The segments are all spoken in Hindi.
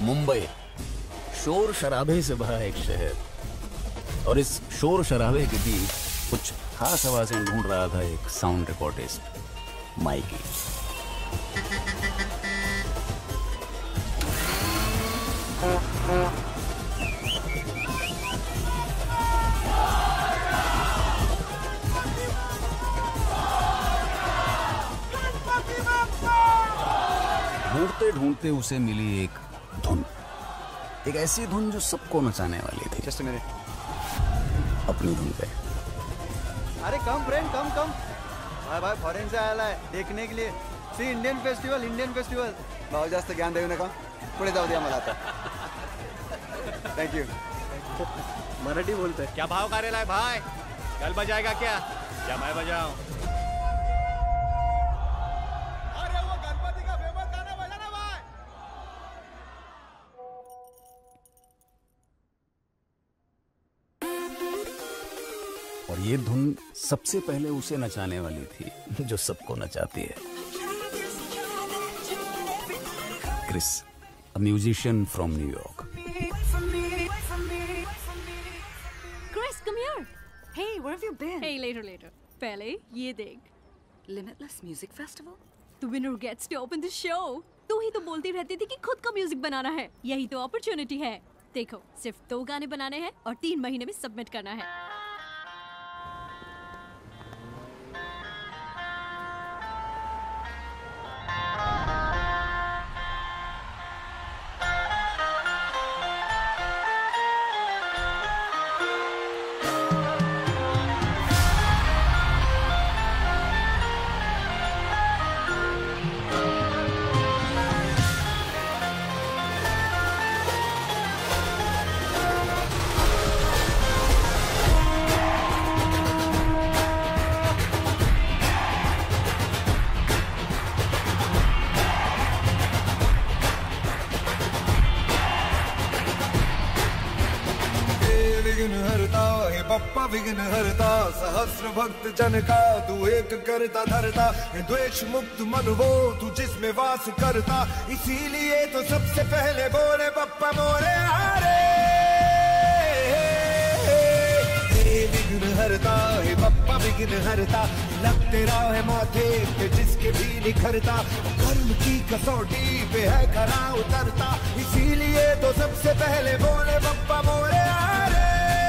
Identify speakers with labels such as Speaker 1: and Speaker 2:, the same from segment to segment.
Speaker 1: मुंबई शोर शराबे से भरा एक शहर, और इस शोर शराबे के बीच कुछ खास आवाजें ढूंढ रहा था एक साउंड रिकॉर्डिस्ट, माइकी। ढूंढते ढूंढते उसे मिली एक धुन, एक ऐसी धुन जो सबको नचाने वाली थी।
Speaker 2: जस्ट मिनट,
Speaker 1: अपनी धुन पे।
Speaker 2: अरे कम फ्रेंड, कम कम। भाई फॉरेन से आया है देखने के लिए। See Indian festival. भाव जास्त ज्ञान देऊ नका, पुढे जाऊ द्या मला आता। Thank you. मराठी बोलते
Speaker 3: क्या भाव करेला है भाई? कल बजाएगा क्या? क्या मैं बजाऊं?
Speaker 2: अरे वो गणपति का फेमस गाना बजाना भाई।
Speaker 1: और ये धुन सबसे पहले उसे नचाने वाली थी जो सबको नचाती है। Chris, a musician from New York.
Speaker 4: Chris, come here.
Speaker 5: Hey, where have you been?
Speaker 4: Hey, later. पहले ये देख।
Speaker 5: Limitless Music Festival?
Speaker 4: The winner gets to open the show. तू ही तो बोलती रहती थी कि खुद का म्यूजिक बनाना है। यही तो अपॉर्चुनिटी है। देखो, सिर्फ 2 गाने बनाने हैं और 3 महीने में सबमिट करना है।
Speaker 6: बप्पा विघ्न हरता, सहस्र भक्त जन का तू एक करता धरता, द्वेष मुक्त मन वो तू जिसमें वास करता, इसीलिए तो सबसे पहले बोले बप्पा मोरे हारे। विघ्न हरता है बप्पा विघ्न हरता, लग तेरा है माथे पे जिसके भी निखरता, कर्म की कसौटी पे है खरा उतरता, इसीलिए तो सबसे पहले बोले बप्पा मोरे हारे।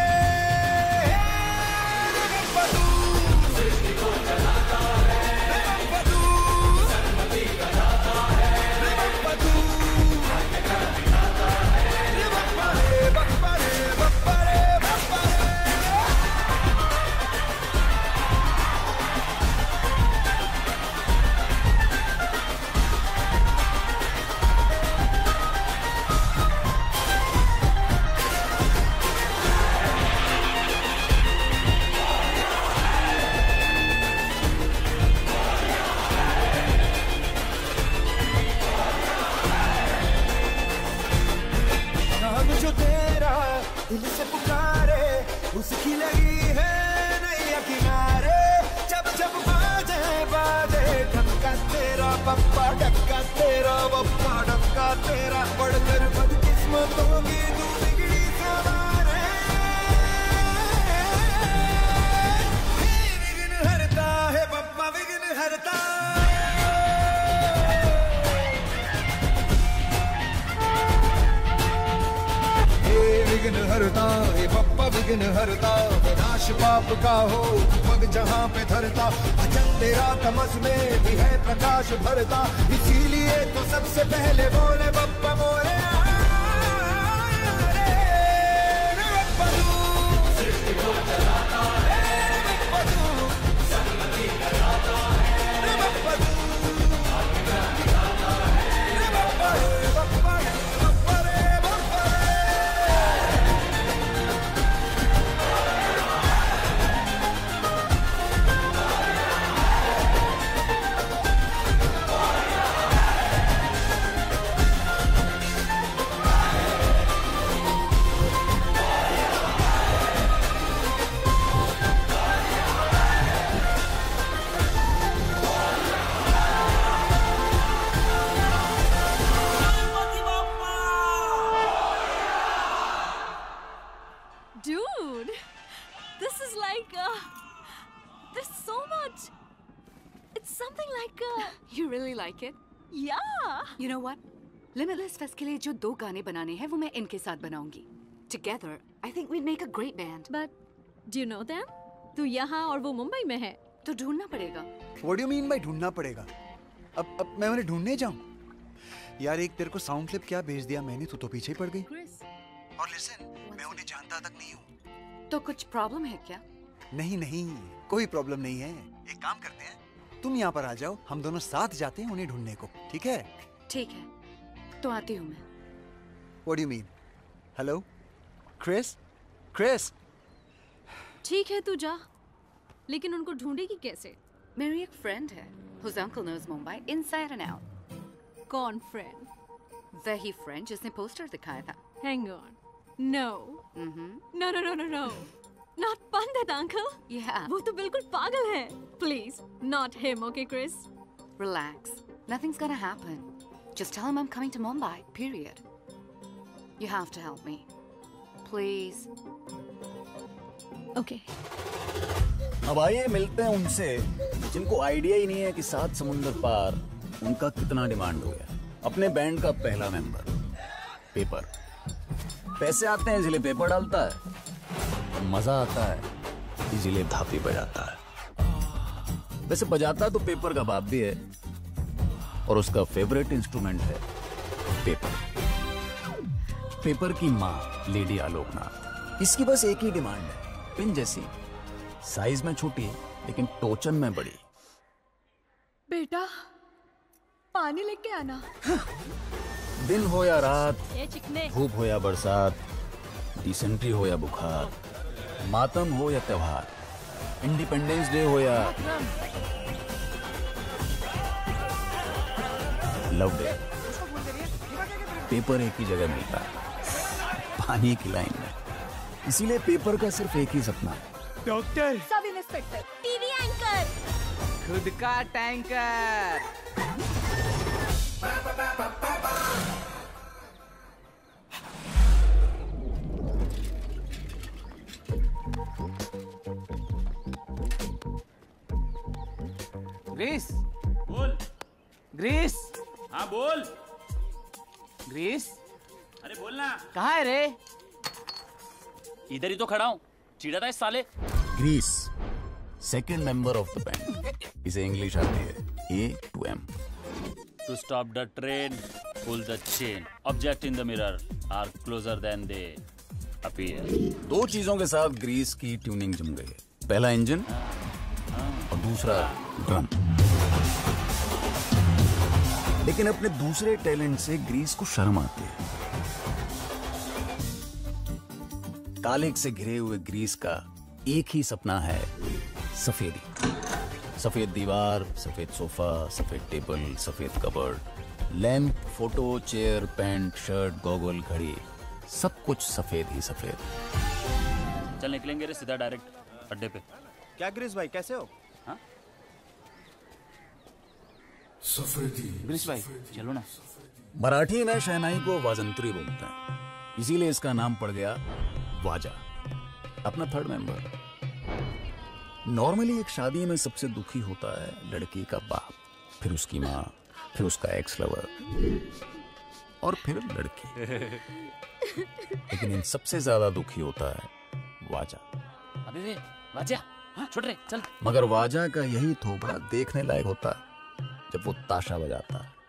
Speaker 6: दिल से पुकारे उसकी लगी है नैया किनारे, जब जब बाजे बाजे ढक्का तेरा बप्पा, ढक्का तेरा बप्पा, ढक्का तेरा, बढ़कर बदकिस्मतों की तू बिगड़ी सवारे। विघ्न हरता है बप्पा विघ्न हरता, विघ्न हरता हे बप्पा विघ्न हरता, विनाश पाप का हो पग जहाँ पे धरता, भजन तेरा तमस में भी है प्रकाश भरता, इसीलिए तो सबसे पहले बोले बप्पा मोरे हारे। बप्पा तू सृष्टि को चलाता है, बप्पा तू सन्मति कराता है, बप्पा तू आज्ञा दिखाता है, बप्पा रे बप्पा रे बप्पा रे बप्पा रे।
Speaker 5: like it?
Speaker 4: Yeah.
Speaker 5: You know what? Limitless Fest के लिए जो 2 गाने बनाने हैं वो मैं इनके साथ बनाऊंगी. Together, I think we'd make a great band.
Speaker 4: But do you know them? तू यहाँ और वो मुंबई में है.
Speaker 5: तो ढूंढना पड़ेगा.
Speaker 2: What do you mean by ढूंढना पड़ेगा? अब मैं उन्हें ढूंढने जाऊं? यार एक तेरे को साउंड क्लिप क्या भेज दिया मैंने, तू तो पीछे ही पड़ गई.
Speaker 4: Chris.
Speaker 2: और लिसन, मैं उन्हें जानता तक नहीं हूँ.
Speaker 5: तो कुछ प्रॉब्लम है क्या?
Speaker 2: नहीं, कोई प्रॉब्लम नहीं है. एक काम करते हैं, तुम यहाँ पर आ जाओ, हम दोनों साथ जाते हैं उन्हें ढूंढने को, ठीक है?
Speaker 5: ठीक है. तो आती हूँ मैं.
Speaker 2: What do you mean? Hello? Chris?
Speaker 4: ठीक है तू जा. लेकिन उनको ढूंढेगी कैसे?
Speaker 5: मेरी एक फ्रेंड है whose uncle knows Mumbai inside and out.
Speaker 4: कौन friend?
Speaker 5: वही फ्रेंड जिसने पोस्टर दिखाया था.
Speaker 4: Hang on. No. No. Not Pandit uncle.
Speaker 5: Yeah.
Speaker 4: वो तो बिल्कुल पागल है. Please, not him, okay, Chris?
Speaker 5: Relax. Nothing's gonna happen. Just tell him I'm coming to Mumbai, period. You have to help me. Please.
Speaker 4: Okay.
Speaker 1: अब आइए मिलते हैं उनसे जिनको आइडिया ही नहीं है कि 7 समुंदर पार उनका कितना डिमांड हो गया. अपने बैंड का पहला मेंबर पेपर. पैसे आते हैं इसलिए पेपर डालता है. मजा आता है इसलिए धापी बजाता है. वैसे बजाता तो पेपर का बाप भी है और उसका फेवरेट इंस्ट्रूमेंट है पेपर. पेपर की माँ लेडी आलोकनाथ. इसकी बस एक ही डिमांड है, पिन जैसी, साइज में छोटी लेकिन टोचन में बड़ी.
Speaker 4: बेटा पानी लेके आना.
Speaker 1: दिन हो या रात,
Speaker 4: ये चिकने.
Speaker 1: धूप हो या बरसात, डिसेंट्री हो या बुखार, मातम हो या त्योहार, इंडिपेंडेंस डे हो या लव डे, पेपर एक ही जगह मिलता है, पानी की लाइन में. इसीलिए पेपर का सिर्फ एक ही सपना है.
Speaker 3: Doctor,
Speaker 4: sub inspector, TV anchor,
Speaker 3: खुद का टैंकर. ग्रीस
Speaker 7: बोल.
Speaker 3: ग्रीस
Speaker 7: हाँ बोल.
Speaker 3: ग्रीस
Speaker 7: अरे बोलना.
Speaker 3: कहाँ है रे?
Speaker 7: इधर ही तो खड़ा हूँ. चिढ़ा था इस साले.
Speaker 1: Grace second member of the band. इसे इंग्लिश आती है A to M.
Speaker 7: To stop the train, pull the chain. Object in the mirror are closer than they appear.
Speaker 1: 2 चीजों के साथ ग्रीस की ट्यूनिंग जम गई है. पहला इंजन और दूसरा ड्रम. लेकिन अपने दूसरे टैलेंट से ग्रीस को शर्म आती है. कालिक से घिरे हुए ग्रीस का एक ही सपना है, सफेदी. सफेद दीवार, सफेद सोफा, सफेद टेबल, सफेद cupboard, lamp, photo, chair, pant, shirt, goggle, घड़ी, सब कुछ सफेद ही सफेद.
Speaker 7: चल निकलेंगे रे सीधा डायरेक्ट अड्डे पे.
Speaker 3: क्या ग्रीस भाई कैसे हो?
Speaker 7: हाँ ग्रीस भाई चलो ना.
Speaker 1: मराठी में शहनाई को वाजंत्री बोलते हैं, इसीलिए इसका नाम पड़ गया वाजा. अपना 3rd मेंबर. नॉर्मली एक शादी में सबसे दुखी होता है लड़की का बाप, फिर उसकी माँ, फिर उसका एक्स लवर और फिर लड़की. लेकिन इन सबसे ज्यादा दुखी होता है वाजा.
Speaker 7: अबे वे वाजा, हाँ छोड़ रे चल.
Speaker 1: मगर वाजा का यही थोबड़ा देखने लायक होता है जब वो ताशा बजाता है.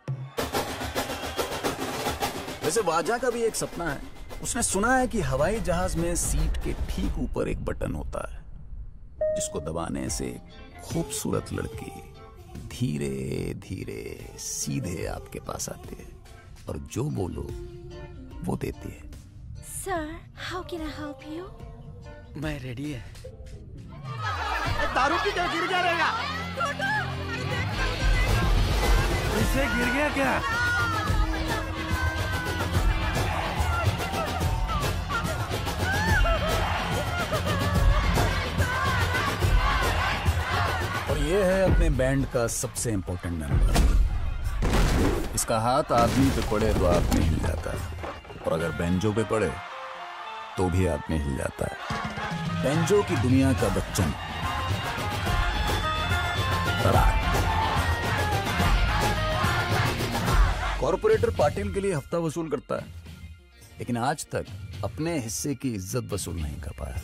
Speaker 1: वैसे वाजा का भी एक सपना है. उसने सुना है कि हवाई जहाज में सीट के ठीक ऊपर एक बटन होता है जिसको दबाने से खूबसूरत लड़की धीरे धीरे सीधे आपके पास आती है और जो बोलो वो देती है.
Speaker 4: Sir, how can I help you?
Speaker 3: मैं रेडी है. दारू की तरह गिर गया रहेगा. इससे गिर गया क्या?
Speaker 1: और ये है अपने बैंड का सबसे इंपॉर्टेंट मेंबर. इसका हाथ आदमी पे पड़े तो आदमी हिल जाता है और अगर बैंजो पे पड़े तो भी आदमी हिल जाता है. बैंजो की दुनिया का बच्चन कॉर्पोरेटर पाटिल के लिए हफ्ता वसूल करता है, लेकिन आज तक अपने हिस्से की इज्जत वसूल नहीं कर पाया।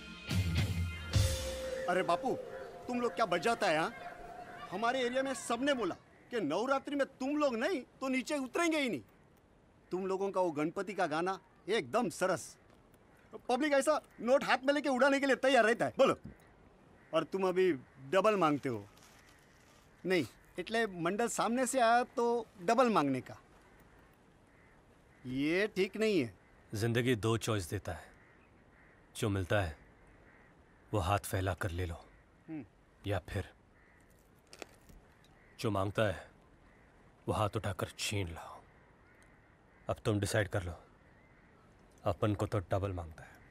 Speaker 8: अरे बापू, तुम लोग क्या बजाता है यहाँ? हमारे एरिया में सबने बोला कि नवरात्रि में तुम लोग नहीं तो नीचे उतरेंगे ही नहीं। तुम लोगों का वो गणपति का गाना एकदम सरस, पब्लिक ऐसा नोट हाथ में लेके उड़ाने के लिए तैयार रहता है। बोलो, और तुम अभी डबल मांगते हो। नहीं, इतने मंडल सामने से आया तो डबल मांगने का, ये ठीक नहीं है।
Speaker 9: जिंदगी दो चॉइस देता है, जो मिलता है वो हाथ फैला कर ले लो, या फिर जो मांगता है वो हाथ उठाकर छीन लाओ। अब तुम डिसाइड कर लो, अपन को तो डबल मांगता है।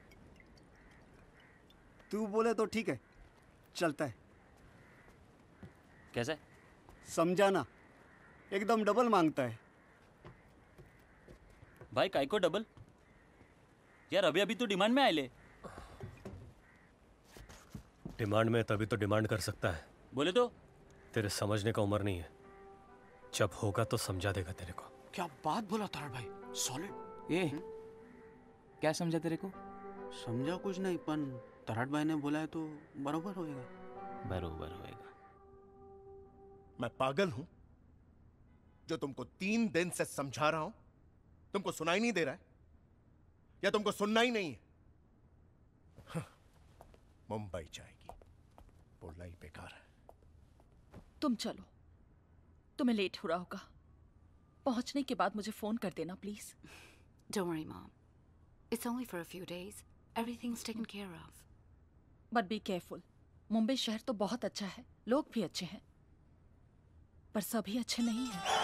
Speaker 8: तू बोले तो ठीक है, चलता है।
Speaker 7: कैसे?
Speaker 8: समझाना, एकदम डबल मांगता है।
Speaker 7: भाई काय को डबल? यार अभी अभी तो डिमांड में आए ले।
Speaker 9: डिमांड में तभी तो डिमांड कर सकता है।
Speaker 7: बोले तो
Speaker 9: तेरे समझने का उम्र नहीं है, जब होगा तो समझा देगा तेरे को।
Speaker 3: क्या बात बोला तार भाई, सॉलिड। ये क्या समझा तेरे को? समझा कुछ नहीं, पण तराट भाई ने बोला है तो बरोबर होएगा।
Speaker 7: बरोबर होएगा।
Speaker 6: मैं पागल हूं जो तुमको 3 दिन से समझा रहा हूं, तुमको सुनाई नहीं दे रहा है, या तुमको सुनना ही नहीं है? मुंबई जाएगी, बोलना ही बेकार है।
Speaker 10: तुम चलो, तुम्हें लेट हो रहा होगा। पहुंचने के बाद मुझे फोन कर देना please.
Speaker 5: Don't worry, Mom. It's only for a few days. Everything's taken care of.
Speaker 10: But be careful. Mumbai शहर तो बहुत अच्छा है, लोग भी अच्छे हैं, पर सभी अच्छे नहीं हैं।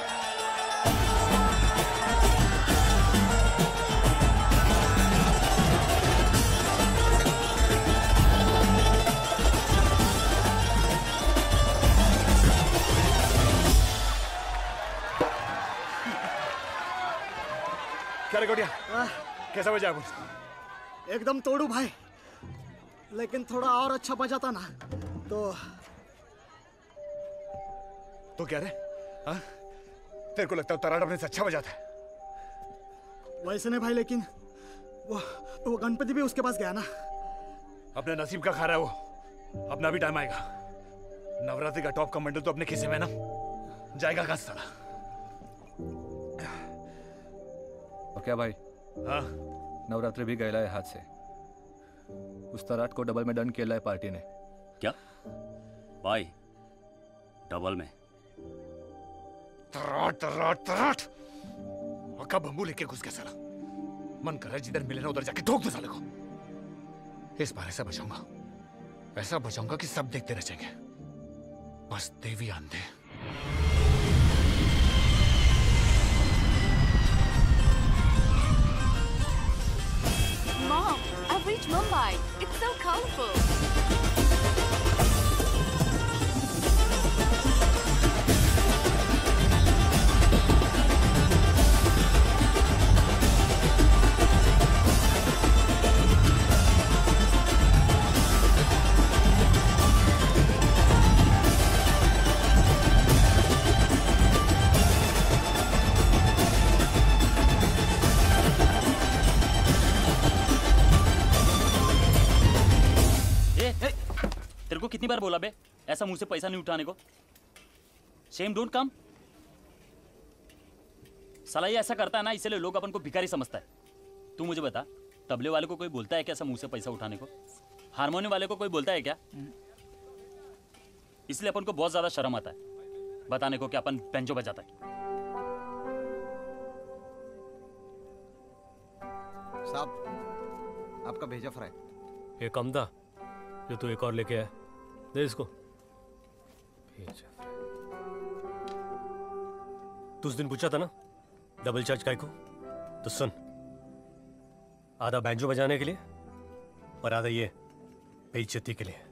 Speaker 8: क्या रे गोटिया, कैसा बजा कुछ? एकदम तोड़ू भाई, लेकिन थोड़ा और अच्छा बजाता ना
Speaker 6: तो क्या रे? हाँ? तेरे को लगता है तराट अपने से अच्छा बजाता है?
Speaker 8: वैसे नहीं भाई, लेकिन वो गणपति भी उसके पास गया ना।
Speaker 6: अपने नसीब का खा रहा है वो, अपना भी टाइम आएगा। नवरात्रि का टॉप का मंडल तो अपने खिसे में ना जाएगा का साला।
Speaker 11: और क्या भाई?
Speaker 6: हाँ?
Speaker 11: नवरात्रि भी गया है हाथ से। उस तराट को डबल में डन किया है पार्टी ने।
Speaker 7: क्या भाई? डबल में?
Speaker 6: तराट तराट तराट, और कब बम्बू लेके घुस गया साला। मन कर रहा है जिधर मिले ना उधर जाके ठोक दो साले को। इस बार ऐसा बचाऊंगा कि सब देखते रह जाएंगे, बस देवी आंधे।
Speaker 5: Mom, I've reached Mumbai. It's so colorful.
Speaker 7: तेरे को कितनी बार बोला बे ऐसा मुंह से पैसा नहीं उठाने को? Shame don't come. साला ये ऐसा करता है ना, इसलिए लोग अपन को भिखारी समझता है। तू मुझे बता, तबले वाले को कोई बोलता है क्या ऐसा मुंह से पैसा उठाने को? हारमोनियम वाले को कोई बोलता है क्या? इसलिए अपन को बहुत ज्यादा शर्म आता है बताने को कि अपन बेंजो बजाता है।
Speaker 2: साहब, आपका भेजा फ्राई।
Speaker 9: ये कम था जो तू एक और लेके आया, दे इसको। भेजा फ्राई। तू उस दिन पूछा था ना डबल चार्ज काय को, तो सुन, आधा बैंजो बजाने के लिए और आधा ये बेइज्जती के लिए।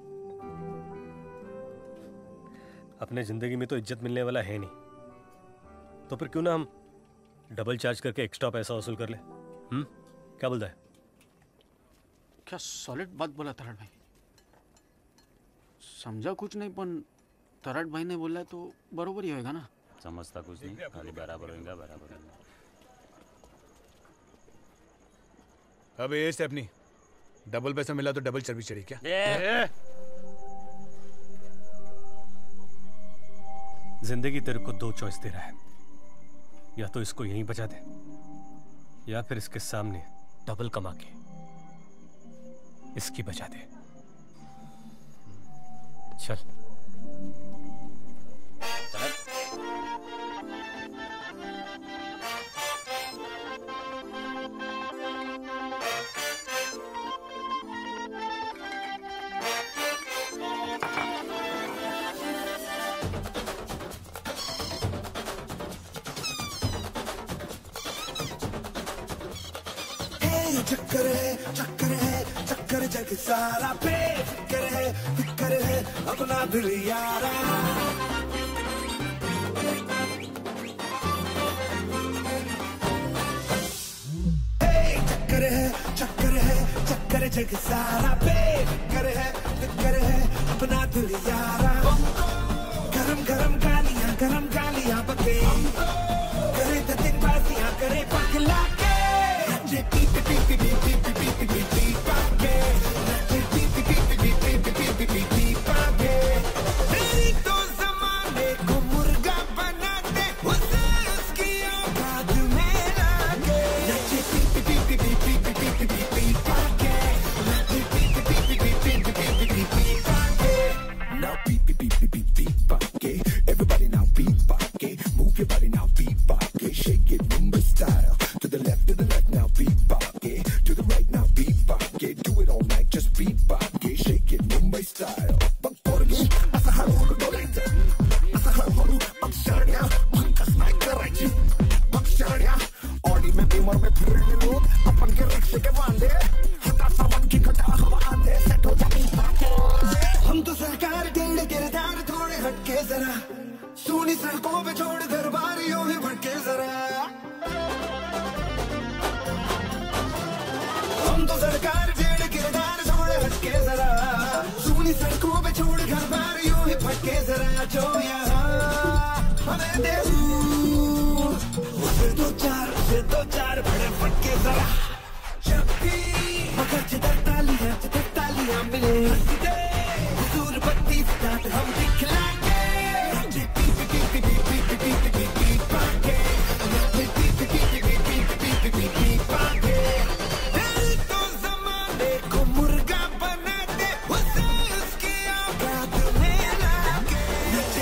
Speaker 9: अपने जिंदगी में तो इज्जत मिलने वाला है नहीं, तो फिर क्यों ना हम डबल चार्ज करके एक्स्ट्रा पैसा वसूल कर ले? क्या बोलता है?
Speaker 3: क्या सॉलिड बात बोला तराट भाई। समझा कुछ नहीं, पण तराट भाई ने बोला तो बरोबर ही होएगा ना।
Speaker 7: समझता कुछ नहीं, खाली बराबर होगा बराबर होगा।
Speaker 12: अब ये स्टेपनी, डबल पैसा मिला तो डबल चर्बी चढ़ी क्या?
Speaker 9: जिंदगी तेरे को 2 चॉइस दे रहा है, या तो इसको यहीं बचा दे या फिर इसके सामने डबल कमा के इसकी बचा दे। चल।
Speaker 6: चक्कर है चक्कर है चक्कर जग सारा बेफिक्र है अपना दिल यारा। चक्कर है चक्कर जग सारा बेफिक्र है अपना दिल यारा। गरम गरम गालियां बके करे तो दिन बाजियां करे पगला के मेरी तो ज़माने को मुर्गा बना दे उसे उसकी औकात में लाके नचे now everybody now move your body now shake it Mumbai style to the left now to the right now do it all night just shake it Mumbai style में बीमार में फिर लोग अपन के रिक्शे के वांदे हटा सामान की घटा हवा आंदे सेट हो जाती हम तो सरकार टेढ़े किरदार थोड़े हटके जरा सूनी सड़कों पे छोड़ दरबारियों ही भटके जरा। हम तो सरकार टेढ़े किरदार थोड़े हटके जरा सूनी सड़कों पे छोड़ दरबारियों ही भटके जरा। जो यहाँ हमें दे उसे दो चार बड़े फटके जरा जब भी मगर जिधर तालियां मिले हुजूर बत्ती स्टार्ट हम दिखलाएंगे तो ज़माने को मुर्गा बना दे उसे उसकी औकात में लाके नचे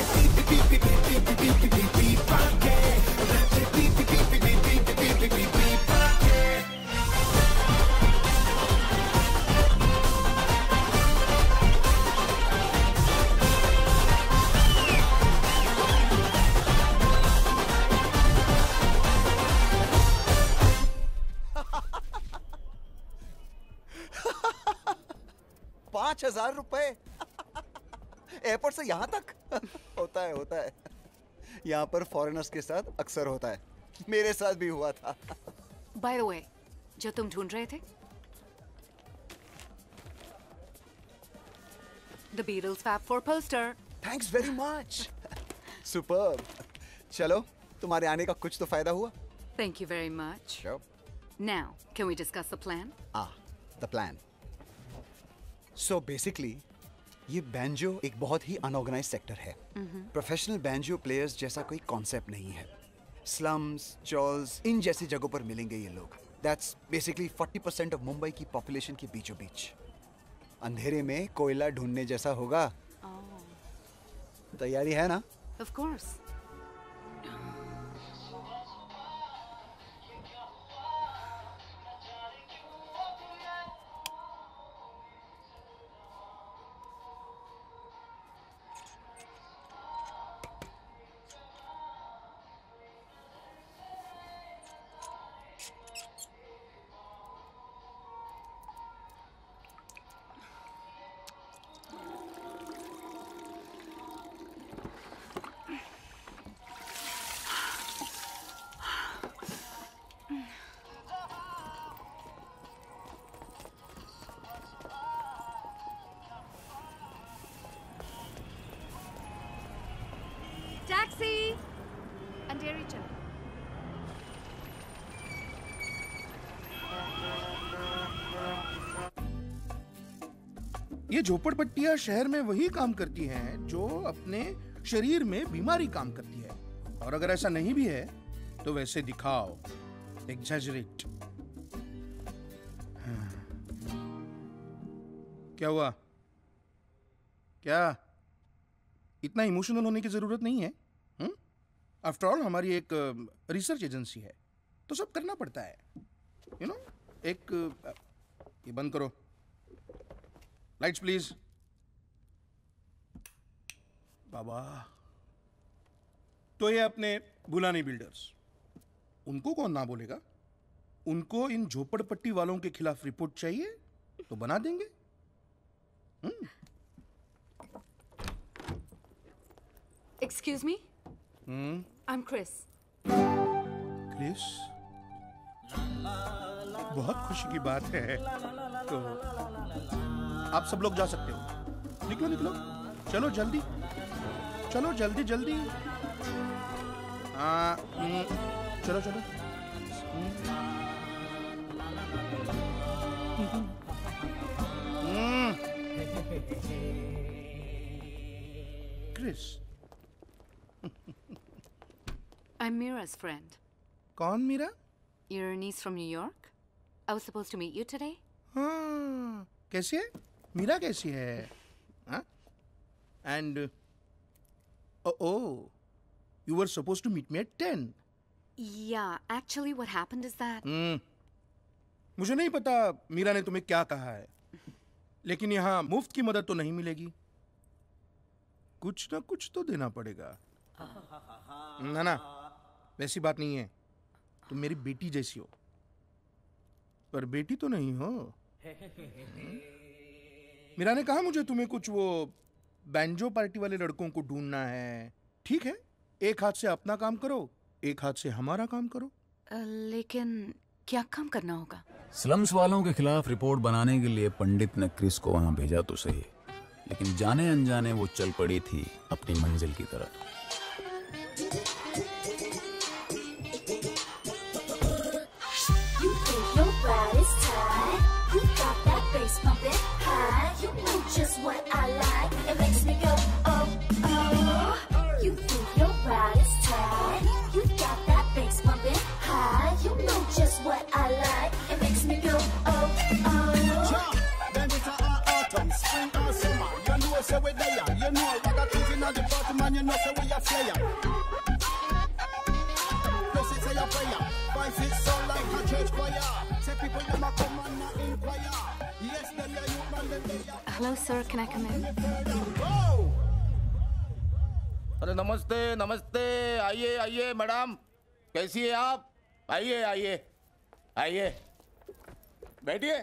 Speaker 6: ₹5,000 एयरपोर्ट से यहाँ तक होता है यहाँ पर फॉरेनर्स के साथ अक्सर होता है, मेरे साथ भी हुआ था।
Speaker 5: By the way, जो तुम ढूंढ रहे थे, The Beatles Fab 4 poster.
Speaker 2: Thanks very much. Superb. चलो, तुम्हारे आने का कुछ तो फायदा हुआ।
Speaker 5: Thank you very much.
Speaker 2: Sure.
Speaker 5: Now, can we discuss the plan?
Speaker 2: The plan. So basically, ये बैंजो एक बहुत ही अनऑर्गेनाइज्ड सेक्टर है। प्रोफेशनल बैंजो प्लेयर्स जैसा कोई कॉन्सेप्ट नहीं है। स्लम्स, चॉल्स, इन जैसी जगहों पर मिलेंगे ये लोग। That's basically 40% ऑफ मुंबई की पॉपुलेशन के बीचों बीच। अंधेरे में कोयला ढूंढने जैसा होगा। तैयारी है ना?
Speaker 5: Of course.
Speaker 13: ये झोपड़पट्टियां शहर में वही काम करती हैं जो अपने शरीर में बीमारी काम करती है, और अगर ऐसा नहीं भी है तो वैसे दिखाओ, एग्जैजरेट। क्या हुआ? क्या इतना इमोशनल होने की जरूरत नहीं है? आफ्टर ऑल हमारी एक रिसर्च एजेंसी है, तो सब करना पड़ता है, यू नो। एक ये बंद करो, लाइट्स प्लीज। बाबा, तो ये अपने बुलानी बिल्डर्स, उनको कौन ना बोलेगा? उनको इन झोपड़पट्टी वालों के खिलाफ रिपोर्ट चाहिए तो बना देंगे।
Speaker 5: Excuse me? I'm Chris.
Speaker 13: Chris, बहुत खुशी की बात है। तो आप सब लोग जा सकते हो, निकलो निकलो, चलो जल्दी, चलो जल्दी जल्दी। हाँ, चलो चलो। Chris,
Speaker 5: I'm Mira's friend.
Speaker 13: कौन Meera?
Speaker 5: Your niece from New York? I was supposed to meet you today.
Speaker 13: हाँ, कैसी है मीरा? कैसी है? हाँ? And oh, you were supposed to meet me at 10.
Speaker 5: Yeah, actually what happened is that...
Speaker 13: मुझे नहीं पता मीरा ने तुम्हें क्या कहा है, लेकिन यहाँ मुफ्त की मदद तो नहीं मिलेगी, कुछ ना कुछ तो देना पड़ेगा। ना ना, वैसी बात नहीं है, तुम मेरी बेटी जैसी हो, पर बेटी तो नहीं हो। मीरा ने कहा मुझे तुम्हें कुछ वो बैंजो पार्टी वाले लड़कों को ढूंढना है। ठीक है, एक हाथ से अपना काम करो, एक हाथ से हमारा काम करो।
Speaker 5: लेकिन क्या काम करना होगा?
Speaker 1: स्लम्स वालों के खिलाफ रिपोर्ट बनाने के लिए पंडित ने क्रिस को वहां भेजा तो सही, लेकिन जाने अनजाने वो चल पड़ी थी अपनी मंजिल की तरफ।
Speaker 5: Hello sir, can I come in?
Speaker 14: अरे नमस्ते नमस्ते, आइए आइए मैडम, कैसी है आप? आइए आइए आइए, बैठिए।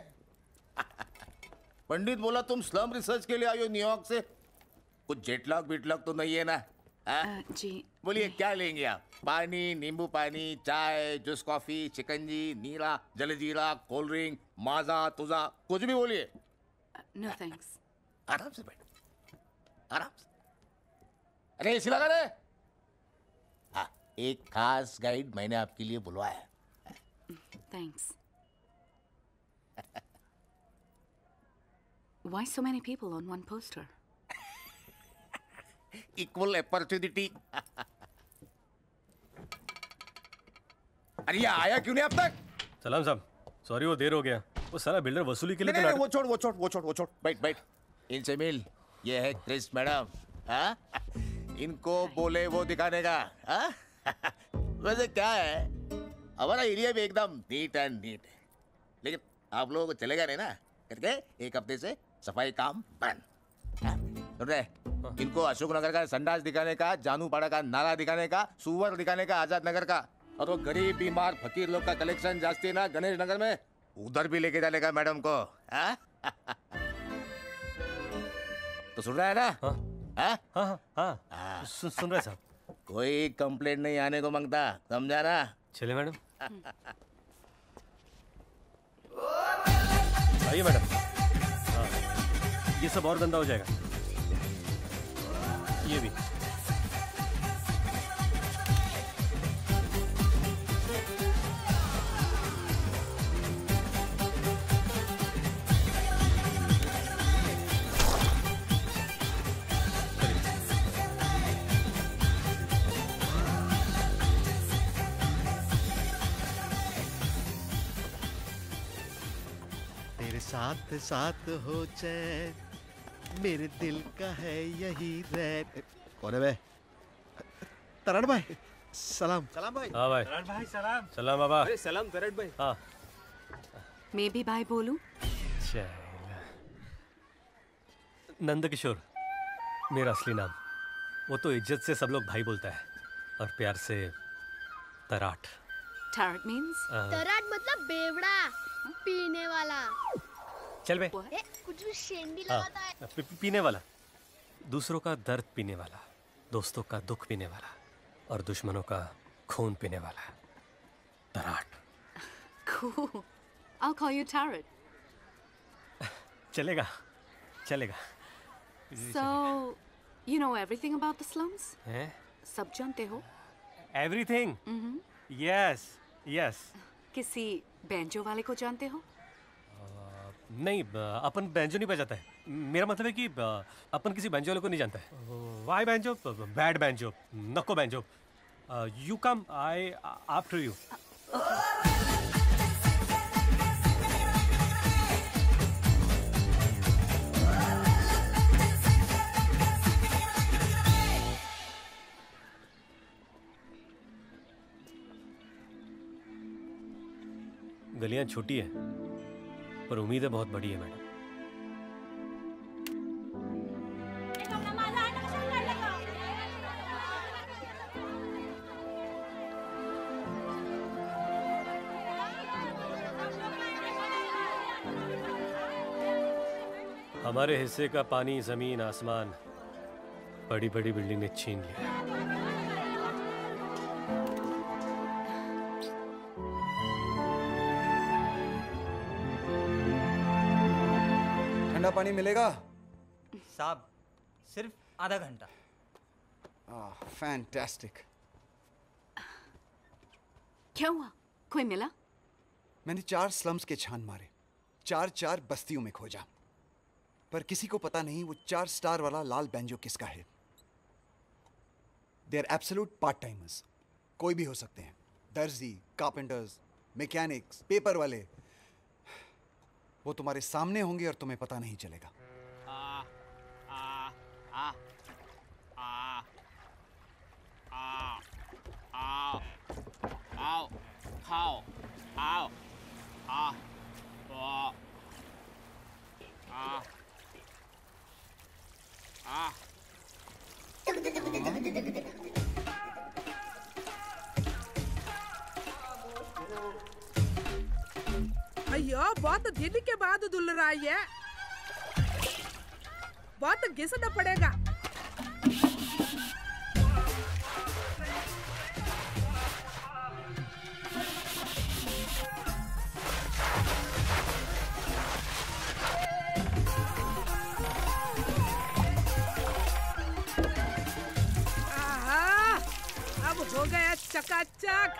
Speaker 14: पंडित बोला तुम स्लम रिसर्च के लिए आई हो न्यूयॉर्क से, कुछ जेटलॉग बिटलॉग तो नहीं है ना?
Speaker 5: जी
Speaker 14: बोलिए क्या लेंगे आप? पानी, नींबू पानी, चाय, जूस कॉफी, चिकंजी, नीला, जलजीरा, कोल्ड ड्रिंक, माजा, तुजा, कुछ भी बोलिए।
Speaker 5: No thanks.
Speaker 14: आराम से बैठ, आराम से। अरे एसी लगा दे। हाँ, एक खास गाइड मैंने आपके लिए बुलवाया है।
Speaker 5: Thanks. Why so many people on one poster?
Speaker 14: Equal opportunity. अरे ये आया क्यों नहीं अब तक?
Speaker 9: सलाम साहब, सॉरी वो देर हो गया, वो सारा बिल्डर वसूली के लिए।
Speaker 14: नहीं, वो छोड़, बैठ बैठ, इनसे मिल। ये है क्रिस मैडम, हाँ? इनको बोले वो दिखाने का, हाँ? वैसे क्या है, हमारा एरिया भी एकदम नीट एंड नीट है, लेकिन आप लोगों को चलेगा नहीं ना करके एक हफ्ते से सफाई काम बंद। सुन रहे, इनको अशोकनगर का संडास दिखाने का, जानूपाड़ा का नाला दिखाने का, सुवर दिखाने का, आजाद नगर का, और वो गरीब बीमार फकीर लोग का कलेक्शन जास्ती है ना गणेश नगर में, उधर भी लेके जाने का मैडम को। तो सुन रहा है ना?
Speaker 9: सुन रहे साहब।
Speaker 14: कोई कंप्लेंट नहीं आने को मांगता, समझा ना?
Speaker 9: चले मैडम। आइए मैडम। हाँ, ये सब और गंदा हो जाएगा, ये भी।
Speaker 8: मेरे साथ साथ हो चैन, मेरे दिल का है यही रैन। कौन है बे? तरण भाई सलाम।
Speaker 2: सलाम भाई।
Speaker 9: हाँ भाई।
Speaker 2: तरण भाई सलाम।
Speaker 9: सलाम बाबा।
Speaker 2: अरे सलाम तरण भाई।
Speaker 9: हाँ।
Speaker 5: मैं भी भाई बोलूं?
Speaker 9: नंद किशोर मेरा असली नाम। वो तो इज्जत से सब लोग भाई बोलता है और प्यार से तराट।
Speaker 5: Tarat means?
Speaker 15: तराट मतलब बेवड़ा, पीने वाला।
Speaker 9: चल बे।
Speaker 15: कुछ भी शेंडी लगाता है।
Speaker 9: पीने वाला, दूसरों का दर्द पीने वाला, दोस्तों का दुख पीने वाला और दुश्मनों का खून पीने वाला। तराट।
Speaker 5: Cool. I'll call you Tarat.
Speaker 9: चलेगा चलेगा।
Speaker 5: So, you know everything about the slums?
Speaker 9: हैं?
Speaker 5: सब जानते हो?
Speaker 9: Everything. Yes, yes.
Speaker 5: किसी बैंजो वाले को जानते हो?
Speaker 9: नहीं, अपन बैंजो नहीं बजाता है। मेरा मतलब है कि अपन किसी बैंजो वाले को नहीं जानता है। Why banjo? Bad बैंजो, नको banjo. You come, I after you. गलियां छोटी है पर उम्मीदें बहुत बड़ी है मैडम। हमारे हिस्से का पानी, जमीन, आसमान बड़ी बड़ी बिल्डिंग ने छीन लिया।
Speaker 2: ठंडा पानी मिलेगा?
Speaker 16: साहब सिर्फ आधा घंटा।
Speaker 2: फैंटास्टिक।
Speaker 5: क्या हुआ? कोई मिला?
Speaker 2: मैंने 4 स्लम्स के छान मारे, 4 बस्तियों में खोजा, पर किसी को पता नहीं वो 4 स्टार वाला लाल बैंजो किसका है। They are absolute part timers, कोई भी हो सकते हैं। दर्जी, कारपेंटर्स, मैकेनिक्स, पेपर वाले। वो तुम्हारे सामने होंगे और तुम्हें पता नहीं चलेगा।
Speaker 17: अయ్యో बहुत दिन के बाद धुल रहा है, बहुत घिसना पड़ेगा। आहा, अब हो गया चकाचक।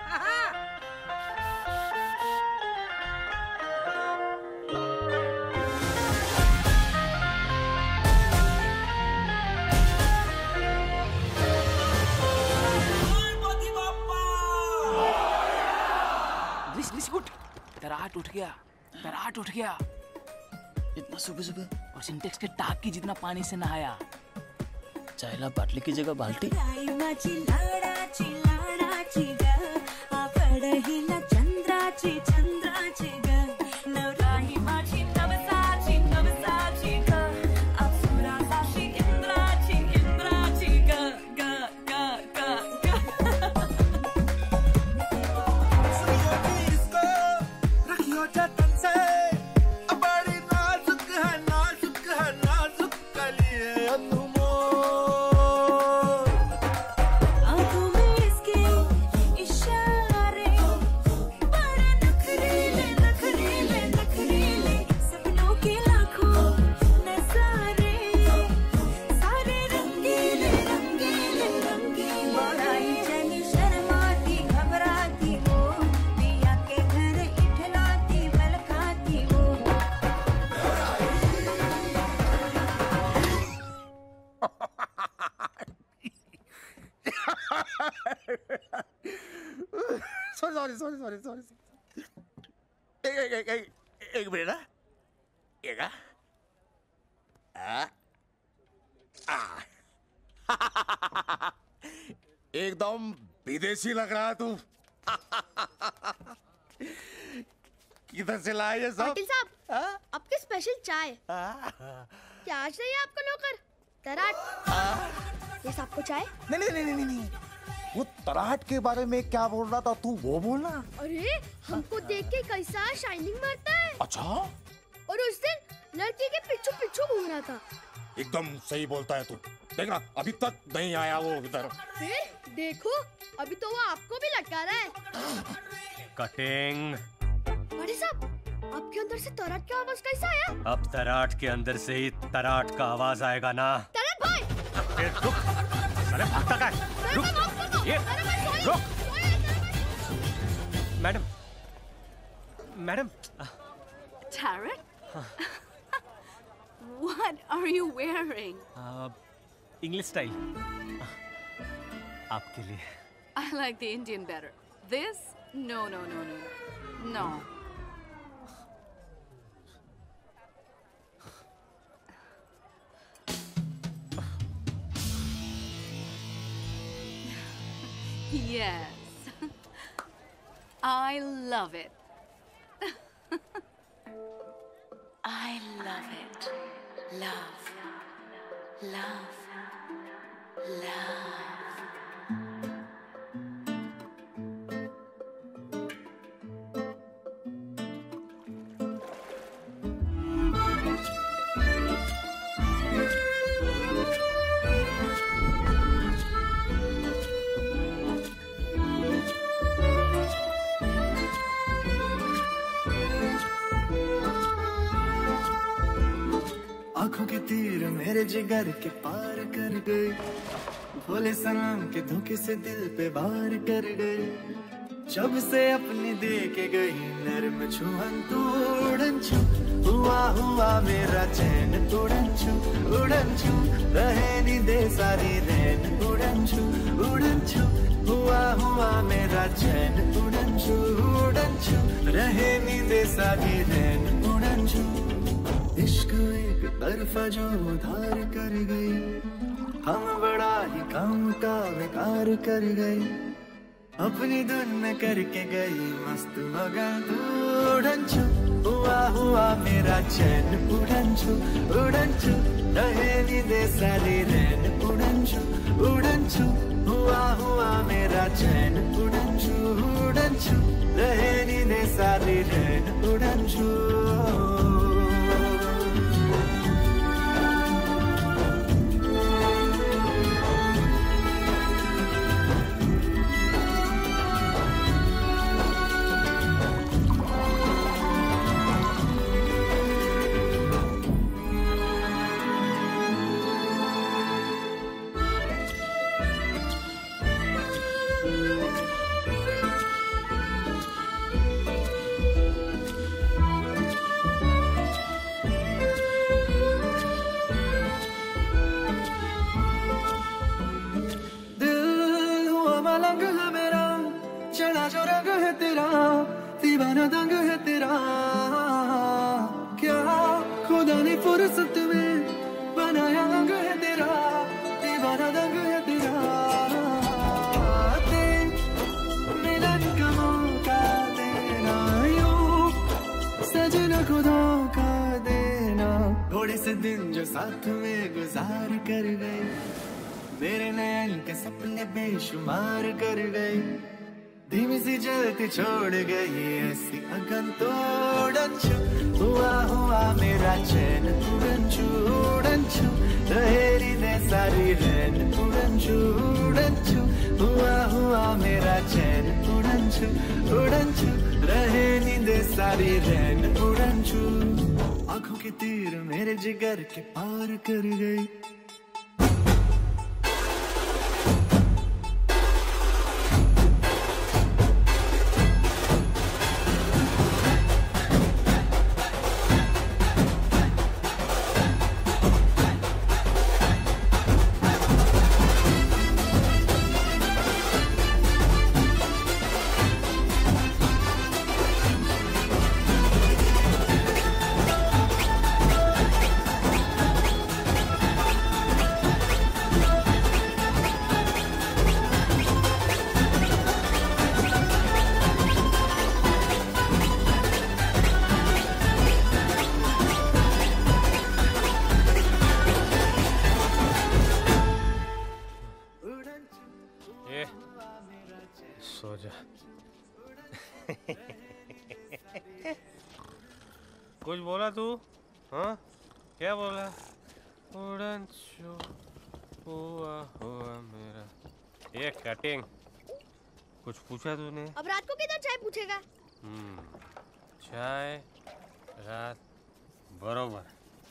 Speaker 3: तराट उठ गया, तराट उठ गया। इतना सुबह सुबह और सिंटेक्स के टाक की जितना पानी से नहाया। चायला बाटली की जगह बाल्टी।
Speaker 14: सॉरी एक मिनट ना। ये का? एकदम विदेशी लग रहा है तू। किधर से लाए ये सब?
Speaker 15: पाटिल साहब, आपके स्पेशल चाय। क्या आज नहीं है आपका नौकर तराट? ये सबको चाय?
Speaker 14: नहीं। वो तराट के बारे में क्या बोल रहा था तू, वो बोलना।
Speaker 15: अरे हमको देख के कैसा शाइनिंग मारता है।
Speaker 14: अच्छा।
Speaker 15: और उस दिन लड़की के पीछू घूम रहा था।
Speaker 14: एकदम सही बोलता है तू। देखना अभी तक नहीं आया वो इधर।
Speaker 15: फिर देखो अभी तो वो आपको भी लटका रहा है।
Speaker 9: कटिंग।
Speaker 15: बड़े साहब, आपके अंदर से तराट की आवाज कैसा आया?
Speaker 9: अब तराट के अंदर से ही तराट का आवाज आएगा ना।
Speaker 15: तराट भाई!
Speaker 9: रुक, अरे भागता क्या है? रुक, ये रुक। Madam.
Speaker 10: Tarot? What are you wearing?
Speaker 9: English style आपके लिए।
Speaker 10: I like the Indian better. This? No. Yes. I love it. I love it. Love.
Speaker 6: आंखों के तीर मेरे जिगर के पार कर गए, भोले सनम के धोखे से दिल पे वार कर गए। जब से अपनी दे के गई नर्म छुअन तू उड़न छू, हुआ मेरा चैन उड़न छू रहे नी दे सारी रैन उड़न छू हुआ मेरा चैन उड़न छू रहे नी दे सारी रैन उड़न छू। इश्क एक तरफा जो उधार कर गई, हम बड़ा ही काम का बेकार कर गई। अपनी धुन में करके गई मस्त मगन तू उड़न छू, हुआ मेरा चैन उड़न छू रहे नी दे सारी रैन उड़न छू हुआ मेरा चैन उड़न छू रहे नी दे सारी रैन उड़न छू। दीवाना दंग है तेरा, क्या खुदा ने फुर्सत में बनाया अंग है तेरा, दीवाना दंग है तेरा। मिलन का मौका देना यूं सजना खुदा का देना। थोड़े से दिन जो साथ में गुजार कर गए, मेरे नैन के सपने बेशुमार कर गए। धीमी सी जलती छोड़ गई ऐसी अगन तो उड़न छू, हुआ मेरा चैन उड़न छू रहेरी दे सारी रैन उड़न छू हुआ मेरा चैन उड़न छू रहे नी दे सारी रैन उड़न छू। आंखों के तीर मेरे जिगर के पार कर गई।
Speaker 9: कुछ बोला तू? हाँ, क्या बोला? उड़न छू हुआ हुआ मेरा ये कटिंग। कुछ पूछा तूने?
Speaker 15: अब रात को किधर चाय पूछेगा?
Speaker 9: चाय रात बरोबर।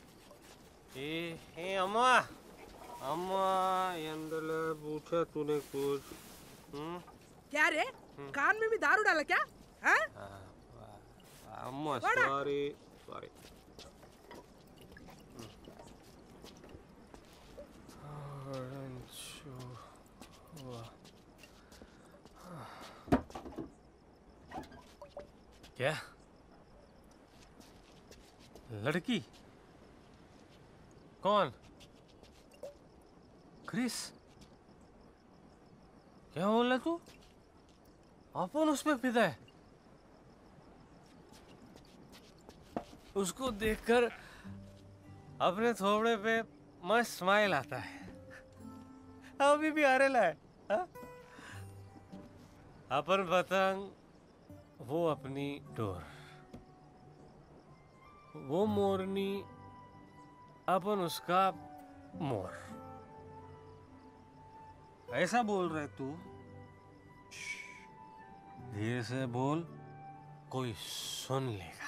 Speaker 9: ए अम्मा अम्मा ಎಂದಲೇ पूछा तूने कुछ?
Speaker 17: क्या रे? कान में भी दारू डाला क्या? हाँ?
Speaker 9: अम्मा सॉरी सॉरी। क्या लड़की? कौन? क्रिस? क्या बोल रहा तू? अपन उसमें फिदा है। उसको देखकर अपने थोबड़े पे मस्त स्माइल आता है। अभी भी आ रहा है। अपन पतंग, वो अपनी डोर, वो मोरनी, अपन उसका मोर। ऐसा बोल रहे तू? धीरे से बोल, कोई सुन लेगा।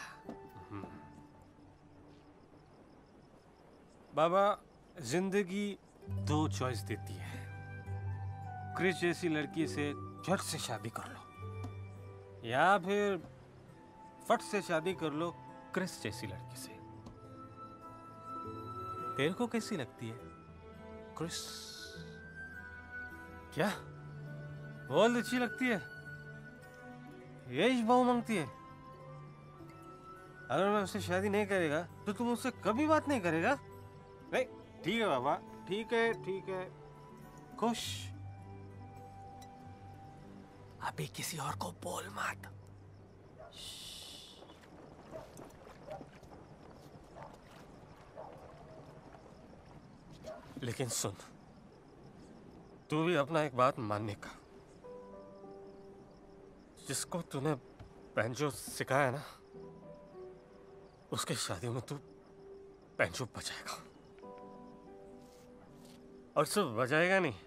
Speaker 9: बाबा, जिंदगी दो चॉइस देती है। क्रिस जैसी लड़की से झट से शादी कर लो, या फिर फट से शादी कर लो क्रिस जैसी लड़की से। तेरे को कैसी लगती है क्रिस? क्या बहुत अच्छी लगती है? यही बहु मांगती है? अगर मैं उससे शादी नहीं करेगा तो तुम उससे कभी बात नहीं करेगा? नहीं, ठीक है बाबा, ठीक है ठीक है। खुश? अभी किसी और को बोल मत। लेकिन सुन, तू भी अपना एक बात मानने का। जिसको तूने बैंजो सिखाया ना, उसके शादी में तू बैंजो बजाएगा। और सिर्फ बजाएगा नहीं,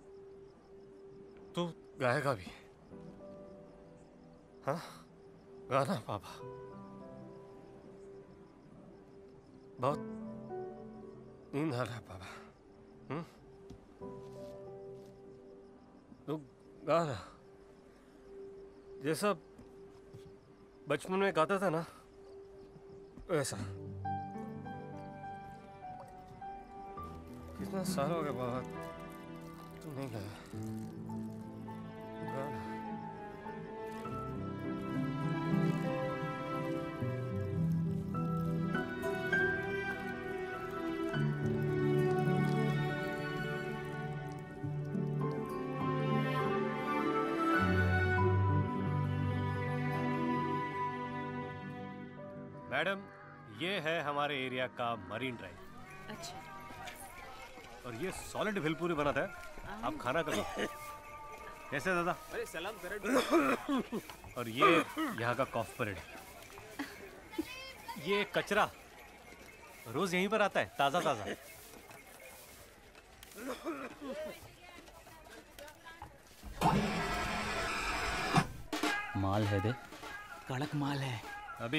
Speaker 9: तू गाएगा भी। हाँ, गाना पापा। बहुत नींद आ रहा है पापा। तू गाना जैसा बचपन में गाता था ना, वैसा। कितना साल हो गया बाबा तू नहीं गाया। गाना। मैडम, ये है हमारे एरिया का मरीन ड्राइव।
Speaker 10: अच्छा।
Speaker 9: और ये सॉलिड भेलपूरी बनाता है। आप खाना करो। कैसे दादा?
Speaker 3: अरे सलाम करें।
Speaker 9: और ये यहाँ का कॉफ परेड। ये कचरा रोज यहीं पर आता है, ताजा ताजा।
Speaker 7: माल है दे,
Speaker 3: कड़क माल है।
Speaker 9: अभी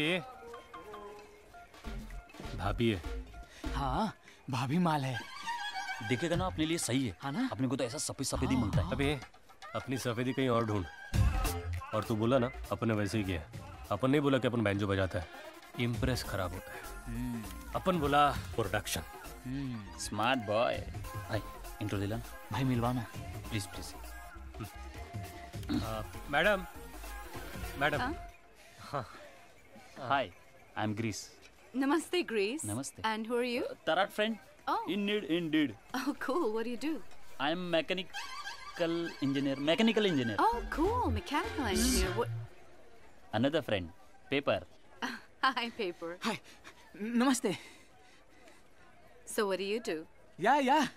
Speaker 9: भाभी है।
Speaker 3: हाँ, भाभी माल है।
Speaker 7: दिखेगा ना अपने लिए सही है।
Speaker 3: हाँ ना?
Speaker 7: अपने को तो ऐसा सफेद सफेदी मिलता है।
Speaker 9: अभी अपनी सफेदी कहीं और ढूंढ। और तू बोला ना अपन ने वैसे ही किया। अपन नहीं बोला कि अपन बैंजो बजाता है, इम्प्रेस खराब होता है। अपन बोला प्रोडक्शन।
Speaker 7: Smart boy. भाई इंट्रो दिला
Speaker 3: भाई, मिलवाना
Speaker 7: प्लीज प्लीज।
Speaker 9: Madam madam.
Speaker 5: हाँ?
Speaker 7: Hi, I am Grace.
Speaker 5: Namaste, Grace.
Speaker 7: Namaste.
Speaker 5: And who are you?
Speaker 7: Tarat friend.
Speaker 5: Oh.
Speaker 7: Indeed.
Speaker 5: Oh, cool. What do you do?
Speaker 7: I am mechanical engineer.
Speaker 5: Oh, cool. Mechanical engineer. What?
Speaker 7: Another friend. Paper.
Speaker 5: Hi, Paper.
Speaker 3: Hi. Namaste.
Speaker 5: So what do you do?
Speaker 3: Yeah.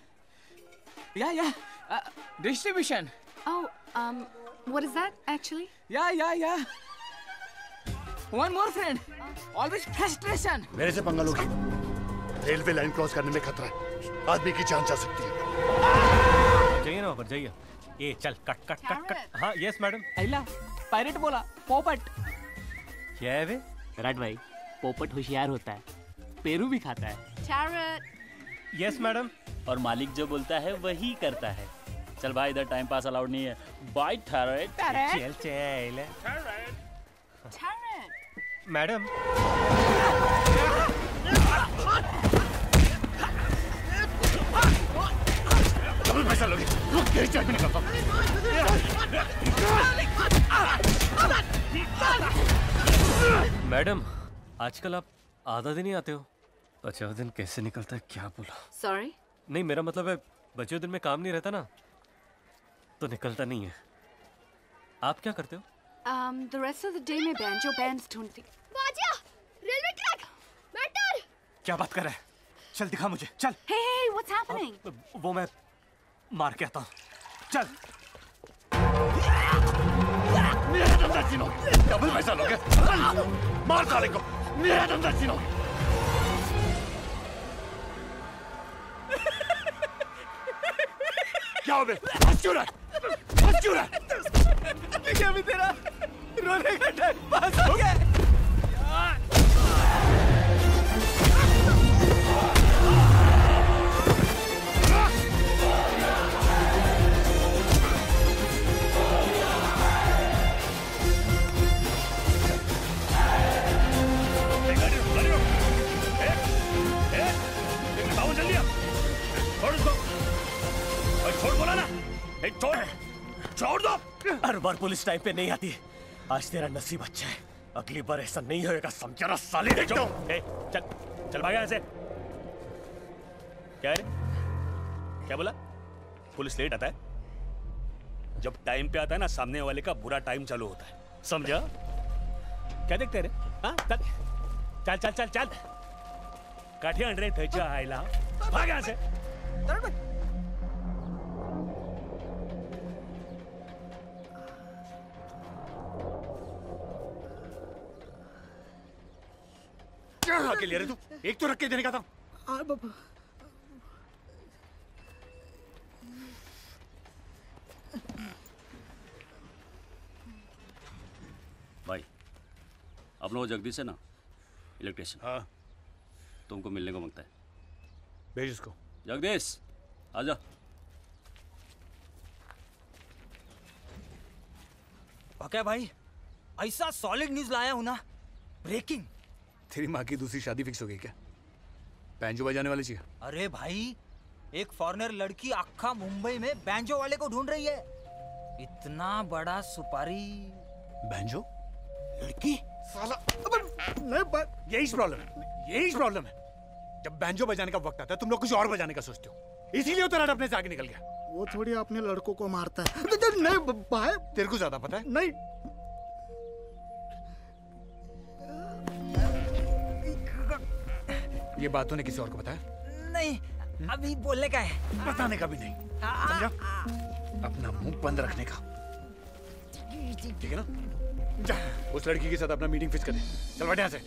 Speaker 3: Distribution.
Speaker 5: Oh, what is that actually?
Speaker 3: Yeah.
Speaker 17: One more friend. Always frustration.
Speaker 12: मेरे से पंगा लोगे। रेलवे लाइन क्रॉस करने में खतरा है, आदमी की जान जा सकती है।
Speaker 9: जाइए ना ऊपर जाइए। ये चल कट कट कट कट। हाँ यस मैडम।
Speaker 3: अल्लाह पायरेट बोला पोपट।
Speaker 9: क्या है वे?
Speaker 3: विराट भाई पोपट होशियार होता है, पेरू भी खाता है।
Speaker 5: Carrot.
Speaker 9: Yes madam.
Speaker 7: और मालिक जो बोलता है वही करता है। चल भाई इधर टाइम पास अलाउड नहीं है। Bye tarot.
Speaker 9: चल चल। मैडम
Speaker 12: डबल पैसा लोगे, रुक के चाय पीने का।
Speaker 9: मैडम आजकल आप आधा दिन ही आते हो, 50 दिन कैसे निकलता है क्या बोला?
Speaker 5: Sorry.
Speaker 9: नहीं मेरा मतलब है बचे दिन में काम नहीं रहता ना तो निकलता नहीं है। आप क्या करते हो?
Speaker 5: The rest of the day में banjo bands ढूंढती।
Speaker 15: बाजिया, रेलवे ट्रैक, बैटर।
Speaker 9: क्या बात कर रहा है? चल दिखा मुझे, चल।
Speaker 5: Hey, what's happening?
Speaker 9: वो मैं मार के आता हूँ, चल।
Speaker 12: मेरा धंधा छीनो, डबल पैसा लोगे, मार साले को, मेरा धंधा छीनो। क्या हो बे? हंस क्यों रहा है? हंस क्यों रहा है?
Speaker 3: क्या भी तेरा रोने का टाइम पास हो गया।
Speaker 9: छोड़ बोला ना, छोड़ दो। हर बार पुलिस टाइम पे नहीं आती है, आज तेरा नसीब अच्छा है, अगली बार ऐसा नहीं होएगा, समझा ना साले। चल चल भागा ऐसे। क्या है? क्या बोला? पुलिस लेट आता है? जब टाइम पे आता है ना सामने वाले का बुरा टाइम चालू होता है, समझा? क्या देखते रे? हाँ चल चल चल चल चल। काठे अंडरे थैचा आयला, भाग यहाँ से।
Speaker 12: क्या आके ले रहे तू? एक तो रख के देने का था।
Speaker 18: भाई अपना वो जगदीश है ना, इलेक्ट्रिशियन।
Speaker 12: हाँ
Speaker 18: तुमको मिलने को मांगता है।
Speaker 12: भेज उसको।
Speaker 18: जगदीश आजा।
Speaker 16: ओके भाई, ऐसा सॉलिड न्यूज लाया हूं ना, ब्रेकिंग।
Speaker 12: तेरी माँ की दूसरी शादी फिक्स हो गई क्या? बैंजो बजाने वाली चाहिए।
Speaker 16: अरे भाई, एक फॉरेनर लड़की आखा मुंबई में बैंजो वाले को ढूंढ रही है। इतना बड़ा सुपारी।
Speaker 12: बैंजो
Speaker 16: लड़की
Speaker 12: साला। यही प्रॉब्लम है, यही प्रॉब्लम है। जब बैंजो बजाने का वक्त आता है तुम लोग कुछ और बजाने का सोचते हो, इसीलिए उतराट अपने से आगे निकल गया।
Speaker 8: वो थोड़ी अपने लड़कों को मारता है। नहीं भाई,
Speaker 12: तेरे को ज्यादा पता है।
Speaker 8: नहीं
Speaker 12: ये बात तूने किसी और को बताया?
Speaker 16: नहीं, अभी बोलने का है।
Speaker 12: बताने का भी नहीं, समझा? अपना मुंह बंद रखने का, ठीक है ना? जा उस लड़की के साथ अपना मीटिंग फिक्स कर दे। चल बैठ यहाँ से।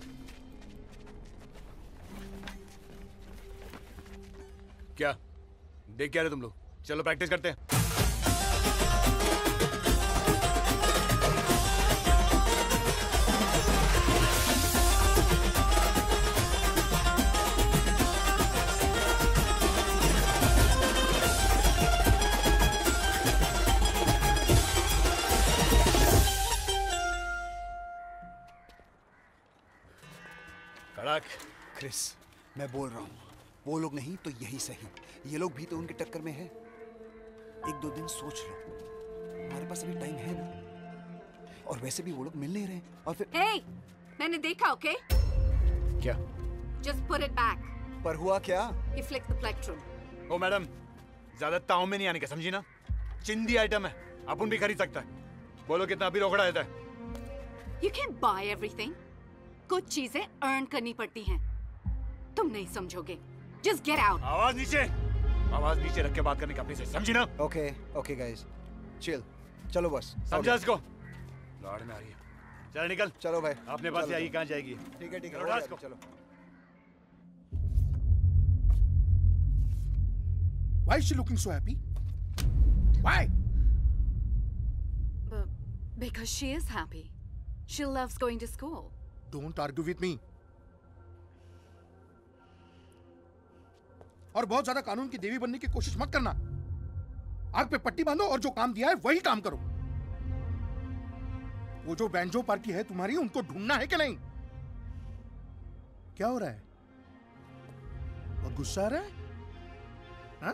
Speaker 12: क्या देख क्या रहे तुम लोग? चलो प्रैक्टिस करते हैं।
Speaker 8: क्रिस, मैं बोल रहा हूँ, वो लोग नहीं तो यही सही, ये लोग भी तो उनकी टक्कर में है। एक दो दिन सोच लो, हमारे पास अभी टाइम है ना, और वैसे भी वो लोग मिल नहीं रहे। और फिर
Speaker 5: Hey, मैंने देखा, okay?
Speaker 12: क्या?
Speaker 5: Just put it back.
Speaker 8: पर हुआ क्या?
Speaker 5: He flicked the plectrum.
Speaker 12: ओ मैडम, ज्यादा ताव में नहीं आने का, समझी ना? चिंदी आइटम है, अपन भी खरीद सकता है। बोलो कितना अभी रोकड़ा देता है?
Speaker 5: You can't buy everything. कुछ चीजें अर्न करनी पड़ती हैं। तुम नहीं समझोगे। Just get out.
Speaker 12: आवाज नीचे रख के बात करने का अपने से, समझी ना?
Speaker 8: ओके गाइस, चिल, चलो बस।
Speaker 12: समझा इसको? लाड़ में आ रही है। चल निकल।
Speaker 2: चलो भाई,
Speaker 12: अपने पास
Speaker 2: चलो,
Speaker 12: आएगी कहाँ जाएगी?
Speaker 2: ठीक है ठीक है,
Speaker 12: चलो,
Speaker 2: हो गया,
Speaker 12: डांस को।
Speaker 2: चलो।
Speaker 13: Why is she looking so happy? Why?
Speaker 5: Because she is happy. She loves going to school.
Speaker 13: Don't argue with me. और बहुत ज्यादा कानून की देवी बनने की कोशिश मत करना। आग पे पट्टी बांधो और जो काम दिया है वही काम करो। वो जो बैंजो पार्टी है तुम्हारी, उनको ढूंढना है कि नहीं? क्या हो रहा है? बहुत गुस्सा आ रहा है? हाँ?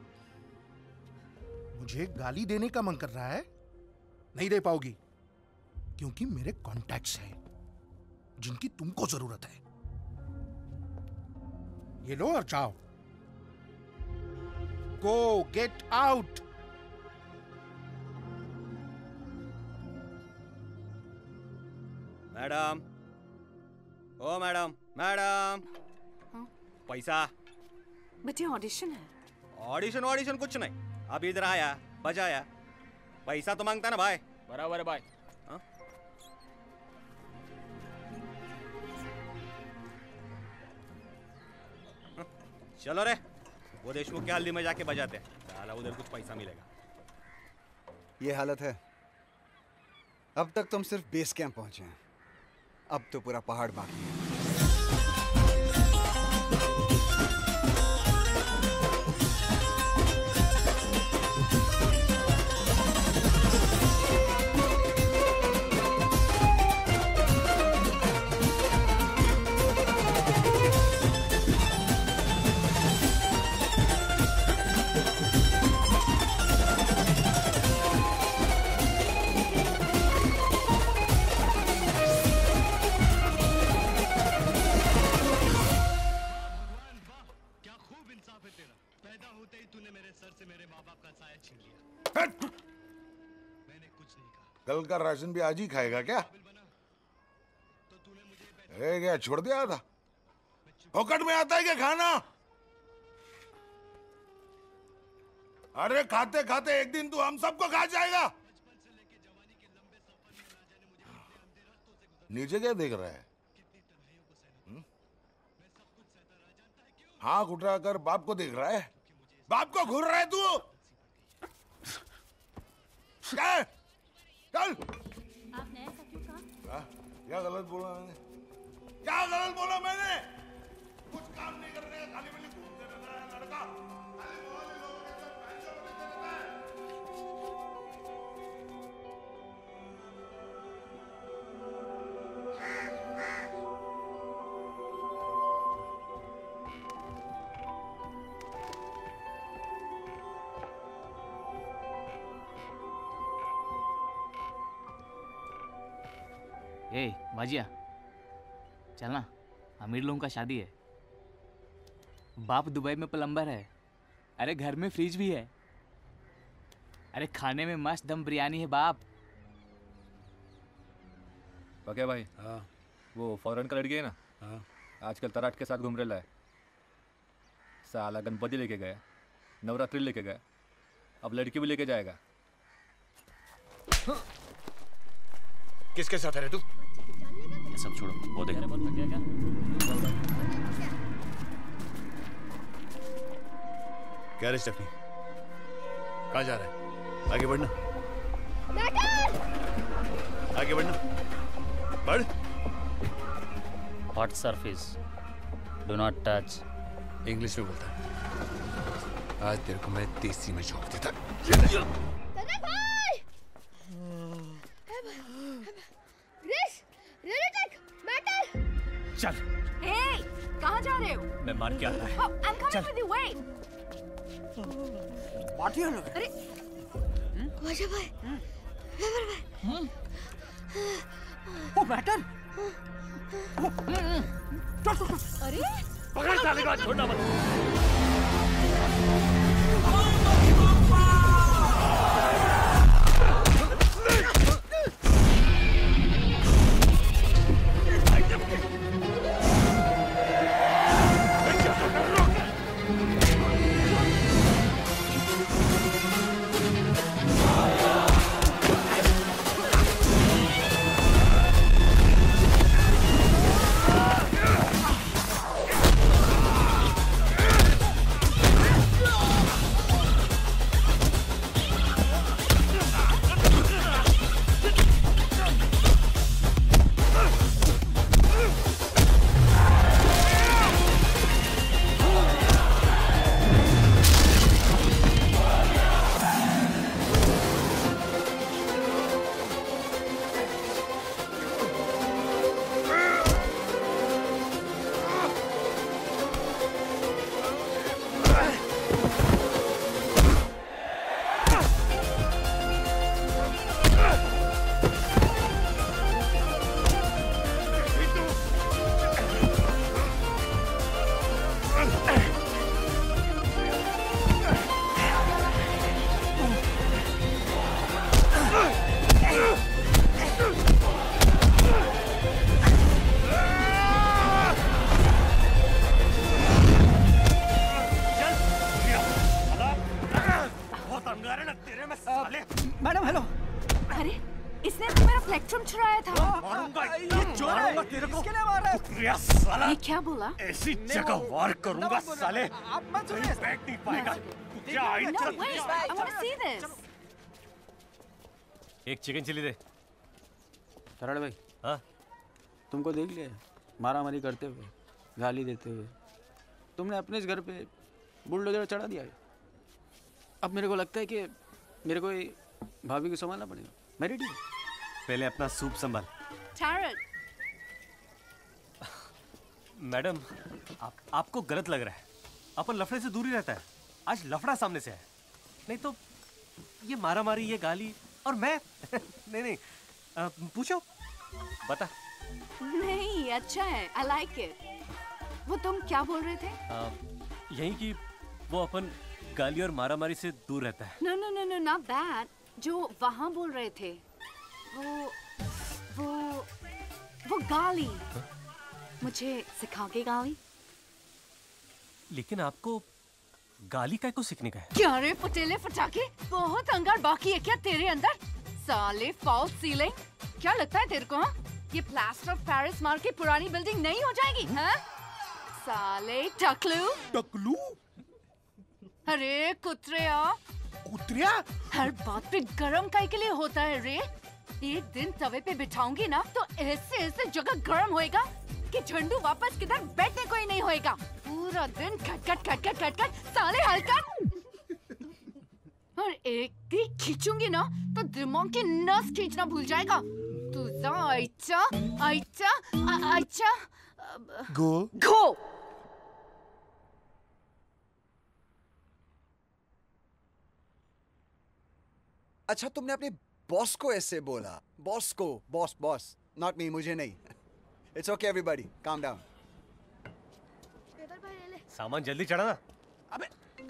Speaker 13: मुझे गाली देने का मन कर रहा है? नहीं दे पाओगी, क्योंकि मेरे कॉन्टैक्ट्स हैं जिनकी तुमको जरूरत है। ये लो और जाओ। Go, get out.
Speaker 9: मैडम, ओ मैडम, मैडम, पैसा।
Speaker 5: बेटे ऑडिशन है।
Speaker 9: ऑडिशन ऑडिशन कुछ नहीं, अब इधर आया बजाया, पैसा तो मांगता ना भाई।
Speaker 7: बराबर है भाई।
Speaker 9: चलो रे, वो देशमुख के हल्दी में जाके बजाते हैं, साला उधर कुछ पैसा मिलेगा।
Speaker 2: ये हालत है। अब तक तुम सिर्फ बेस कैंप पहुंचे हैं, अब तो पूरा पहाड़ बाकी है।
Speaker 12: कल का राशन भी आज ही खाएगा क्या? क्या छोड़ दिया था? फोकट में आता है क्या खाना? अरे खाते खाते एक दिन तू हम सबको खा जाएगा। नीचे क्या देख रहा है? हाँ उठा कर बाप को देख रहा है? बाप को घूर रहा है तू? क्या है? चल।
Speaker 4: आपने ऐसा क्यों कहा?
Speaker 12: क्या गलत बोला मैंने? क्या गलत बोला मैंने? कुछ काम नहीं करने का, खाली मिली घूमते रहता है लड़का। खाली मोहल्ले लोगों के साथ पैंचो लेते रहता है।
Speaker 3: ए भाजिया, चलना, अमीर लोगों का शादी है। बाप दुबई में प्लम्बर है। अरे घर में फ्रिज भी है। अरे खाने में मस्त दम बिरयानी है बाप।
Speaker 11: क्या भाई? हाँ। वो फॉरेन का लड़की है ना? हाँ। आजकल तराट के साथ घूम रहा है। साला गणपति लेके गया, नवरात्रि लेके गया, अब लड़की भी लेके जाएगा।
Speaker 12: किसके साथ है रे तू?
Speaker 18: ये सब छोड़ो, वो देख।
Speaker 12: क्या रे स्टेफनी, कहाँ जा रहा है? आगे बढ़ना, आगे बढ़ना, बढ़।
Speaker 7: Hot surface, do not touch.
Speaker 12: English में बोलता है। आज तेरे को मैं देसी में झोंक देता।
Speaker 11: चल।
Speaker 5: Hey, कहाँ जा रहे हो?
Speaker 11: मैं मान के आता है।
Speaker 5: Oh, I'm coming with you. Wait.
Speaker 16: Party होने
Speaker 5: अरे, वाजा भाई, वेवर भाई।
Speaker 16: ओ मैटर।
Speaker 5: अरे,
Speaker 18: पकड़ साले को, छोड़ना मत।
Speaker 16: किसके लिए मार रहा है?
Speaker 9: कुत्रिया साला!
Speaker 5: ये क्या बोला?
Speaker 9: ऐसी जगह वार करूंगा साले!
Speaker 16: आप मत सुनिए।
Speaker 9: कहीं बैठ नहीं पाएगा। तुझे आई
Speaker 5: No,
Speaker 9: चल-
Speaker 5: wait, I want to see this.
Speaker 9: एक चिकन चिली दे।
Speaker 19: तराड़ भाई,
Speaker 9: हाँ?
Speaker 19: तुमको देख लिया मारामारी करते हुए, गाली देते हुए। तुमने अपने इस घर पे बुलडोजर चढ़ा दिया है। अब मेरे को लगता है कि मेरे को ये भाभी को संभालना पड़ेगा। मैं रेडी हूँ।
Speaker 9: पहले अपना सूप संभाल।
Speaker 5: Tarot.
Speaker 9: मैडम, आपको गलत लग रहा है। अपन लफड़े से दूर ही रहता है। आज लफड़ा सामने से है, नहीं तो ये मारामारी, ये गाली और मैं नहीं नहीं पूछो, बता।
Speaker 5: नहीं, अच्छा है। I like it. वो तुम क्या बोल रहे थे?
Speaker 9: यही कि वो अपन गाली और मारामारी से दूर रहता है।
Speaker 5: No, no, no, no, not that. जो वहाँ बोल रहे थे, वो गाली। मुझे सिखाओगे गाली?
Speaker 9: लेकिन आपको गाली काय को सीखने का है?
Speaker 5: क्या रे पटेले फटाके, बहुत अंगार बाकी है क्या तेरे अंदर? साले फॉल्स सीलिंग, क्या लगता है तेरे को? हाँ? ये प्लास्टर ऑफ पेरिस मार के पुरानी बिल्डिंग नहीं हो जाएगी? हाँ? साले टकलू।
Speaker 13: टकलू?
Speaker 5: अरे कुत्रिया।
Speaker 13: कुत्रिया?
Speaker 5: हर बात पे गरम काय के लिए होता है रे? एक दिन तवे पे बिठाऊंगी ना तो ऐसे ऐसे जगह गरम होएगा कि झंडू वापस किधर बैठने को ही नहीं होएगा। पूरा दिन खटखट खटखट खटखट साले हलकट। और एक भी खींचूंगी ना तो दिमाग की नस खींचना भूल जाएगा। तुझा आइचा आइचा आइचा
Speaker 13: गो
Speaker 5: गो।
Speaker 2: अच्छा, तुमने अपने बॉस को ऐसे बोला? बॉस को? बॉस बॉस, नॉट मी, मुझे नहीं। It's okay everybody, calm down.
Speaker 9: सामान जल्दी चढ़ा ना।
Speaker 2: अबे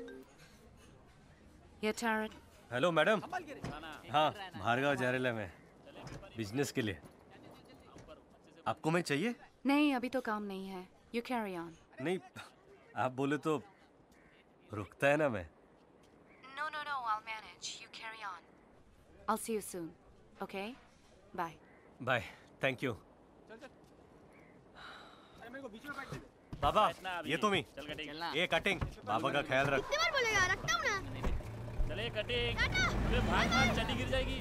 Speaker 5: ये टैरट।
Speaker 9: Hello madam. हाँ, भार्गव जा रहा है मैं बिजनेस के लिए। आपको मैं चाहिए?
Speaker 5: नहीं, अभी तो काम नहीं है। You carry on.
Speaker 9: नहीं, आप बोले तो रुकता है ना मैं।
Speaker 5: No, no, no, I'll manage. You carry on. I'll see you soon. Okay? Bye.
Speaker 9: Bye, thank you. बाबा, ये तुम ही। ये कटिंग, बाबा का ख्याल रख।
Speaker 15: कितनी बार बोलेगा? रखता हूँ ना।
Speaker 7: चले कटिंग। अबे भाग भाग, चड्डी गिर जाएगी।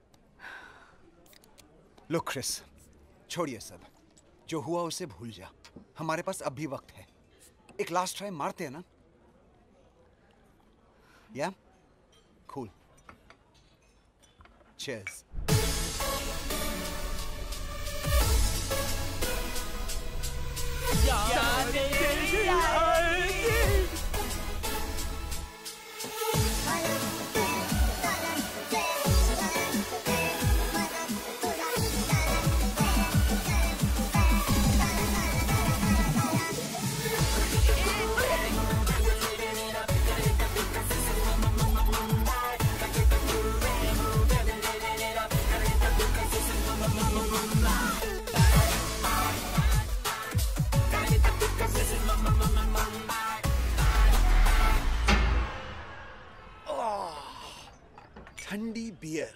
Speaker 2: लो क्रिस, छोड़िए सब। जो हुआ उसे भूल जा। हमारे पास अब भी वक्त है। एक लास्ट ट्राई मारते हैं ना? या? कूल। चीयर्स। ठंडी beer.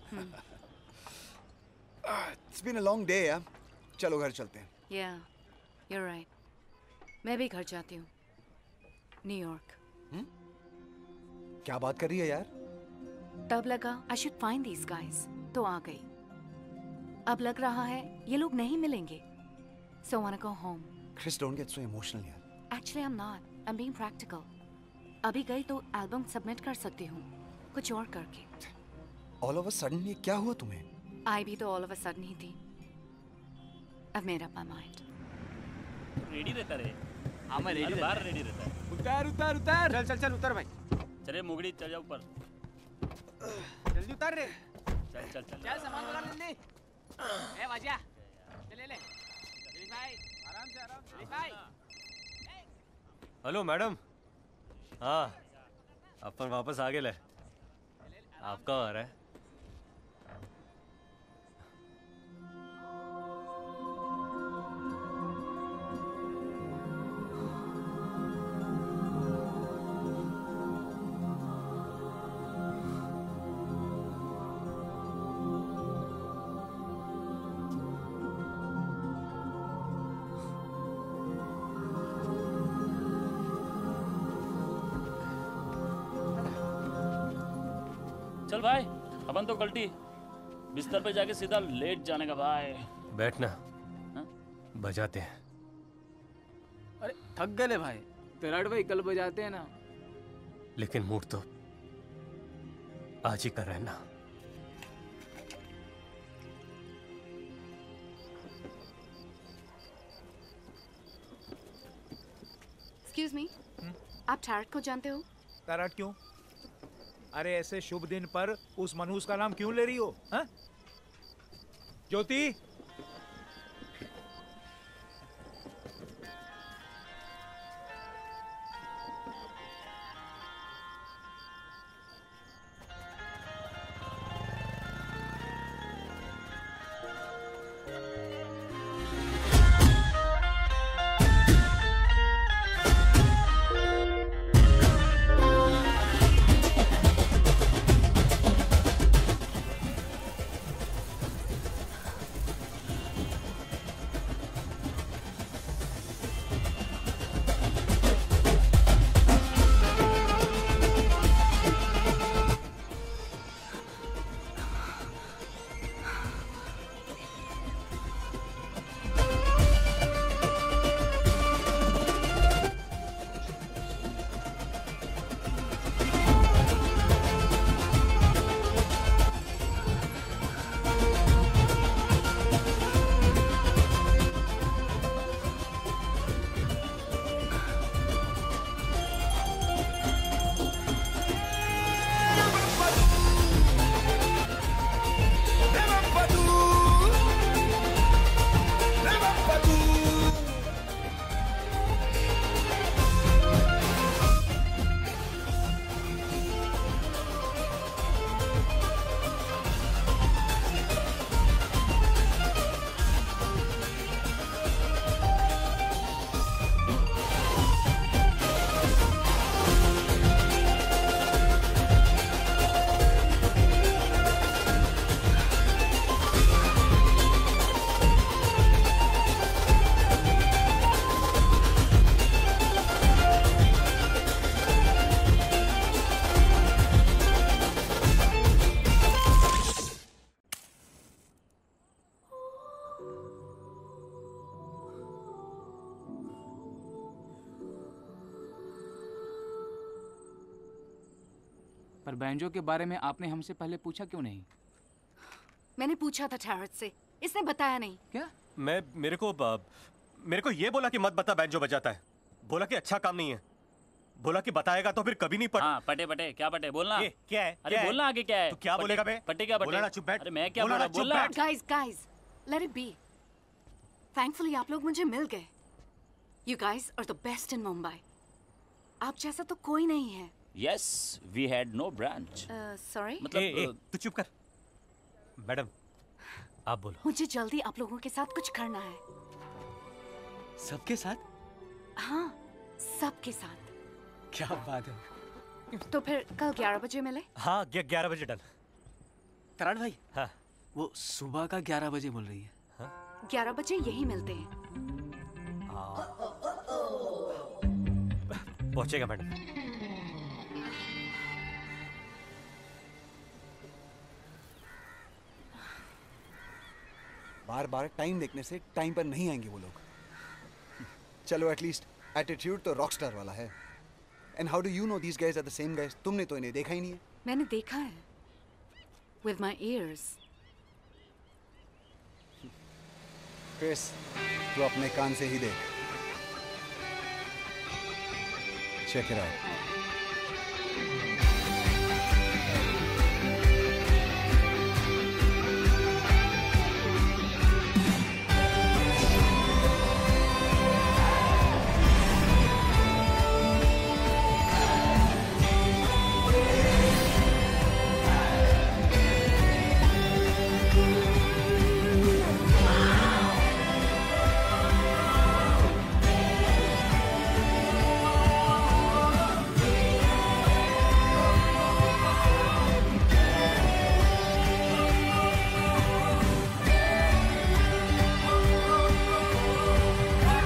Speaker 2: It's been a long day, यार। चलो घर चलते हैं।
Speaker 5: Yeah, you're right. मैं भी घर जाती हूँ। न्यूयॉर्क।
Speaker 2: क्या बात कर रही है यार?
Speaker 5: तब लगा I should find these guys, तो आ गई। अब लग रहा है ये लोग नहीं मिलेंगे। So I wanna go home.
Speaker 2: Chris, don't get so emotional यार।
Speaker 5: Actually, I'm not. I'm being practical. अभी गई तो एल्बम सबमिट कर सकती हूँ, कुछ और करके।
Speaker 2: All of a sudden ये क्या हुआ तुम्हें?
Speaker 5: आई भी तो all of a sudden ही थी। I've made up my mind.
Speaker 7: Ready रहता रे।
Speaker 3: हाँ, मैं ready
Speaker 7: हर
Speaker 3: रहता
Speaker 7: बार
Speaker 3: है।
Speaker 7: रेडी रहता है।
Speaker 16: उतार उतार उतार।
Speaker 3: चल चल चल उतर भाई।
Speaker 7: चले मुगड़ी, चल जा ऊपर।
Speaker 16: जल्दी उतार रे।
Speaker 7: चल चल चल।
Speaker 3: चल सामान लगा जल्दी। ए वाजिया, ले ले। दिलीप भाई, आराम से आराम से। दिलीप भाई।
Speaker 9: Hello madam. हाँ, अपन वापस आ गए। आप कहाँ आ रहे हैं?
Speaker 7: चल भाई, अपन तो कल्टी बिस्तर पे जाके सीधा लेट जाने का भाई।
Speaker 9: बैठना, बजाते हैं।
Speaker 3: अरे थक गए भाई, तराड़ भाई कल बजाते हैं ना।
Speaker 9: लेकिन मूड तो आज ही कर रहे हैं ना।
Speaker 5: एक्सक्यूज मी, आप टैरट को जानते हो?
Speaker 16: टैरट क्यों? अरे ऐसे शुभ दिन पर उस मनहूस का नाम क्यों ले रही हो? हाँ? ज्योति,
Speaker 3: पर बैंजो के बारे में आपने हमसे पहले पूछा क्यों नहीं?
Speaker 5: मैंने पूछा था टैरट से, इसने बताया नहीं।
Speaker 3: क्या?
Speaker 9: मेरे को ये बोला कि मत बता बैंजो बजाता है। बोला कि अच्छा काम नहीं है। बोला कि बताएगा तो फिर कभी नहीं पढ़।
Speaker 7: हाँ, पटे क्या पटे बोलना।
Speaker 9: क्या है?
Speaker 7: अरे बोलना आगे क्या है?
Speaker 9: तू क्या बोलेगा बे?
Speaker 7: पटे क्या पटे?
Speaker 9: बोला ना चुप बैठ।
Speaker 7: अरे मैं क्या बोला? बोलना।
Speaker 5: Guys, let it be. Thankfully आप लोग मुझे मिल गए। You guys are the best in Mumbai. आप जैसा तो कोई नहीं है।
Speaker 7: Yes, we had no branch.
Speaker 5: Sorry?
Speaker 7: मतलब
Speaker 9: तू चुप कर। मैडम, आप बोलो।
Speaker 5: मुझे जल्दी आप लोगों के साथ कुछ करना है।
Speaker 19: सबके साथ?
Speaker 5: हाँ, सबके साथ।
Speaker 19: क्या बात है।
Speaker 5: तो फिर कल 11 बजे मिले?
Speaker 9: हाँ, 11 बजे डन।
Speaker 19: तराड़ भाई,
Speaker 9: हाँ,
Speaker 19: वो सुबह का 11 बजे बोल रही है।
Speaker 5: 11 बजे यही मिलते हैं।
Speaker 9: पहुंचेगा मैडम।
Speaker 2: बार बार टाइम देखने से टाइम पर नहीं आएंगे वो लोग। चलो एटलीस्ट एटीट्यूड तो रॉकस्टार वाला है। And how do you know these guys are the same guys? तुमने तो इन्हें देखा ही नहीं है।
Speaker 5: मैंने देखा है with my ears.
Speaker 2: क्रिस, तू अपने कान से ही देख। Check it out.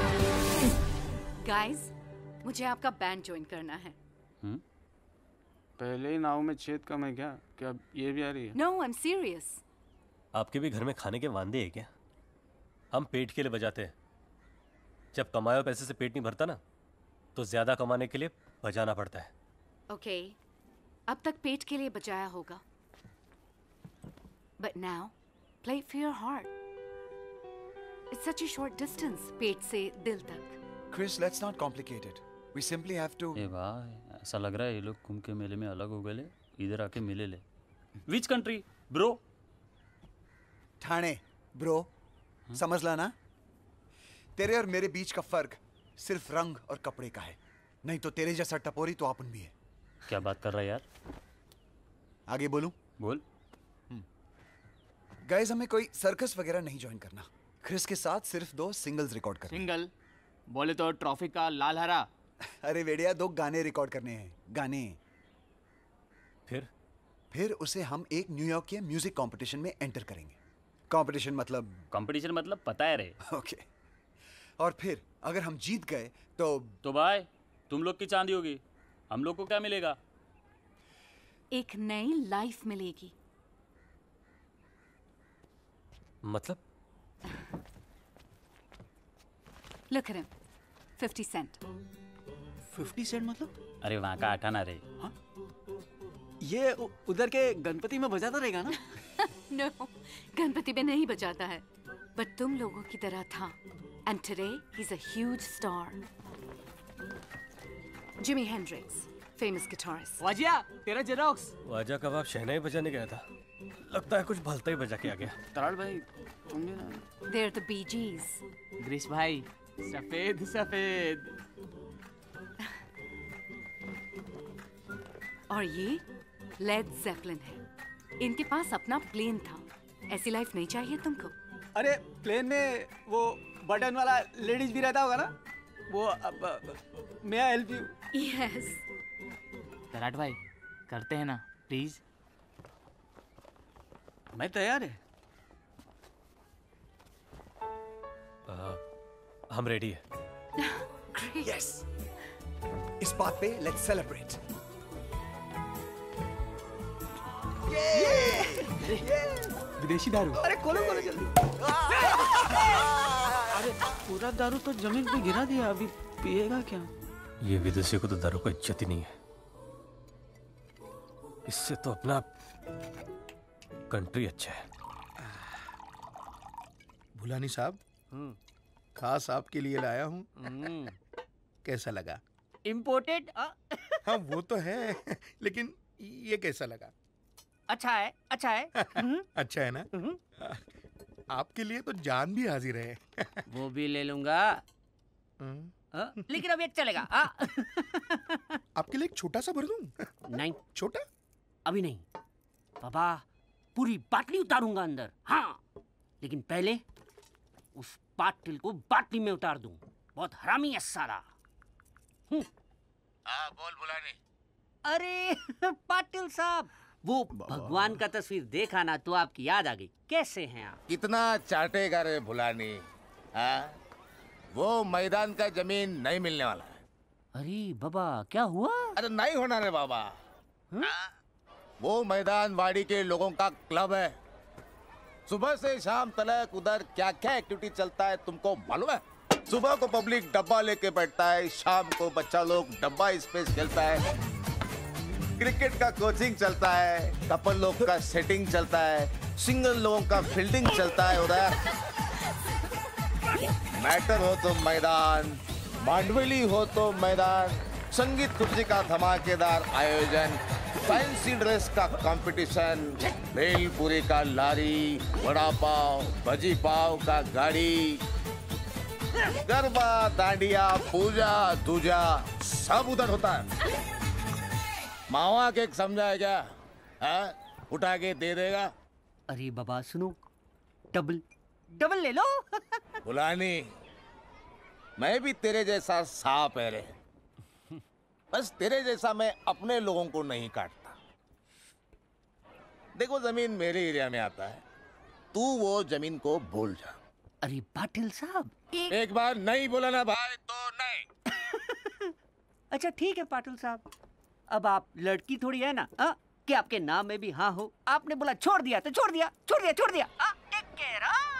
Speaker 5: गाइस, मुझे आपका बैंड ज्वाइन करना है।
Speaker 19: पहले ही नाव में छेद कम है क्या? क्या ये भी आ रही है?
Speaker 5: No, I am serious.
Speaker 9: आपके भी घर में खाने के वांदे हैं क्या? हम पेट के लिए बजाते हैं। जब कमाए हुए पैसे से पेट नहीं भरता ना, तो ज्यादा कमाने के लिए बजाना पड़ता है।
Speaker 5: ओके, अब तक पेट के लिए बजाया होगा, but now play for your heart. It's such a short distance पेट से दिल तक।
Speaker 2: Chris, let's not complicate it. We simply have to.
Speaker 7: ए भाई, ऐसा लग रहा है ये लोग कुंभ के मेले में अलग हो गए ले, इधर आके मिले ले। Which country, bro?
Speaker 2: Thane, bro. समझ ला ना? तेरे और मेरे बीच का फर्क सिर्फ रंग और कपड़े का है, नहीं तो तेरे जैसा टपोरी तो अपन भी है।
Speaker 7: क्या बात कर रहा है यार?
Speaker 2: आगे बोलूं?
Speaker 7: बोल।
Speaker 2: गाइस, हमें कोई सर्कस वगैरह नहीं ज्वाइन करना। क्रिस के साथ सिर्फ 2 सिंगल्स रिकॉर्ड करने।
Speaker 3: सिंगल बोले तो ट्रॉफी का लाल हरा।
Speaker 2: अरे वेडिया, 2 गाने रिकॉर्ड करने हैं, गाने। फिर उसे हम एक न्यूयॉर्क के म्यूजिक कंपटीशन में एंटर करेंगे। कंपटीशन मतलब
Speaker 7: पता है रे।
Speaker 2: ओके। और फिर अगर हम जीत गए तो
Speaker 7: भाई तुम लोग की चांदी होगी, हम लोग को क्या मिलेगा?
Speaker 5: एक नई लाइफ मिलेगी।
Speaker 9: मतलब?
Speaker 5: Look at him. 50 cent.
Speaker 19: 50 cent मतलब?
Speaker 7: अरे वहाँ का आठाना रे।
Speaker 19: ये उधर के गणपति में बजाता रहेगा ना?
Speaker 5: No, गणपति में नहीं बजाता है, बट तुम लोगों की तरह था। And today he's a huge star. Jimi Hendrix, famous guitarist.
Speaker 3: वाजिया, तेरा जेरोक्स।
Speaker 9: वाजा कबाब शहनाई बजाने गया था, लगता है कुछ भलता ही बजा के आ गया।
Speaker 19: तराल भाई, तुम भी ना?
Speaker 5: They're the Bee Gees.
Speaker 3: Girish भाई, सफेद सफेद।
Speaker 5: और ये लेड ज़ेपलिन है। इनके पास अपना प्लेन था। ऐसी लाइफ नहीं चाहिए तुमको?
Speaker 19: अरे प्लेन में वो बटन वाला लेडीज भी रहता होगा ना? वो मैं हेल्प यू?
Speaker 5: यस।
Speaker 3: तराट भाई, करते हैं ना प्लीज?
Speaker 19: मैं तैयार है।
Speaker 9: हम रेडी है।
Speaker 2: यस, इस बात पे लेट्स सेलिब्रेट।
Speaker 19: विदेशी दारू। अरे खोलो जल्दी। अरे पूरा दारू तो जमीन पे गिरा दिया, अभी पिएगा क्या?
Speaker 9: ये विदेशी को तो दारू को इज्जत ही नहीं है। इससे तो अपना कंट्री अच्छा है।
Speaker 13: भुलानी साहब, खास आपके लिए लाया हूँ। कैसा लगा?
Speaker 20: इम्पोर्टेड?
Speaker 13: हाँ वो तो है, लेकिन ये कैसा लगा?
Speaker 20: अच्छा है, अच्छा है।
Speaker 13: अच्छा है ना? आपके लिए तो जान भी हाजिर है।
Speaker 20: वो भी ले लूंगा, लेकिन अब एक चलेगा।
Speaker 13: आपके लिए एक छोटा सा भर दूं?
Speaker 20: नहीं,
Speaker 13: छोटा
Speaker 20: अभी नहीं बाबा, पूरी बाटली उतारूंगा अंदर। हाँ, लेकिन पहले उस पाटिल को बाटली में उतार दूं। बहुत हरामी है साला।
Speaker 14: हाँ बोल भुलानी।
Speaker 20: अरे पाटिल साहब, वो भगवान का तस्वीर देखा ना तो आपकी याद आ गई। कैसे हैं आप?
Speaker 14: कितना चाटेगा रे भुलानी? हाँ, वो मैदान का जमीन नहीं मिलने वाला है।
Speaker 20: अरे बाबा, क्या हुआ?
Speaker 14: अरे नहीं होना रे बाबा। वो मैदान वाड़ी के लोगों का क्लब है। सुबह से शाम तक उधर क्या क्या एक्टिविटी चलता है तुमको मालूम है? सुबह को पब्लिक डब्बा लेके बैठता है, शाम को बच्चा लोग डब्बा स्पेस खेलता है, क्रिकेट का कोचिंग चलता है, कपल लोग का सेटिंग चलता है, सिंगल लोगों का फील्डिंग चलता है उधर। मैटर हो तो मैदान, मांडवली हो तो मैदान, संगीत कुर्सी का धमाकेदार आयोजन, फैंसी ड्रेस का कंपटीशन, भेलपुरी का लारी, वड़ा पाव, भजी पाव का गाड़ी, गरबा, दांडिया, पूजा, दूजा सब उधर होता है। मावा के समझा है क्या? हाँ? उठा के दे देगा।
Speaker 20: अरे बाबा सुनो, डबल डबल ले लो।
Speaker 14: भुलानी, मैं भी तेरे जैसा सांप है रे। बस तेरे जैसा मैं अपने लोगों को नहीं काटता। देखो जमीन मेरे एरिया में आता है, तू वो जमीन को भूल जा।
Speaker 20: अरे पाटिल साहब,
Speaker 14: एक बार नहीं बोला ना भाई तो नहीं।
Speaker 20: अच्छा ठीक है पाटिल साहब, अब आप लड़की थोड़ी है ना, हाँ? कि आपके नाम में भी हाँ हो। आपने बोला छोड़ दिया तो छोड़ दिया, छोड़ दिया, छोड़ दिया। Take care.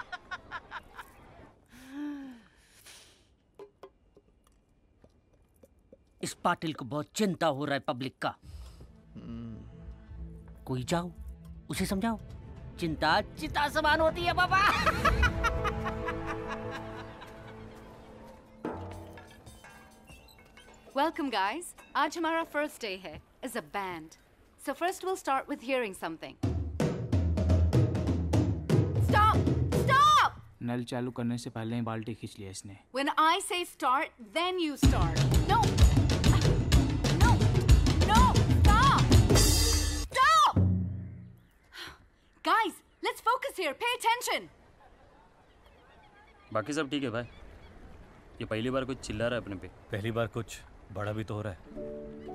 Speaker 20: इस पाटिल को बहुत चिंता हो रहा है पब्लिक का। कोई जाओ उसे समझाओ, चिंता चिता समान होती है बाबा।
Speaker 5: Welcome guys. आज हमारा first day है as a band. So first we'll start with hearing something. Stop! Stop!
Speaker 3: नल चालू करने से पहले ही बाल्टी खींच लिया इसने।
Speaker 5: When I say start, then you start. No! No! No! Stop! Stop! Guys, let's focus here. Pay attention.
Speaker 7: बाकी सब ठीक है भाई। ये पहली बार कुछ चिल्ला रहा है अपने पे।
Speaker 9: पहली बार कुछ बड़ा भी तो हो रहा है।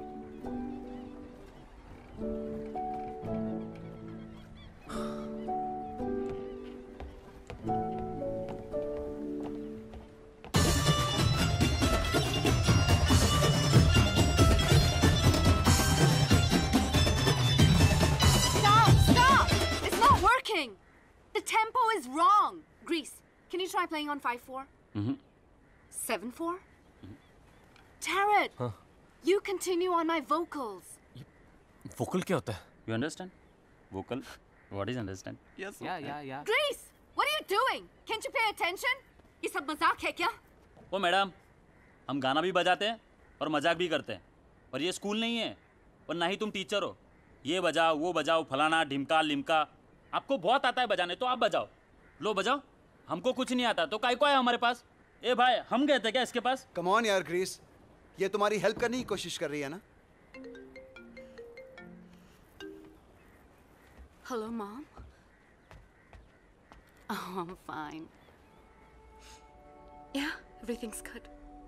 Speaker 5: The tempo is wrong. Grease, can you try playing on 5/4? 7/4? Tarot,
Speaker 9: हाँ?
Speaker 5: you continue on my vocals.
Speaker 9: Vocal क्या होता है?
Speaker 7: You understand? Vocal? What is understand?
Speaker 3: Yes. Yeah.
Speaker 5: Grease, what are you doing? Can't you pay attention? ये सब मजाक है क्या?
Speaker 7: ओ मैडम, हम गाना भी बजाते हैं और मजाक भी करते हैं, और ये स्कूल नहीं है और ना ही तुम टीचर हो। ये बजाओ, वो बजाओ, फलाना ढिमका लिमका। आपको बहुत आता है बजाने तो आप बजाओ। लो बजाओ। हमको कुछ नहीं आता तो काय को है हमारे पास? ए भाई, हम गए थे क्या इसके पास?
Speaker 2: कम ऑन यार ग्रीस, ये तुम्हारी हेल्प करने की कोशिश कर रही है ना?
Speaker 5: Hello, Mom. Oh, I'm fine. Yeah, everything's good.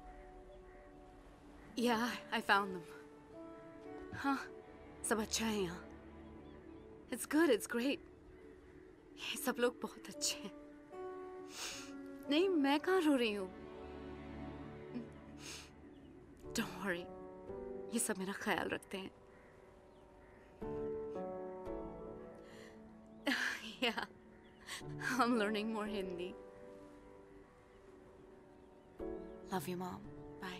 Speaker 5: Yeah, I found them. Huh? सब अच्छा है यहाँ. It's good, it's great. ये सब लोग बहुत अच्छे हैं. नहीं, मैं कहाँ रो रही हूँ? Don't worry. ये सब मेरा ख्याल रखते हैं. Yeah, I'm learning more Hindi. Love you, Mom. Bye.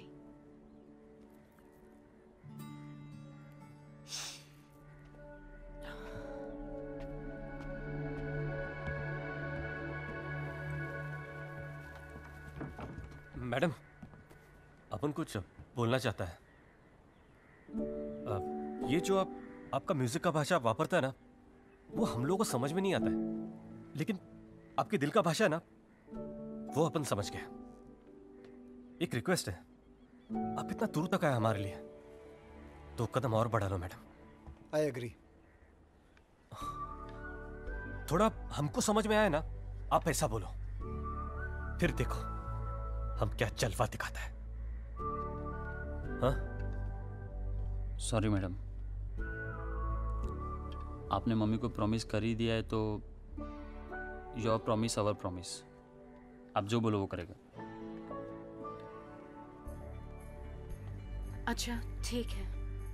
Speaker 9: Madam, अपन कुछ बोलना चाहता है। ये जो आपका म्यूजिक का भाषा वापरता है ना, वो हम लोगों को समझ में नहीं आता है, लेकिन आपके दिल का भाषा है ना, वो अपन समझ गए। एक रिक्वेस्ट है, आप इतना दूर तक आए हमारे लिए, तो कदम और बढ़ा लो मैडम।
Speaker 2: I agree.
Speaker 9: थोड़ा हमको समझ में आए ना, आप ऐसा बोलो, फिर देखो हम क्या जलवा दिखाता है। हाँ?
Speaker 7: सॉरी मैडम, आपने मम्मी को प्रॉमिस कर ही दिया है तो योर प्रॉमिस अवर प्रॉमिस। आप जो बोलो वो करेगा।
Speaker 5: अच्छा ठीक है,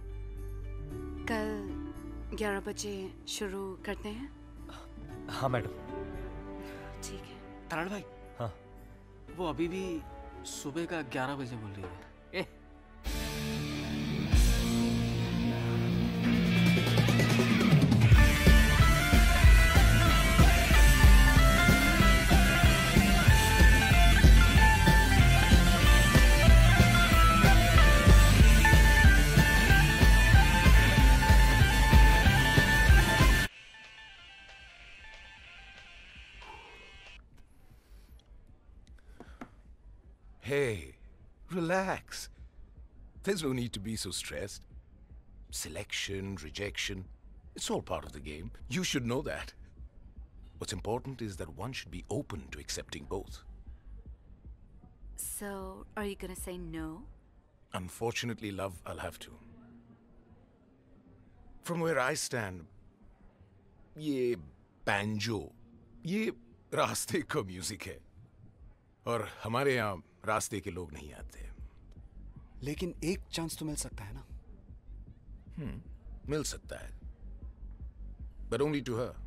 Speaker 5: कल 11 बजे शुरू करते हैं।
Speaker 9: हाँ मैडम।
Speaker 5: ठीक है।
Speaker 19: तरण भाई।
Speaker 9: हाँ।
Speaker 19: वो अभी भी सुबह का 11 बजे बोल रही है।
Speaker 12: Hey, relax. There's no need to be so stressed. Selection, rejection, it's all part of the game. You should know that. What's important is that one should be open to accepting both.
Speaker 5: So, are you gonna say no?
Speaker 12: Unfortunately, love, I'll have to. From where I stand, ये banjo, ये रास्ते का म्यूजिक है, और हमारे यहाँ रास्ते के लोग नहीं आते।
Speaker 2: लेकिन एक चांस तो मिल सकता है ना?
Speaker 12: मिल सकता है, but only to her.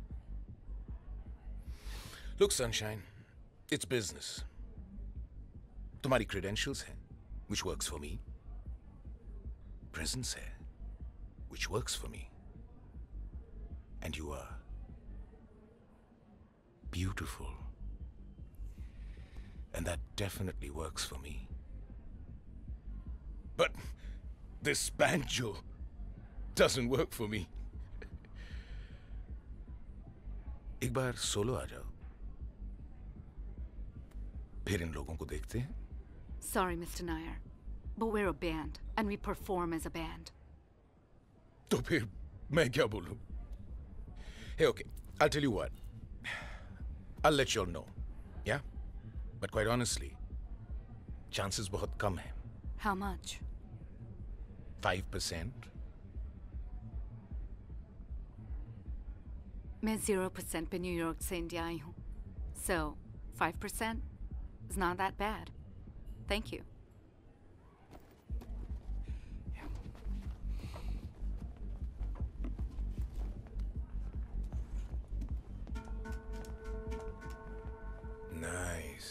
Speaker 12: Look, Sunshine, it's business. तुम्हारी credentials हैं, which works for me. Presence है, which works for me. And you are beautiful. And that definitely works for me. But this banjo doesn't work for me. एक बार सोलो आ जाओ, फिर इन लोगों को देखते हैं.
Speaker 5: Sorry, Mr. Nair, but we're a band and we perform as a band.
Speaker 12: तो फिर मैं क्या बोलूं? Hey, okay, I'll tell you what. I'll let you all know, yeah? But quite honestly, chances बहुत कम हैं.
Speaker 5: How much?
Speaker 12: 5%.
Speaker 5: मैं 0% पे न्यूयॉर्क से इंडिया आई हूँ. So, 5% is not that bad. Thank you.
Speaker 12: Nice.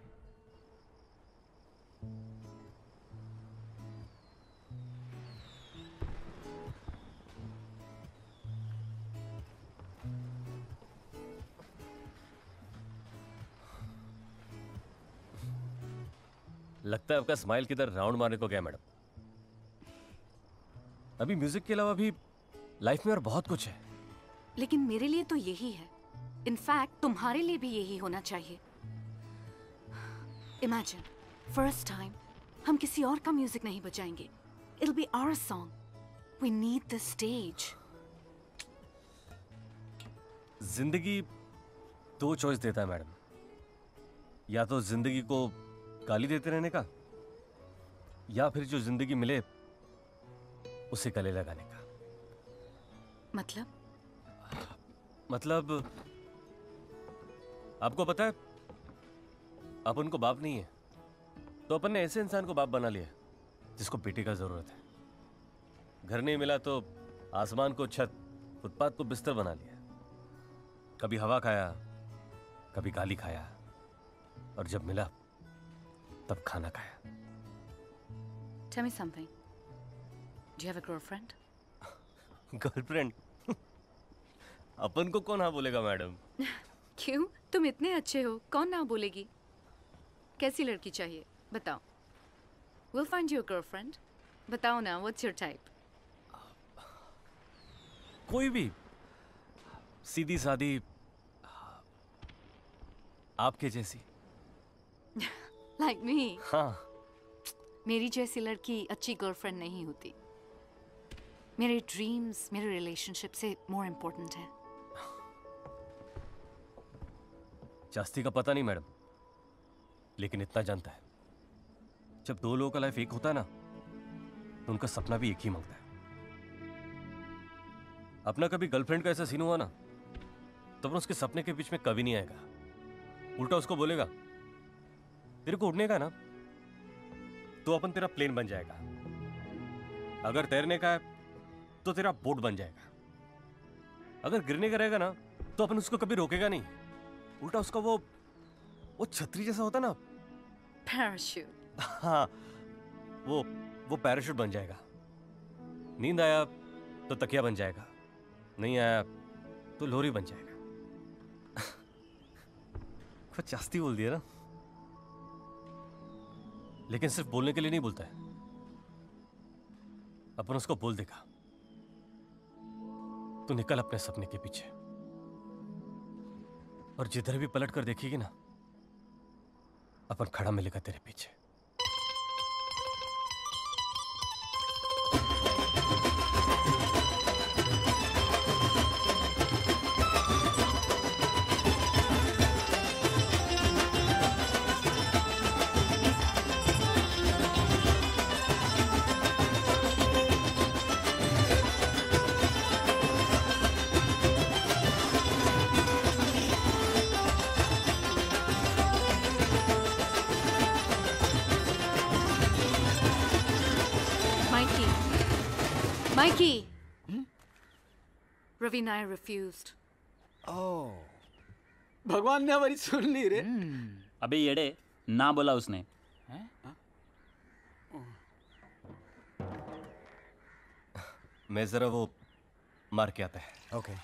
Speaker 9: लगता है आपका स्माइल किधर राउंड मारने को गया मैडम. अभी म्यूजिक के अलावा भी लाइफ में और बहुत कुछ है.
Speaker 5: लेकिन मेरे लिए तो यही है. इनफैक्ट तुम्हारे लिए भी यही होना चाहिए. इमेजिन, फर्स्ट टाइम हम किसी और का म्यूजिक नहीं बजाएंगे. It'll be our song. We need the stage.
Speaker 9: जिंदगी दो चॉइस देता है मैडम. या तो जिंदगी को गाली देते रहने का, या फिर जो जिंदगी मिले उसे गले लगाने का.
Speaker 5: मतलब
Speaker 9: आपको पता है, आप उनको बाप नहीं है, तो अपन ने ऐसे इंसान को बाप बना लिया जिसको बेटे का जरूरत है. घर नहीं मिला तो आसमान को छत, फुटपाथ को बिस्तर बना लिया. कभी हवा खाया, कभी गाली खाया, और जब मिला तब खाना खाया.
Speaker 5: Tell me something. Do you have a girlfriend?
Speaker 9: Girlfriend? अपन को कौन हाँ बोलेगा मैडम?
Speaker 5: क्यों? तुम इतने अच्छे हो, कौन ना बोलेगी? कैसी लड़की चाहिए? बताओ. We'll find you a girlfriend. बताओ ना, what's your type?
Speaker 9: कोई भी, सीधी सादी, आपके जैसी.
Speaker 5: Like me?
Speaker 9: हाँ.
Speaker 5: मेरी जैसी लड़की अच्छी गर्लफ्रेंड नहीं होती. मेरे ड्रीम्स मेरे रिलेशनशिप से more important है.
Speaker 9: जास्ती का पता नहीं मैडम, लेकिन इतना जानता है, जब दो लोगों का लाइफ एक होता है ना, तो उनका सपना भी एक ही मांगता है. अपना कभी गर्लफ्रेंड का ऐसा सीन हुआ ना, तो अपन उसके सपने के बीच में कभी नहीं आएगा. उल्टा उसको बोलेगा, तेरे को उड़ने का ना, तो अपन तेरा प्लेन बन जाएगा. अगर तैरने का है तो तेरा बोट बन जाएगा. अगर गिरने का रहेगा ना, तो अपन उसको कभी रोकेगा नहीं. उल्टा उसका वो छतरी जैसा होता ना,
Speaker 5: पैराशूट.
Speaker 9: हाँ, वो पैराशूट बन जाएगा. नींद आया तो तकिया बन जाएगा, नहीं आया तो लोरी बन जाएगा. कुछ जास्ती बोल दिया ना, लेकिन सिर्फ बोलने के लिए नहीं बोलता है. अपन उसको बोल देगा, तू निकल अपने सपने के पीछे, और जिधर भी पलट कर देखेगी ना, अपन खड़ा मिलेगा तेरे पीछे.
Speaker 5: Mikey. Ravi Nair refused.
Speaker 2: Oh.
Speaker 19: भगवान ने हमारी सुन ली रे।
Speaker 7: अबे येड़े, ना बोला उसने।
Speaker 9: मैं जरा वो मार के आता है।
Speaker 2: ओके।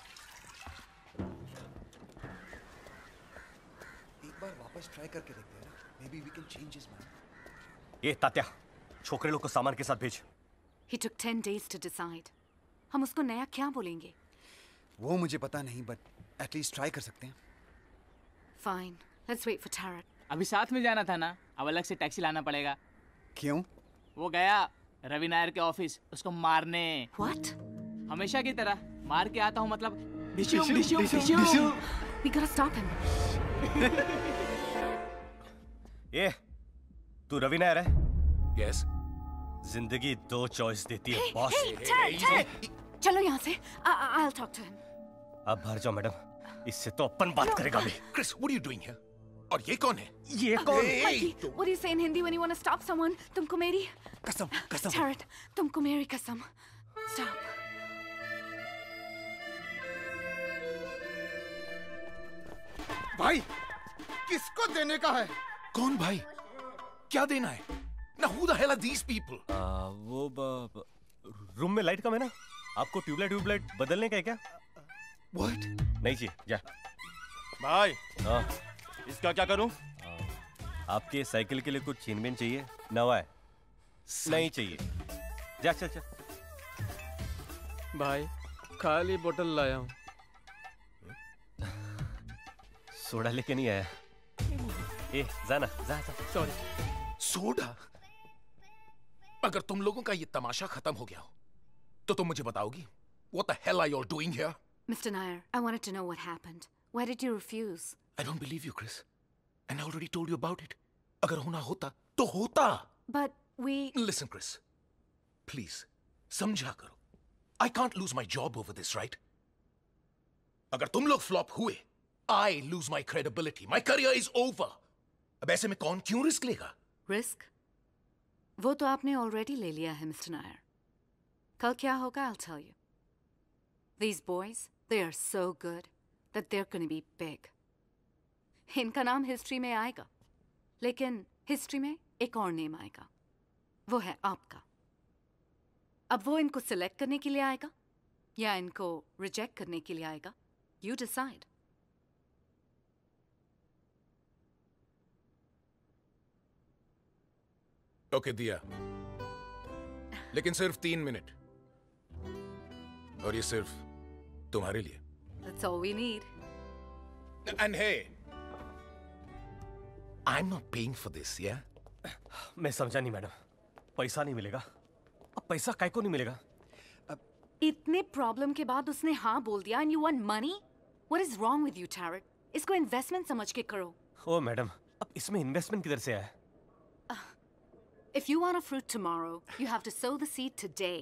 Speaker 2: एक बार वापस ट्राई करके देखते हैं ना। Maybe we can change his mind.
Speaker 9: ये तात्या, छोकरे लोग को सामान के साथ भेज।
Speaker 5: He took 10 days to decide. हम उसको नया क्या बोलेंगे?
Speaker 2: वो मुझे पता नहीं, but at least try कर सकते हैं।
Speaker 5: Fine. Let's wait for Tarat.
Speaker 3: अभी साथ में जाना था ना, अब अलग से टैक्सी लाना पड़ेगा।
Speaker 2: क्यों?
Speaker 3: वो गया रवि नायर के ऑफिस उसको मारने।
Speaker 5: What?
Speaker 3: हमेशा की तरह मार के आता हूँ, मतलब
Speaker 5: Dishu,
Speaker 3: Dishoom
Speaker 5: dishu,
Speaker 3: Dishoom.
Speaker 5: dishu. We gotta stop him.
Speaker 9: ये तू रवि नायर है?
Speaker 12: Yes.
Speaker 9: जिंदगी दो चॉइस देती है बॉस।
Speaker 5: Tarat! चलो यहाँ से। I'll talk to him.
Speaker 9: अब बाहर जाओ मैडम, इससे तो अपन बात करेगा भी।
Speaker 12: Chris, what are you doing here? और ये कौन है?
Speaker 9: ये कौन?
Speaker 5: Mikey, what do you say in Hindi when you want to stop someone? तुमको मेरी
Speaker 2: कसम, कसम।
Speaker 5: Tarat, तुमको मेरी कसम। Stop.
Speaker 12: भाई, किसको देने का है? कौन भाई? क्या देना है? Now who the hell are these people?
Speaker 9: वो रूम में लाइट कम है ना? आपको ट्यूबलाइट बदलने का है क्या?
Speaker 12: What?
Speaker 9: नहीं चाहिए, जा।
Speaker 7: भाई, इसका क्या करूं?
Speaker 9: आपके साइकिल के लिए कुछ चेन चाहिए? नवा है। नहीं चाहिए। जा चल चल।
Speaker 19: भाई, खाली बोतल लाया हूँ।
Speaker 9: सोडा लेके नहीं आया। ए, जाना, जा।
Speaker 19: सॉरी।
Speaker 12: सोडा? अगर तुम लोगों का ये तमाशा खत्म हो गया हो, तो तुम मुझे बताओगी? What the hell are you all doing here?
Speaker 5: Mr. Nair, I wanted to know what happened. Why did you refuse?
Speaker 12: I don't believe you, Chris. And I already told you about it. अगर होना होता, तो होता.
Speaker 5: But we...
Speaker 12: Listen, Chris. Please, समझा करो. I can't lose my job over this, right? अगर तुम लोग flop हुए, I lose my credibility. My career is over. अब ऐसे में कौन क्यों रिस्क लेगा?
Speaker 5: Risk? वो तो आपने already ले लिया है, Mr. Nair. कल क्या होगा, I'll tell you. These boys, they are so good that they're going to be big. इनका नाम हिस्ट्री में आएगा, लेकिन हिस्ट्री में एक और नेम आएगा, वो है आपका। अब वो इनको सिलेक्ट करने के लिए आएगा या इनको रिजेक्ट करने के लिए आएगा? You decide.
Speaker 12: ओके, दिया। लेकिन सिर्फ 3 मिनट, और ये सिर्फ तुम्हारे लिए।
Speaker 5: That's all we need.
Speaker 12: And hey, I'm not paying for this, yeah?
Speaker 9: मैं समझा नहीं मैडम, पैसा नहीं मिलेगा। अब पैसा काय को नहीं मिलेगा?
Speaker 5: इतने प्रॉब्लम के बाद उसने हाँ बोल दिया and you want money? What is wrong with you, Tarat? इसको इन्वेस्टमेंट समझ के करो।
Speaker 9: ओ मैडम, अब इसमें इन्वेस्टमेंट किधर से आया?
Speaker 5: If you want a fruit tomorrow, you have to sow the seed today.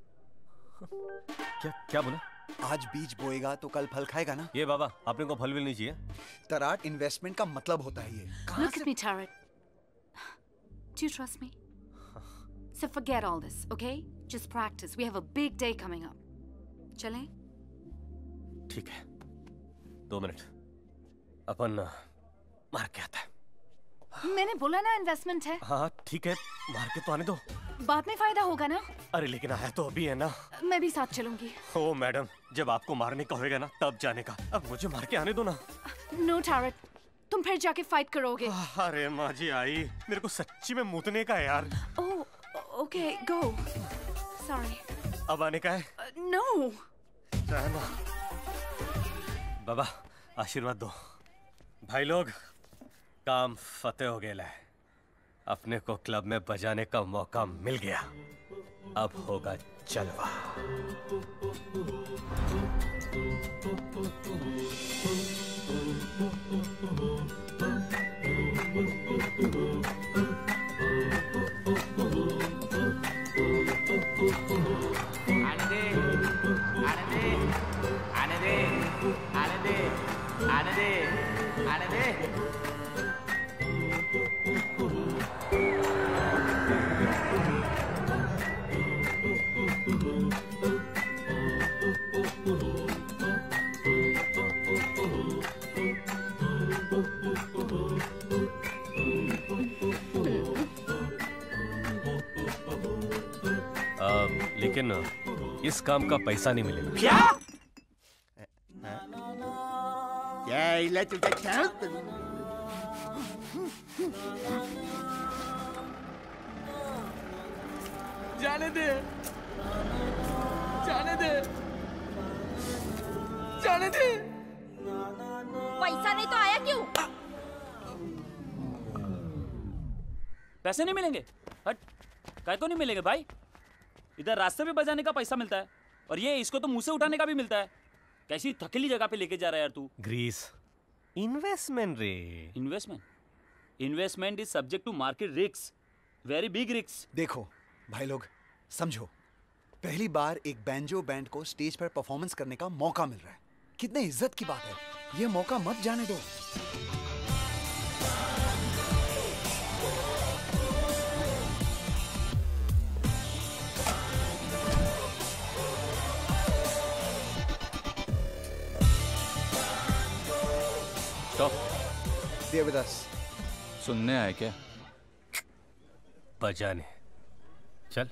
Speaker 9: क्या बोला?
Speaker 2: आज बीज बोएगा तो कल फल खाएगा ना?
Speaker 9: ये बाबा, आपने को फल भी नहीं चाहिए?
Speaker 2: तराट इन्वेस्टमेंट का मतलब होता है ये।
Speaker 5: Look at me, Tarat. Do you trust me? So forget all this, okay? Just practice. We have a big day coming up. चलें?
Speaker 9: ठीक है, 2 मिनट, अपन मार के आता है।
Speaker 5: मैंने बोला ना इन्वेस्टमेंट है।
Speaker 9: हाँ ठीक है, मार के तो आने दो।
Speaker 5: बाद में फायदा होगा ना?
Speaker 9: अरे लेकिन आया तो अभी है ना।
Speaker 5: मैं भी साथ चलूंगी।
Speaker 9: ओ मैडम, जब आपको मारने का होगा ना तब जाने का, अब मुझे मार के आने दो ना।
Speaker 5: नो Tarat, तुम फिर जाके फाइट करोगे।
Speaker 9: अरे माँ जी आई, मेरे को सच्ची में मुतने का है यार।
Speaker 5: Oh, okay, go. सॉरी।
Speaker 9: अब आने का है?
Speaker 5: नो।
Speaker 9: जाना। बाबा आशीर्वाद दो। भाई लोग, काम फतेह हो गया है। अपने को क्लब में बजाने का मौका मिल गया, अब होगा जलवा।
Speaker 3: आने दे, आने दे, आने दे, आने दे, आने दे, आने दे।
Speaker 9: लेकिन इस काम का पैसा नहीं मिलेगा।
Speaker 16: क्या?
Speaker 14: क्या इला चुका क्या?
Speaker 3: जाने दे, जाने दे, जाने दे।
Speaker 5: पैसा नहीं तो आया क्यों?
Speaker 7: पैसे नहीं मिलेंगे? हट, काय को नहीं मिलेंगे भाई? इधर रास्ते पे बजाने का पैसा मिलता है और ये इसको तो मुंह से उठाने का भी मिलता है। कैसी थकेली जगह पे लेके जा रहा है यार तू।
Speaker 9: ग्रीस इन्वेस्टमेंट रे।
Speaker 7: Investment? Investment is subject to market risk, very big risk.
Speaker 2: देखो भाई लोग, समझो, पहली बार एक बैंजो बैंड को स्टेज पर परफॉर्मेंस करने का मौका मिल रहा है। कितने इज्जत की बात है, ये मौका मत जाने दो।
Speaker 11: स्टॉप।
Speaker 2: देवदास
Speaker 11: सुनने आए क्या?
Speaker 9: बजाने। चल।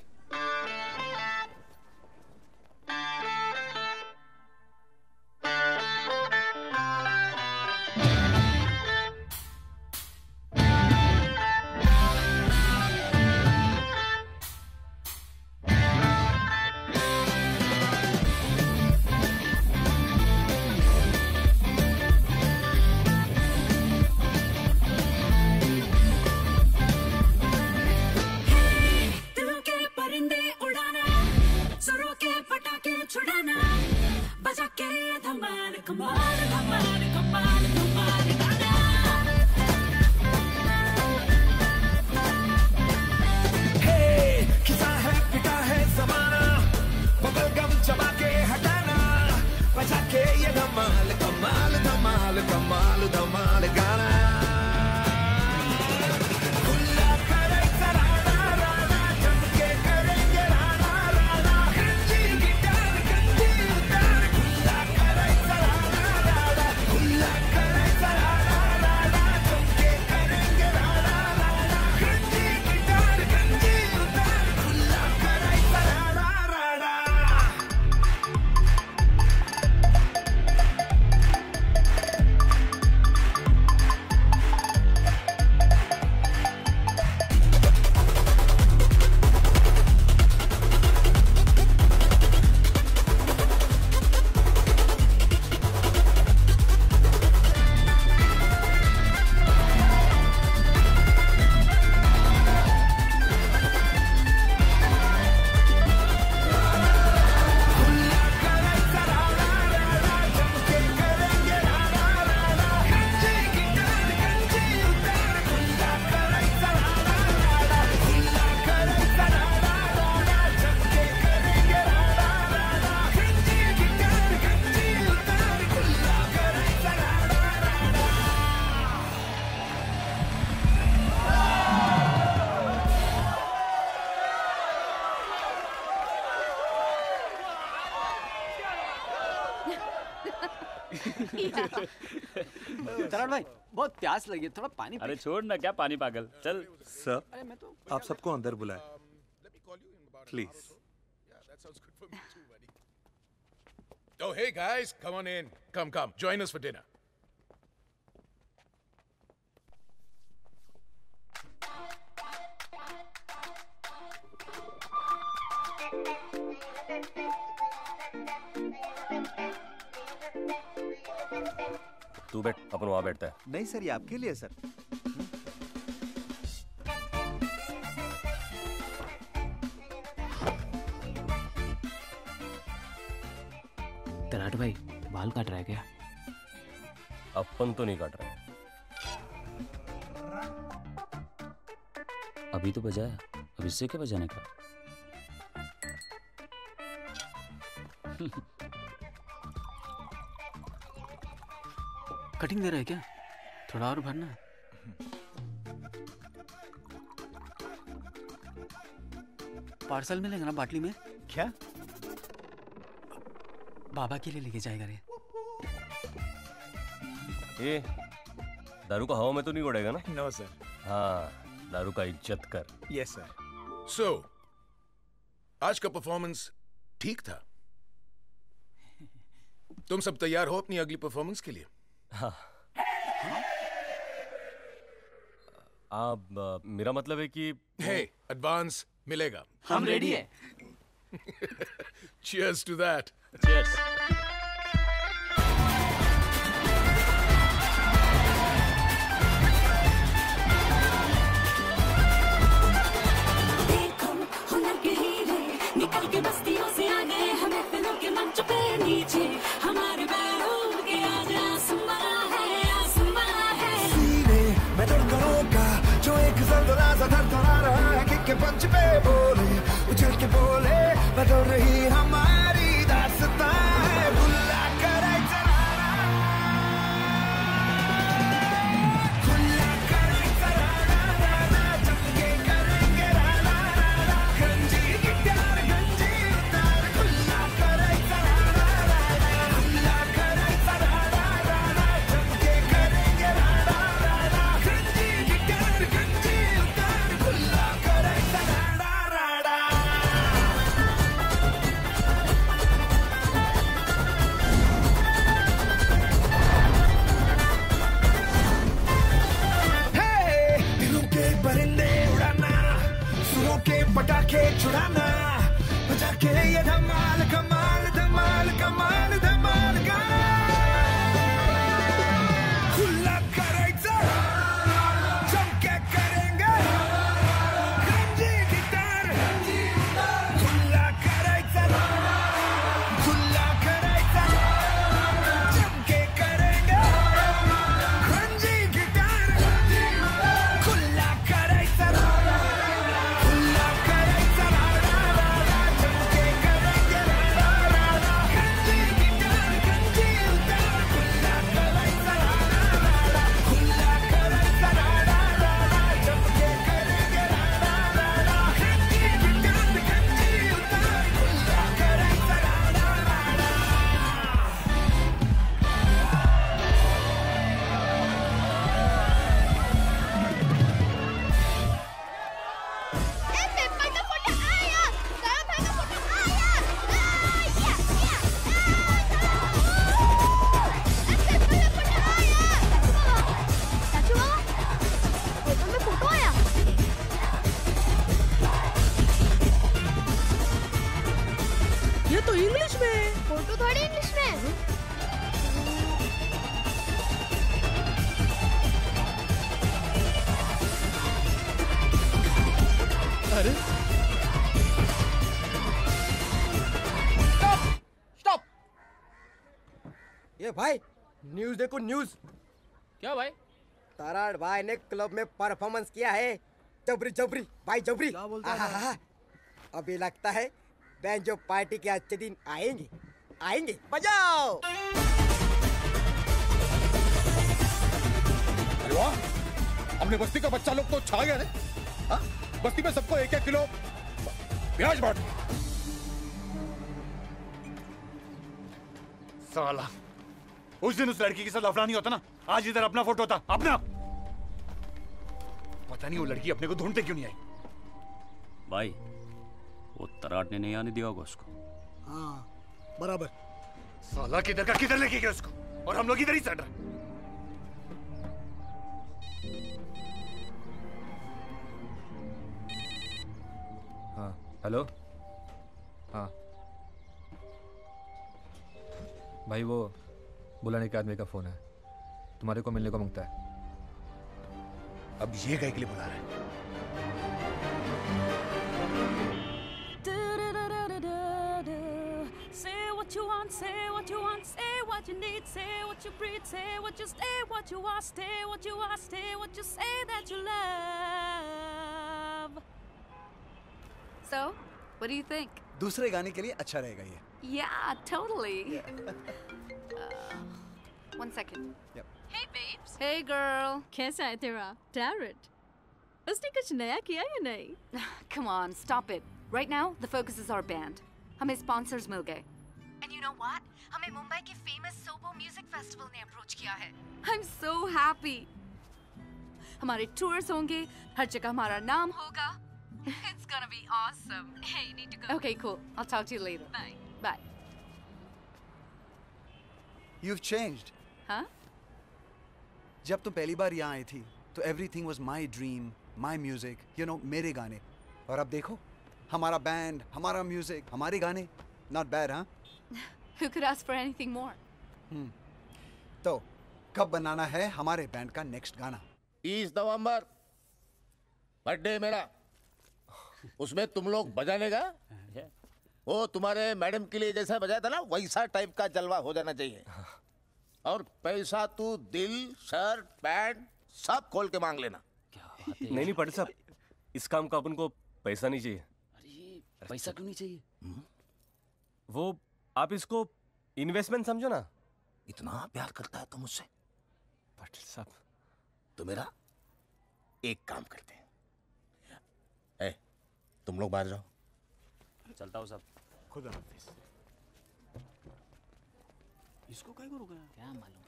Speaker 19: तराट भाई बहुत प्यास लगी है, थोड़ा पानी।
Speaker 7: अरे छोड़ ना, क्या पानी पागल, चल।
Speaker 21: सर, आप सबको अंदर बुलाएं, please.
Speaker 12: Oh, hey guys, come on in. Come, join us for dinner.
Speaker 9: तू बैठ, अपन वहां बैठता है।
Speaker 2: नहीं सर, ये आपके लिए सर।
Speaker 3: तराट भाई बाल काट रहा है क्या?
Speaker 9: अपन तो नहीं काट रहे।
Speaker 7: अभी तो बजाया, अब इससे क्या बजाने का?
Speaker 19: कटिंग दे रहा है क्या? थोड़ा और भरना। पार्सल मिलेगा ना बाटली में?
Speaker 2: क्या?
Speaker 19: बाबा के लिए लेके जाएगा रे।
Speaker 9: ये दारू का हवा में तो नहीं उड़ेगा ना?
Speaker 21: No sir.
Speaker 9: हाँ, दारू का इज्जत कर।
Speaker 21: Yes sir.
Speaker 12: So, आज का परफॉर्मेंस ठीक था। तुम सब तैयार हो अपनी अगली परफॉर्मेंस के लिए?
Speaker 9: हाँ। मेरा मतलब है कि
Speaker 12: हे, एडवांस मिलेगा।
Speaker 3: हम रेडी है।
Speaker 12: Cheers to that.
Speaker 7: Cheers.
Speaker 6: निकल के बस्तियों से आ गए हमें फिल्मों के मंच पे नीचे हमारे पैरों के आगे आसमां है सीने में धड़कनों का जो एक जलजला सा धड़धड़ा रहा है किक के पंच पे बोले उछल के बोले बदल रही हमारी दास्तां है बुला कर पटाखे छुड़ाना बजा के ये धमाल कमाल धमाल कमाल धमाल का खुला करायचा चमके करेंगे गंजी गिटार खुला करायचा चमके करेंगे गंजी गिटार खुला करायचा
Speaker 17: ये तो इंग्लिश में।
Speaker 15: फोटो थोड़ी इंग्लिश में।
Speaker 17: अरे
Speaker 1: स्टॉप। ये भाई न्यूज़ देखो न्यूज़।
Speaker 3: क्या भाई?
Speaker 1: ताराड़ भाई ने क्लब में परफॉर्मेंस किया है। जबरी जबरी भाई जबरी। क्या बोलता है? अभी लगता है बैंजो पार्टी के अच्छे दिन आएंगे आएंगे। बजाओ।
Speaker 8: अरे वाह, अपने बस्ती का बच्चा लोग तो छा गया रे। हाँ? बस्ती में सबको 1-1 किलो प्याज बांट। साला, उस दिन उस लड़की के साथ लफड़ा नहीं होता ना, आज इधर अपना फोटो होता। अपना पता नहीं वो लड़की अपने को ढूंढते क्यों नहीं आई।
Speaker 18: भाई वो तराट ने नहीं आने दिया होगा उसको।
Speaker 8: हाँ बराबर। साला किधर का किधर लेके गया उसको, और हम लोग इधर ही चढ़ रहे।
Speaker 11: हाँ हेलो। हाँ भाई वो बुलाने के आदमी का फोन है, तुम्हारे को मिलने को मांगता है।
Speaker 8: अब ये कहीं के लिए बुला रहा है?
Speaker 6: Say what you want, say what you want, say what you need, say what you breathe, say what you stay, what you are, stay what you are, stay what you say that you love.
Speaker 5: So, what do you think?
Speaker 2: दूसरे गाने के लिए अच्छा रहेगा ये।
Speaker 5: Yeah, totally. One second.
Speaker 2: Yep.
Speaker 5: Hey babes. Hey girl.
Speaker 4: कैसा है तेरा Tarot? उसने कुछ नया किया या नहीं?
Speaker 5: Come on, stop it. Right now, the focus is our band. हमें sponsors मिल गए. And you know what? हमें मुंबई के famous Sobo Music Festival ने approach किया है. I'm so happy. हमारे tours होंगे, हर जगह हमारा नाम होगा. It's gonna be awesome. Hey, you need to go. Okay, cool. I'll talk to you later. Bye. Bye.
Speaker 2: You've changed.
Speaker 5: Huh?
Speaker 2: जब तुम पहली बार यहाँ आई थी तो everything was my dream, my music, you know, मेरे गाने. और अब देखो, हमारा बैंड, हमारा म्यूजिक, हमारे गाने. Not bad, huh?
Speaker 5: Who could ask for anything more?
Speaker 2: तो कब बनाना है हमारे बैंड का नेक्स्ट गाना?
Speaker 14: 30 नवंबर बर्थडे मेरा, उसमें तुम लोग बजाने का वो तुम्हारे मैडम के लिए जैसा बजाया था ना वैसा टाइप का जलवा हो जाना चाहिए. और पैसा तू दिल शर्ट पैंट सब खोल के मांग लेना.
Speaker 9: नहीं पाटिल साहब, इस काम का अपन को पैसा नहीं चाहिए.
Speaker 19: अरे पैसा क्यों नहीं चाहिए?
Speaker 9: वो आप इसको इन्वेस्टमेंट समझो ना.
Speaker 14: इतना प्यार करता है तो मुझसे
Speaker 9: पाटिल साहब.
Speaker 14: तो मेरा एक काम करते हैं. तुम लोग बाहर जाओ.
Speaker 7: चलता हूँ सब.
Speaker 14: खुदा हाफिज.
Speaker 19: इसको क्या करोगे? क्या मालूम.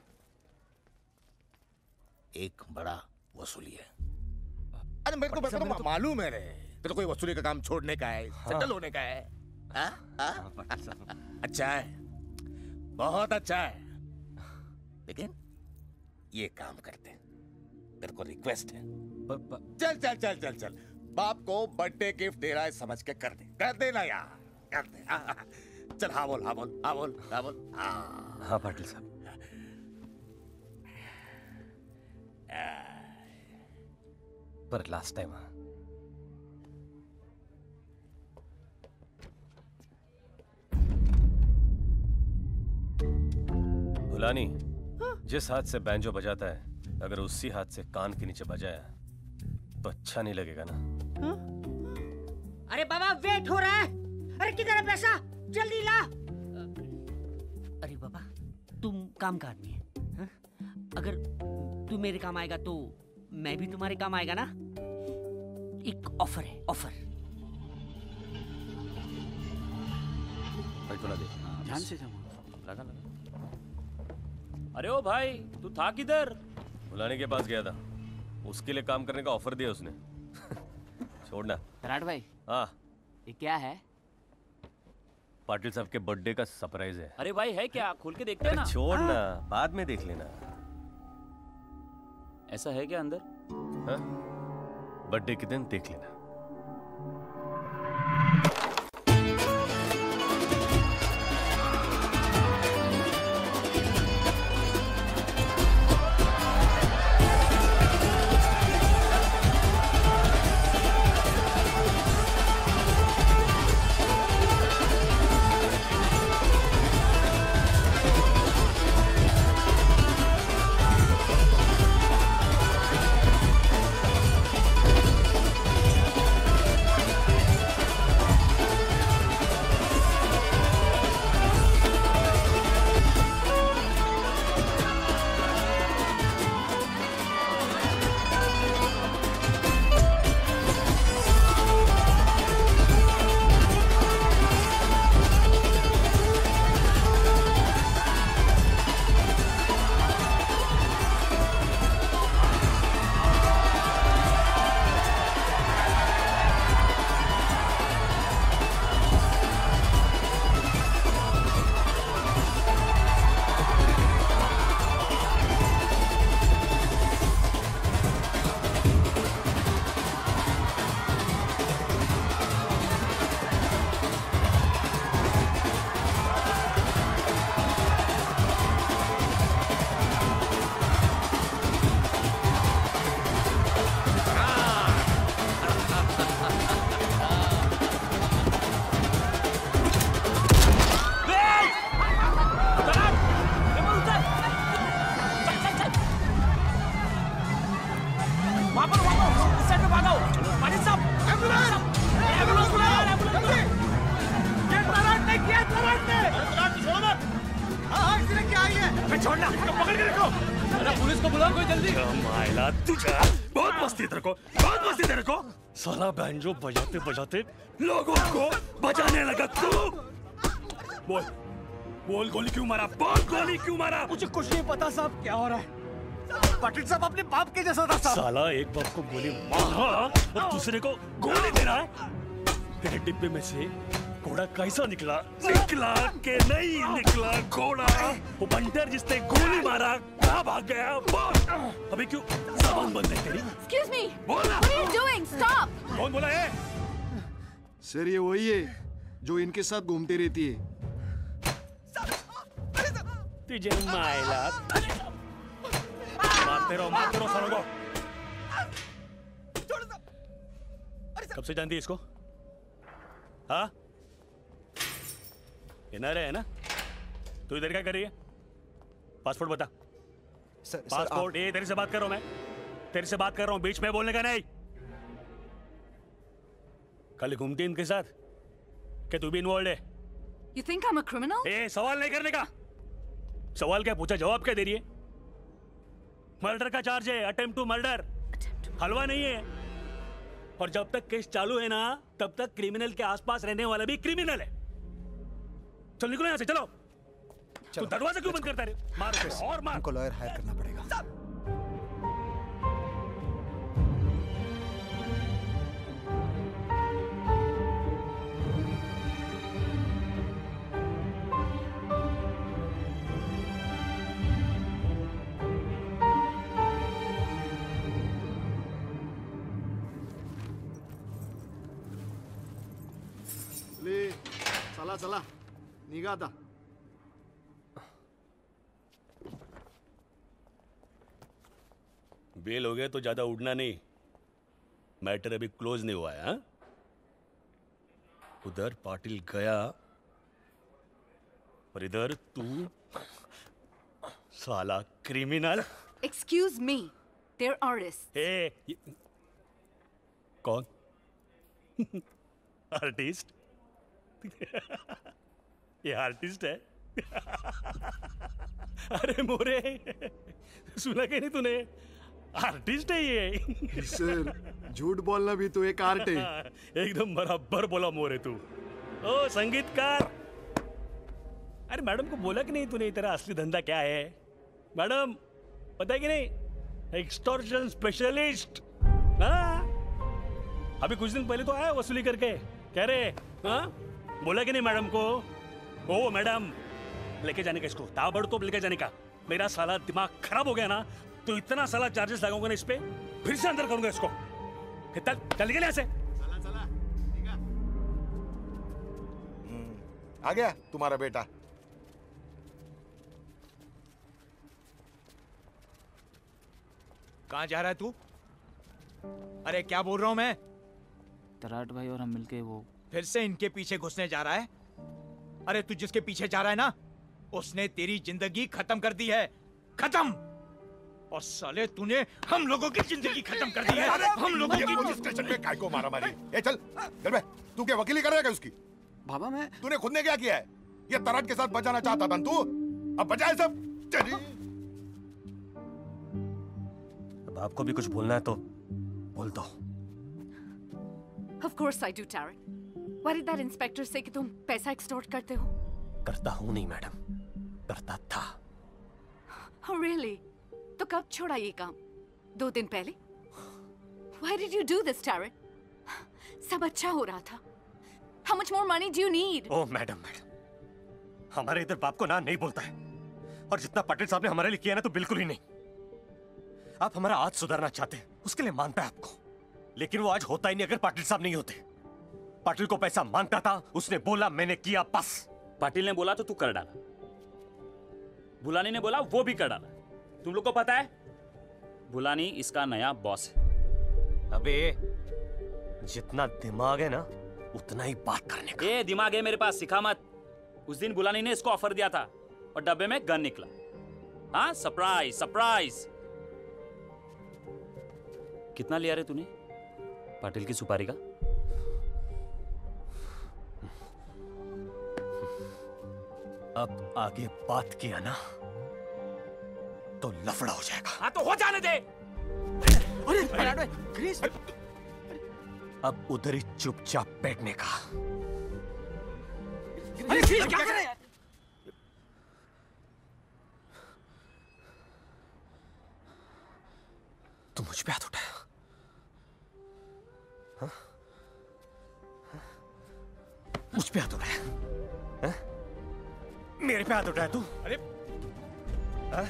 Speaker 14: एक बड़ा वसूली है. अरे मेरे को मालूम है रे, तेरे कोई वसूली का काम छोड़ने का है, सेटल होने का है. अच्छा है, बहुत अच्छा है. लेकिन ये काम करते हैं, तेरे को रिक्वेस्ट है. चल चल चल चल चल, बाप को बर्थडे गिफ्ट दे रहा है समझ के कर देना यार, कर दे. चल. हाँ बोल, हाँ बोल, हाँ बोल, हाँ बोल.
Speaker 9: हाँ पाटिल साहब. पर लास्ट टाइम. भुलानी, जिस हाथ से बैंजो बजाता है अगर उसी हाथ से कान के नीचे बजाया तो अच्छा नहीं लगेगा ना.
Speaker 20: अरे बाबा वेट हो रहा है. अरे किधर है पैसा? जल्दी ला. अरे बाबा तुम काम का आदमी है, हाँ? अगर तू मेरे काम आएगा तो मैं भी तुम्हारे काम आएगा ना. एक ऑफर है, ऑफर.
Speaker 11: भाई थोड़ा दे.
Speaker 19: ध्यान से जमा.
Speaker 7: लगा. अरे ओ भाई, तू था किधर?
Speaker 9: भुलानी के पास गया था, उसके लिए काम करने का ऑफर दिया उसने. छोड़ना.
Speaker 3: तराट भाई.
Speaker 9: हाँ.
Speaker 3: ये क्या है?
Speaker 9: पाटिल साहब के बर्थडे का सरप्राइज है.
Speaker 7: अरे भाई है क्या? खोल के देखते हैं ना.
Speaker 9: छोड़ना, बाद में देख लेना.
Speaker 7: ऐसा है क्या अंदर?
Speaker 9: हाँ? बर्थडे के दिन देख लेना.
Speaker 6: छोड़ना, पकड़ के रखो. अरे पुलिस को बुलाओ कोई जल्दी.
Speaker 10: मायला तुझा बहुत मस्ती तेरे को, बहुत मस्ती तेरे को. साला बैंजो बजाते बजाते लोगों को बजाने लगा तू. बोल बोल, गोली क्यों मारा? बोल गोली क्यों मारा?
Speaker 19: मुझे कुछ नहीं पता साहब क्या हो रहा है.
Speaker 10: पाटिल साहब अपने बाप के जैसा था साला। एक बाप को गोली मारा और दूसरे को गोली दे रहा है। तेरे डिब्बे में से घोड़ा कैसा निकला? निकला के नहीं निकला घोड़ा? वो बंटर जिसने गोली मारा कहाँ भाग गया? बोल। अभी क्यों सामान बंद है तेरी?
Speaker 5: Excuse me.
Speaker 10: बोलना।
Speaker 5: What are you doing? Stop.
Speaker 10: कौन बोला है?
Speaker 8: सर ये वही है जो इनके साथ घूमती रहती है।
Speaker 10: तुझे मायला मारते रहो सालों को। कब से जानती है इसको? हाँ? एनआरआई है ना? तू इधर क्या कर रही है? पासपोर्ट बता। पासपोर्ट। ये तेरे से बात कर रहा हूं मैं। तेरे से बात कर रहा हूं, बीच में बोलने का नहीं। कल घूमती इनके साथ? क्या तू भी इन्वॉल्व है?
Speaker 5: You think I'm a criminal?
Speaker 10: ए, सवाल नहीं करने का। सवाल क्या पूछा, जवाब क्या दे रही है? मर्डर का चार्ज है, अटेम्प्ट टू मर्डर। हलवा नहीं है। और जब तक केस चालू है ना, तब तक क्रिमिनल के आसपास रहने वाला भी क्रिमिनल है। चल निकलो यहाँ से, चलो। तू दरवाजा क्यों बंद करता है? मार उसे और मार।
Speaker 2: हमको लॉयर हायर करना पड़ेगा।
Speaker 8: ले चला चला निघा आता।
Speaker 10: बेल हो गया तो ज्यादा उड़ना नहीं। मैटर अभी क्लोज नहीं हुआ है। हाँ? उधर पाटिल गया और इधर तू साला criminal.
Speaker 5: Excuse me. They're artists.
Speaker 10: कौन? आर्टिस्ट? ये आर्टिस्ट है? अरे मोरे, सुना कि नहीं तूने? आर्टिस्ट है ये।
Speaker 8: सर झूठ बोलना भी तो एक आर्ट है।
Speaker 10: एकदम बराबर बोला मोरे तू। ओ संगीतकार। अरे मैडम को बोला कि नहीं तूने तेरा असली धंधा क्या है? मैडम पता है कि नहीं? Extortion specialist. हाँ? अभी कुछ दिन पहले तो आया वसूली करके। कह रहे हाँ? बोला कि नहीं मैडम को? ओ मैडम, लेके जाने का इसको, ताबड़तोड़ लेके जाने का। मेरा साला दिमाग खराब हो गया ना, तो इतना साला चार्जेस लगाऊंगा ना इस पे, फिर से अंदर करूंगा इसको। चल निकल यहाँ से।
Speaker 12: आ गया तुम्हारा बेटा।
Speaker 16: कहाँ जा रहा है तू? अरे क्या बोल रहा हूँ मैं?
Speaker 3: तराट भाई और हम मिलके वो
Speaker 16: फिर से इनके पीछे घुसने जा रहा है? अरे तू जिसके पीछे जा रहा है ना, उसने तेरी जिंदगी खत्म कर दी है। खत्म। और साले तूने हम लोगों की जिंदगी खत्म कर दी है। हम लोगों की
Speaker 12: पुलिस स्टेशन में काय को मारा मारी। ए चल चल बे, तू क्या वकीली कर रहा है उसकी?
Speaker 19: बाबा मैं,
Speaker 12: तूने खुद ने क्या किया है? ये तराट के साथ बचाना चाहता था तू, अब बचाए सब। चली।
Speaker 9: अब आपको भी कुछ बोलना है तो बोल दो।
Speaker 5: Of course I do, Tarek. Why did that inspector say कि तुम पैसा extort करते हो?
Speaker 9: करता हूँ नहीं मैडम, करता था।
Speaker 5: Oh really? तो कब छोड़ा ये काम? 2 दिन पहले? Why did you do this, Tarek? सब अच्छा हो रहा था। How much more money do you need?
Speaker 9: Oh madam, हमारे इधर बाप को ना नहीं बोलता है। और जितना पाटिल साहब ने हमारे लिए किया ना, तो बिल्कुल ही नहीं। आप हमारा आज सुधारना चाहते हैं, उसके लिए मानता है आपको, लेकिन वो आज होता ही नहीं अगर पाटिल साहब नहीं होते। पाटिल को पैसा मांगता था, उसने बोला, मैंने किया, बस।
Speaker 7: पाटिल ने बोला तो तू कर डाला, बुलानी ने बोला वो भी कर डाला। तुम लोग को पता है बुलानी इसका नया बॉस है।
Speaker 9: अबे जितना दिमाग है ना, उतना ही बात करने का।
Speaker 7: ये दिमाग है मेरे पास, सिखा मत। उस दिन बुलानी ने इसको ऑफर दिया था और डब्बे में गन निकला। हाँ, सरप्राइज सरप्राइज। कितना लिया रे तूने पाटिल की सुपारी का?
Speaker 9: अब आगे बात किया ना तो लफड़ा हो जाएगा।
Speaker 7: हाँ तो हो जाने दे।
Speaker 16: अरे क्रिस,
Speaker 9: अब उधर ही चुपचाप बैठने का।
Speaker 16: अरे क्रिस क्या कर रहा है?
Speaker 9: तू मुझ पे हाथ उठाया? हाँ? मुझ पे हाथ उठाया? हाँ? मेरे पे हाथ उठाया तू? अरे हाँ?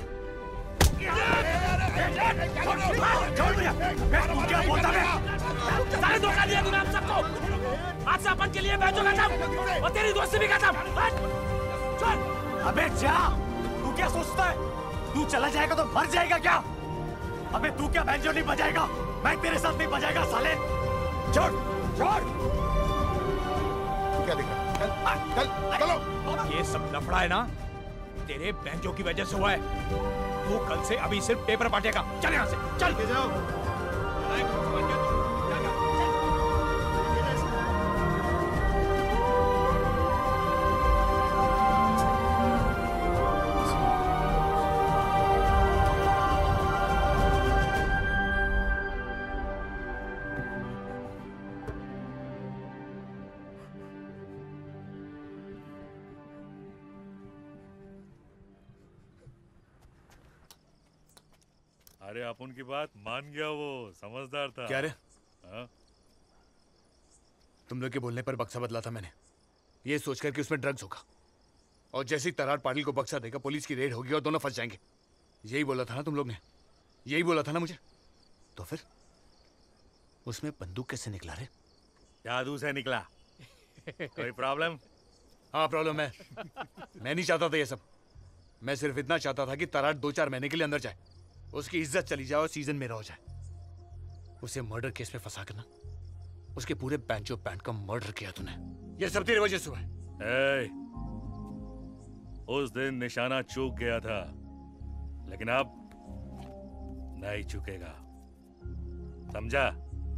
Speaker 10: छोड़ मुझे! तू क्या बोलता है? सारे धोखा दिया तूने हम सबको! आज से अपन के लिए बैठो खत्म और तेरी दोस्ती भी खत्म। चल।
Speaker 16: अबे जा! तू क्या सोचता है? तू चला जाएगा तो मर जाएगा क्या? अबे तू क्या बैंजो नहीं बजाएगा? मैं तेरे साथ नहीं बजाएगा साले। छोड़, छोड़।
Speaker 12: क्या दिख रहा है? चल, चलो।
Speaker 16: ये सब लफड़ा है ना? तेरे बैंजो की वजह से हुआ है। तू कल से अभी सिर्फ पेपर बांटेगा। चल यहाँ से, चल के जाओ।
Speaker 13: अरे अपन की बात मान गया, वो समझदार था।
Speaker 22: क्या रे?
Speaker 13: हाँ?
Speaker 22: तुम लोग के बोलने पर बक्सा बदला था मैंने, ये सोचकर कि उसमें ड्रग्स होगा, और जैसे ही तरार पाटिल को बक्सा देगा पुलिस की रेड होगी और दोनों फंस जाएंगे। यही बोला था ना तुम लोग ने? यही बोला था ना मुझे? तो फिर उसमें बंदूक कैसे निकला रे?
Speaker 13: जादू से निकला। कोई प्रॉब्लम?
Speaker 22: हाँ प्रॉब्लम है। मैं नहीं चाहता था ये सब। मैं सिर्फ इतना चाहता था कि तरार 2-4 महीने के लिए अंदर जाए, उसकी इज्जत चली जाए और सीजन मेरा हो जाए। उसे मर्डर केस में फंसा कर ना उसके पूरे बैंजो बैंड का मर्डर किया तूने। ये सब तेरी वजह से हुआ है।
Speaker 13: उस दिन निशाना चूक गया था, लेकिन अब नहीं चुकेगा, समझा?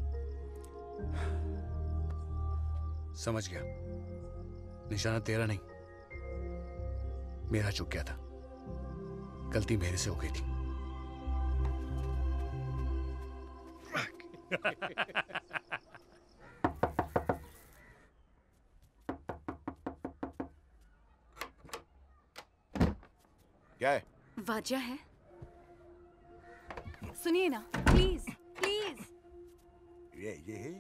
Speaker 22: समझ गया। निशाना तेरा नहीं, मेरा चूक गया था। गलती मेरे से हो गई थी।
Speaker 12: क्या है?
Speaker 5: वजह है, सुनिए ना प्लीज प्लीज।
Speaker 12: ये है?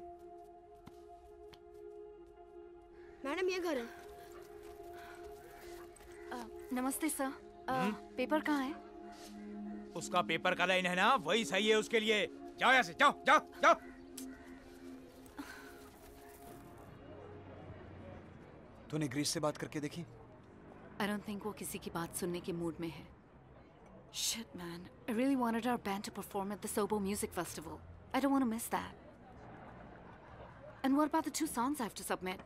Speaker 15: मैडम ये घर है।
Speaker 5: नमस्ते सर। पेपर कहाँ है?
Speaker 16: उसका पेपर का लाइन है ना, वही सही है उसके लिए। जाओ यहाँ से, जाओ जाओ जाओ।
Speaker 2: तूने ग्रीस से बात करके देखी?
Speaker 5: I don't think वो किसी की बात सुनने के मूड में है। Shit man, I really wanted our band to perform at the Sobo Music Festival. I don't want to miss that. And what about the 2 songs I have to submit?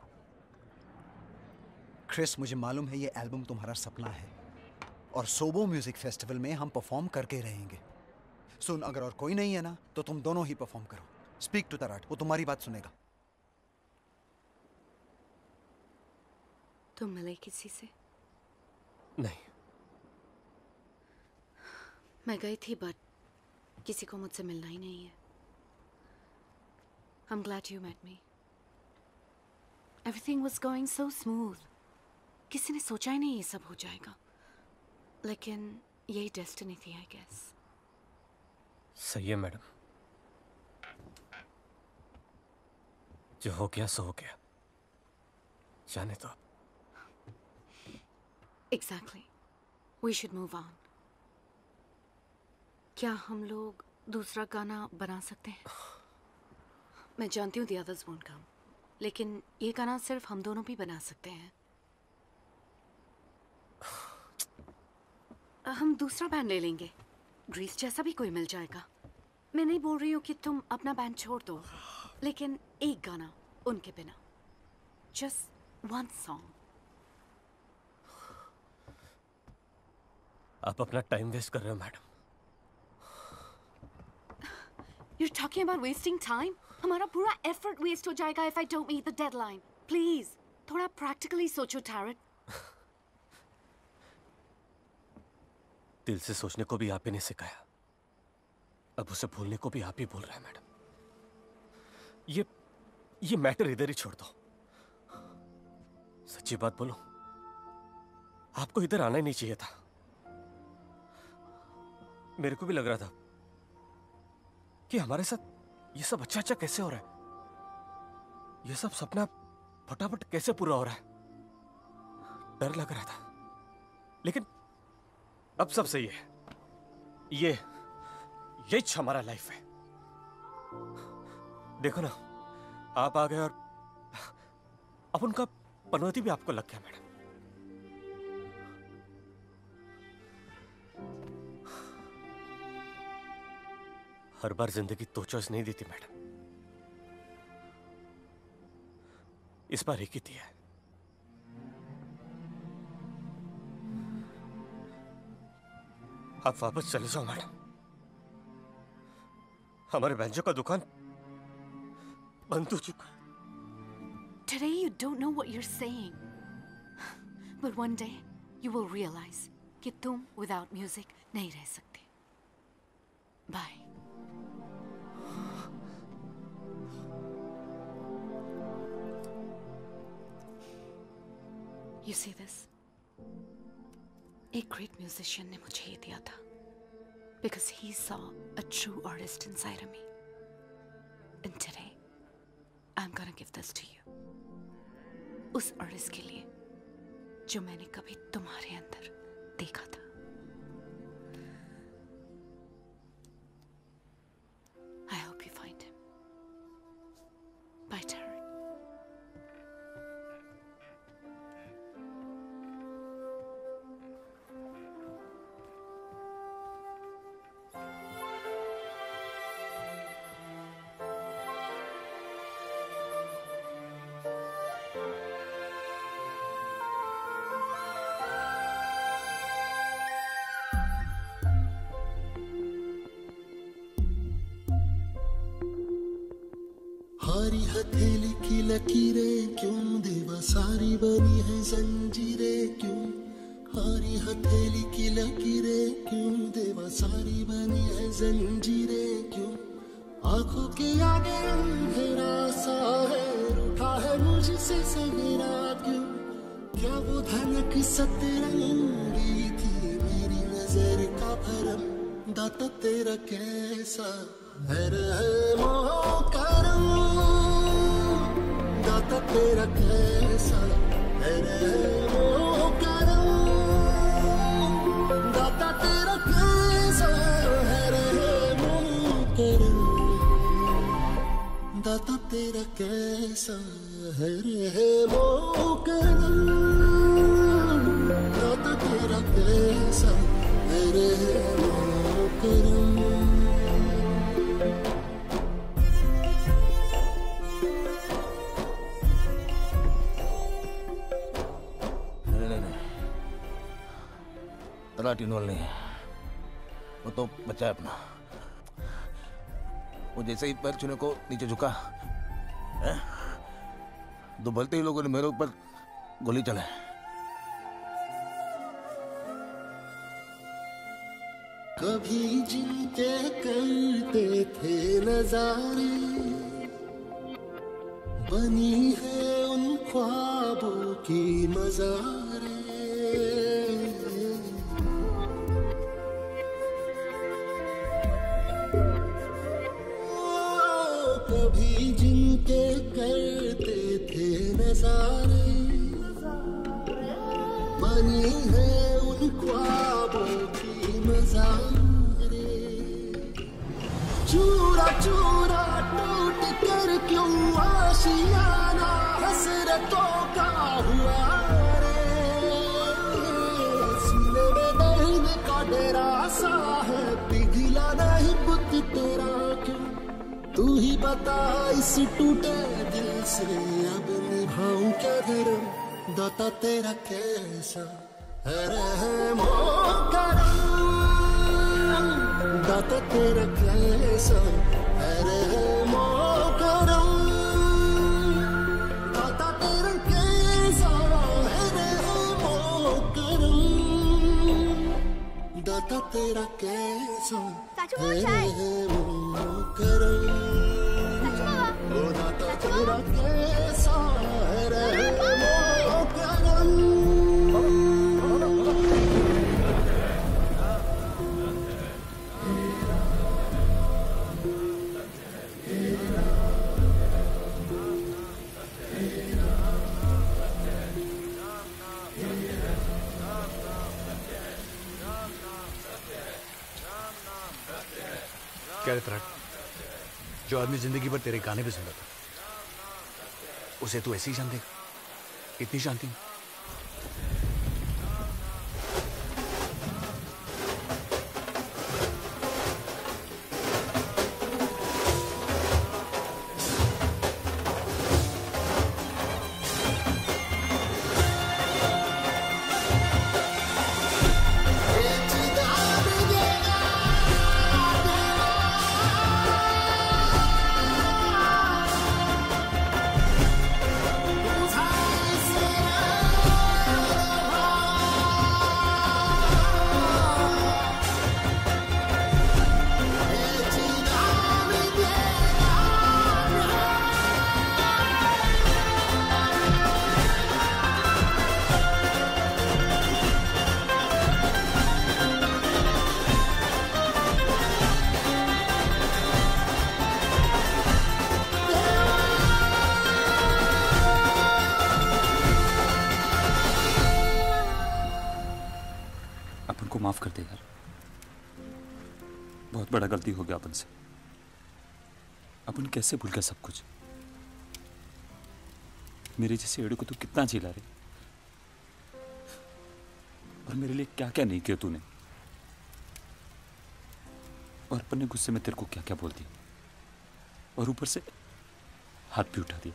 Speaker 2: Chris, मुझे मालूम है ये एल्बम तुम्हारा सपना है, और सोबो म्यूजिक फेस्टिवल में हम परफॉर्म करके रहेंगे। सुन, अगर और कोई नहीं है ना तो तुम दोनों ही परफॉर्म करो। स्पीक टू तराट, वो तुम्हारी बात सुनेगा।
Speaker 5: तुम मिले किसी से?
Speaker 9: नहीं।
Speaker 5: मैं गई थी बट किसी को मुझसे मिलना ही नहीं है। I'm glad you met me. Everything was going so smooth. किसी ने सोचा ही नहीं ये सब हो जाएगा, लेकिन यही डेस्टिनी थी I guess.
Speaker 9: सही है मैडम, जो हो गया सो हो गया, जाने दो।
Speaker 5: Exactly. We should move on. क्या हम लोग दूसरा गाना बना सकते हैं? मैं जानती हूँ the others won't come, लेकिन ये गाना सिर्फ हम दोनों भी बना सकते हैं। हम दूसरा बैंड ले लेंगे, ग्रीस जैसा भी कोई मिल जाएगा। मैं नहीं बोल रही हूँ कि तुम अपना बैंड छोड़ दो, लेकिन एक गाना उनके बिना, just one song.
Speaker 9: आप अपना टाइम वेस्ट कर रहे हो madam.
Speaker 5: You're talking about wasting time? हमारा पूरा effort waste हो जाएगा if I don't meet the deadline. Please, थोड़ा practically सोचो टैरट।
Speaker 9: दिल से सोचने को भी आप ही ने सिखाया, अब उसे भूलने को भी आप ही बोल रहे हैं मैडम। ये मैटर इधर ही छोड़ दो। सच्ची बात बोलो, आपको इधर आना ही नहीं चाहिए था। मेरे को भी लग रहा था कि हमारे साथ ये सब अच्छा कैसे हो रहा है। ये सब सपना फटाफट कैसे पूरा हो रहा है। डर लग रहा था, लेकिन अब सब सही है। यही हमारा लाइफ है। देखो ना, आप आ गए और अब उनका पनौती भी आपको लग गया मैडम। हर बार जिंदगी दो चॉइस नहीं देती मैडम, इस बार एक ही दी है। आप वापस चले जाओ मैडम। हमारे बैंजो का दुकान बंद हो चुका है।
Speaker 5: Today you don't know what you're saying, but one day you will realize कि तुम without music नहीं रह सकते। Bye. You see this? एक great musician ने मुझे ये दिया था because he saw a true artist inside of me. And today, I'm gonna give this to you. उस artist के लिए जो मैंने कभी तुम्हारे अंदर देखा था। I hope you find him. Bye, Taryn.
Speaker 6: हारी हथेली की लकीरें क्यों देवा सारी बनी है जंजीरें क्यों। हारी हथेली की लकीरें क्यों देवा सारी बनी है जंजीरें क्यों। आंखों के आगे अंधेरा सा है रूठा है मुझसे सवेरा क्यों। क्या वो धनक सतरंगी थी मेरी नजर का भरम। दाता तेरा कैसा है करम। दाता तेरा कैसा है करम। दाता तेरा कैसा है करम। दाता तेरा कैसा है करम। दाता तेरा कैसा है करम।
Speaker 14: तलाटी नोल नहीं, वो तो बच्चा है अपना। वो जैसे ही पैर छूने को नीचे झुका, दो भलते ही लोगों ने मेरे ऊपर गोली चलाई।
Speaker 6: कभी जिनके करते थे नजारे बनी है उन ख्वाबों की मज़ारे। कभी जिनके करते थे नजारे बनी है उन ख्वाबों की मज़ारे। चूरा चूरा टूट कर क्यों आशियाना हसरतों का हुआ रे। सीने में दर्द का डेरा सा है पिघला नहीं बुत तेरा क्यों। तू ही बता इस टूटे दिल से अब निभाऊं क्या धर्म। दाता तेरा कैसा है रहम करम। दाता तेरा कैसा है रहम करम। दाता तेरा कैसा है रहम करम। दाता तेरा कैसा है रहम करम। ओ दाता तेरा कैसा है रहम करम।
Speaker 22: क्या रे तराट, जो आदमी जिंदगी भर तेरे गाने पे सुनता था उसे तू ऐसे ही जान देगा? इतनी शांति में?
Speaker 18: माफ कर दे यार, बहुत बड़ा गलती हो गया अपन से। अपन कैसे भूल गया सब कुछ। मेरे जैसे एड़े को तू कितना झेला रे, और मेरे लिए क्या क्या नहीं किया तूने। और अपन ने गुस्से में तेरे को क्या क्या बोल दिया, और ऊपर से हाथ भी उठा दिया।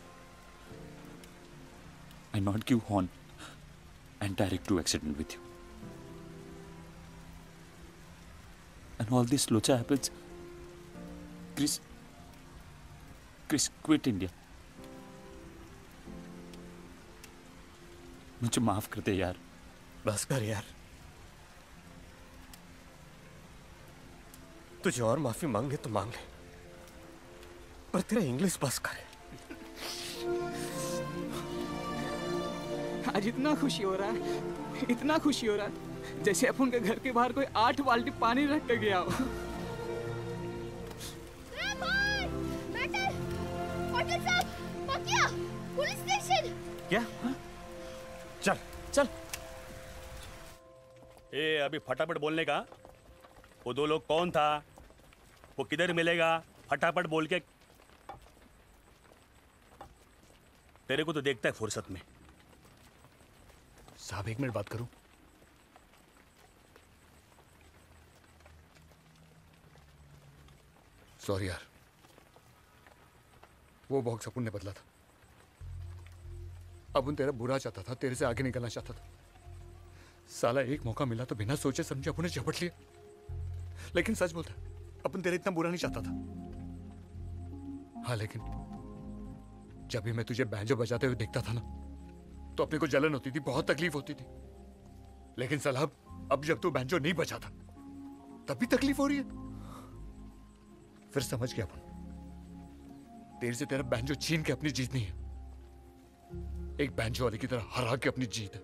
Speaker 18: I not give horn and direct to accident with you. And all this locha happens. Chris quit India. मुझे माफ कर दे यार।
Speaker 9: बस कर यार, तुझे और माफी मांगे तो मांग ले, पर तेरा इंग्लिश बस कर।
Speaker 19: आज इतना खुशी हो रहा है, इतना खुशी हो रहा है, जैसे अपन के घर के बाहर कोई 8 बाल्टी पानी रख के गया हो।
Speaker 15: Police station.
Speaker 9: क्या? चल चल।
Speaker 10: ए अभी फटाफट बोलने का। वो 2 लोग कौन था, वो किधर मिलेगा, फटाफट बोल के। तेरे को तो देखता है फुर्सत में।
Speaker 22: साहब 1 मिनट बात करूं? सॉरी यार, वो बॉक्स अपुन ने बदला था। अपुन तेरा बुरा चाहता था, तेरे से आगे निकलना चाहता था। साला एक मौका मिला तो बिना सोचे समझे अपुन ने झपट लिया। लेकिन सच बोलता, अपुन तेरा इतना बुरा नहीं चाहता था। हाँ, लेकिन जब भी मैं तुझे बैंजो बजाते हुए देखता था ना, तो अपने को जलन होती थी, बहुत तकलीफ होती थी। लेकिन साला अब जब तू बैंजो नहीं बजाता, तब भी तकलीफ हो रही है। फिर समझ गया अपन, तेरे से तेरा बैंजो छीन के अपनी जीत नहीं है, एक बैंजो वाले की तरह हरा के अपनी जीत है।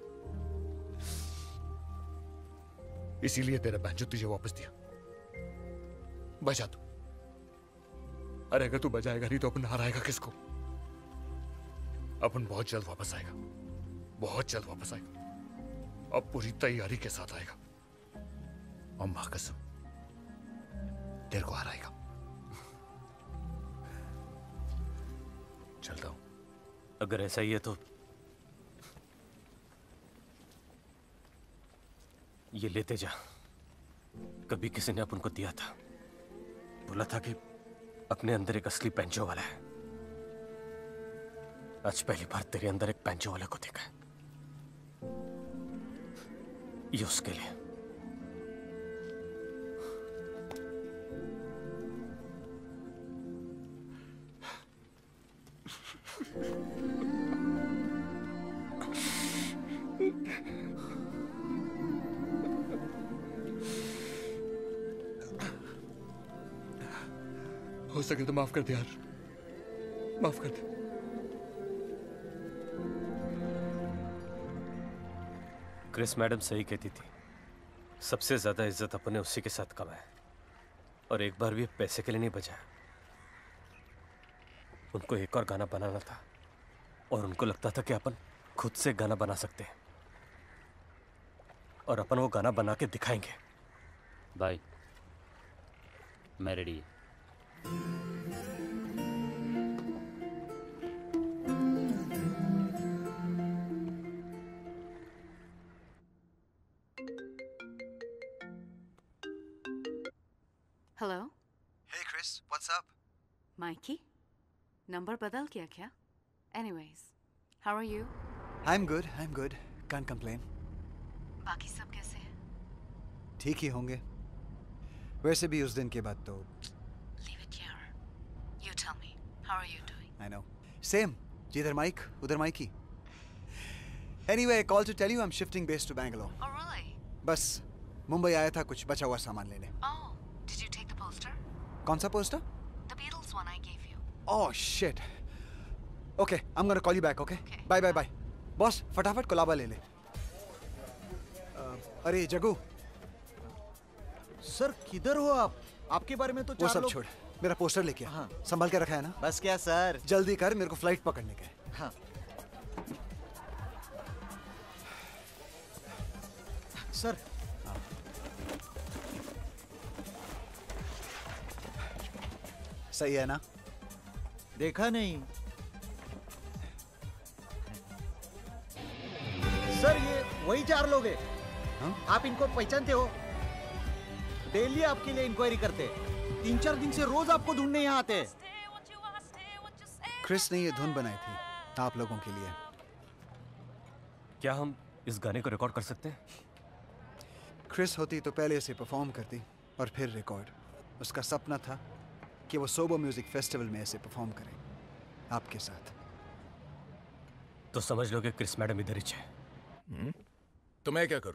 Speaker 22: इसीलिए तेरा बैंजो तुझे वापस दिया। बजा तू। अरे अगर तू बजाएगा नहीं तो अपन हराएगा किसको? अपन बहुत जल्द वापस आएगा, बहुत जल्द वापस आएगा, अब पूरी तैयारी के साथ आएगा, और मां कसम तेरे को हराएगा। चलता हूं।
Speaker 9: अगर ऐसा ही है तो ये लेते जा। कभी किसी ने अपन को दिया था, बोला था कि अपने अंदर एक असली बैंजो वाला है। आज पहली बार तेरे अंदर एक बैंजो वाले को देखा है। ये उसके लिए।
Speaker 22: हो सके तो माफ कर दे यार, माफ कर दे।
Speaker 9: क्रिस मैडम सही कहती थी, सबसे ज्यादा इज्जत अपने उसी के साथ कमाए, और एक बार भी पैसे के लिए नहीं बजाया। उनको एक और गाना बनाना था, और उनको लगता था कि अपन खुद से गाना बना सकते हैं, और अपन वो गाना बना के दिखाएंगे।
Speaker 7: भाई मैं रेडी है।
Speaker 5: Hello
Speaker 2: Hey Chris, what's up?
Speaker 5: Mikey, number बदल गया क्या? Anyways, how are you?
Speaker 2: I'm good. Can't complain.
Speaker 5: बाकी सब कैसे हैं?
Speaker 2: ठीक ही होंगे। वैसे भी उस दिन के बाद तो
Speaker 5: Leave it here. You tell me, how are you doing?
Speaker 2: I know. Same. जिधर माइक, उधर Mikey. Anyway, I called to tell you I'm shifting base to Bangalore.
Speaker 5: Oh really?
Speaker 2: बस मुंबई आया था कुछ बचा हुआ सामान लेने।
Speaker 5: Oh, did you take the poster?
Speaker 2: कौन सा poster?
Speaker 5: The Beatles one I gave you.
Speaker 2: Oh shit. Okay, I'm gonna call you back, okay? Bye. Boss, फटाफट कोलाबा ले ले। अरे जगू।
Speaker 17: सर किधर हो आप? आपके बारे में तो
Speaker 2: वो सब छोड़, मेरा पोस्टर लेके आ। संभाल के रखा है ना?
Speaker 17: बस क्या सर?
Speaker 2: जल्दी कर, मेरे को फ्लाइट पकड़ने का है।
Speaker 17: हाँ। सर।
Speaker 2: सही है ना?
Speaker 17: देखा नहीं। सर ये वही 4 लोग हैं। आप इनको पहचानते हो? डेली आपके लिए इंक्वायरी करते। 3-4 दिन से रोज आपको ढूंढने यहाँ आते।
Speaker 2: क्रिस ने ये धुन बनाई थी आप लोगों के लिए।
Speaker 9: क्या हम इस गाने को रिकॉर्ड कर सकते हैं?
Speaker 2: क्रिस होती तो पहले इसे परफॉर्म करती और फिर रिकॉर्ड। उसका सपना था कि वो सोबो म्यूजिक फेस्टिवल में इसे परफॉर्म करे आपके साथ।
Speaker 9: तो समझ लो कि क्रिस मैडम इधर ही है।
Speaker 12: तो मैं क्या करूं?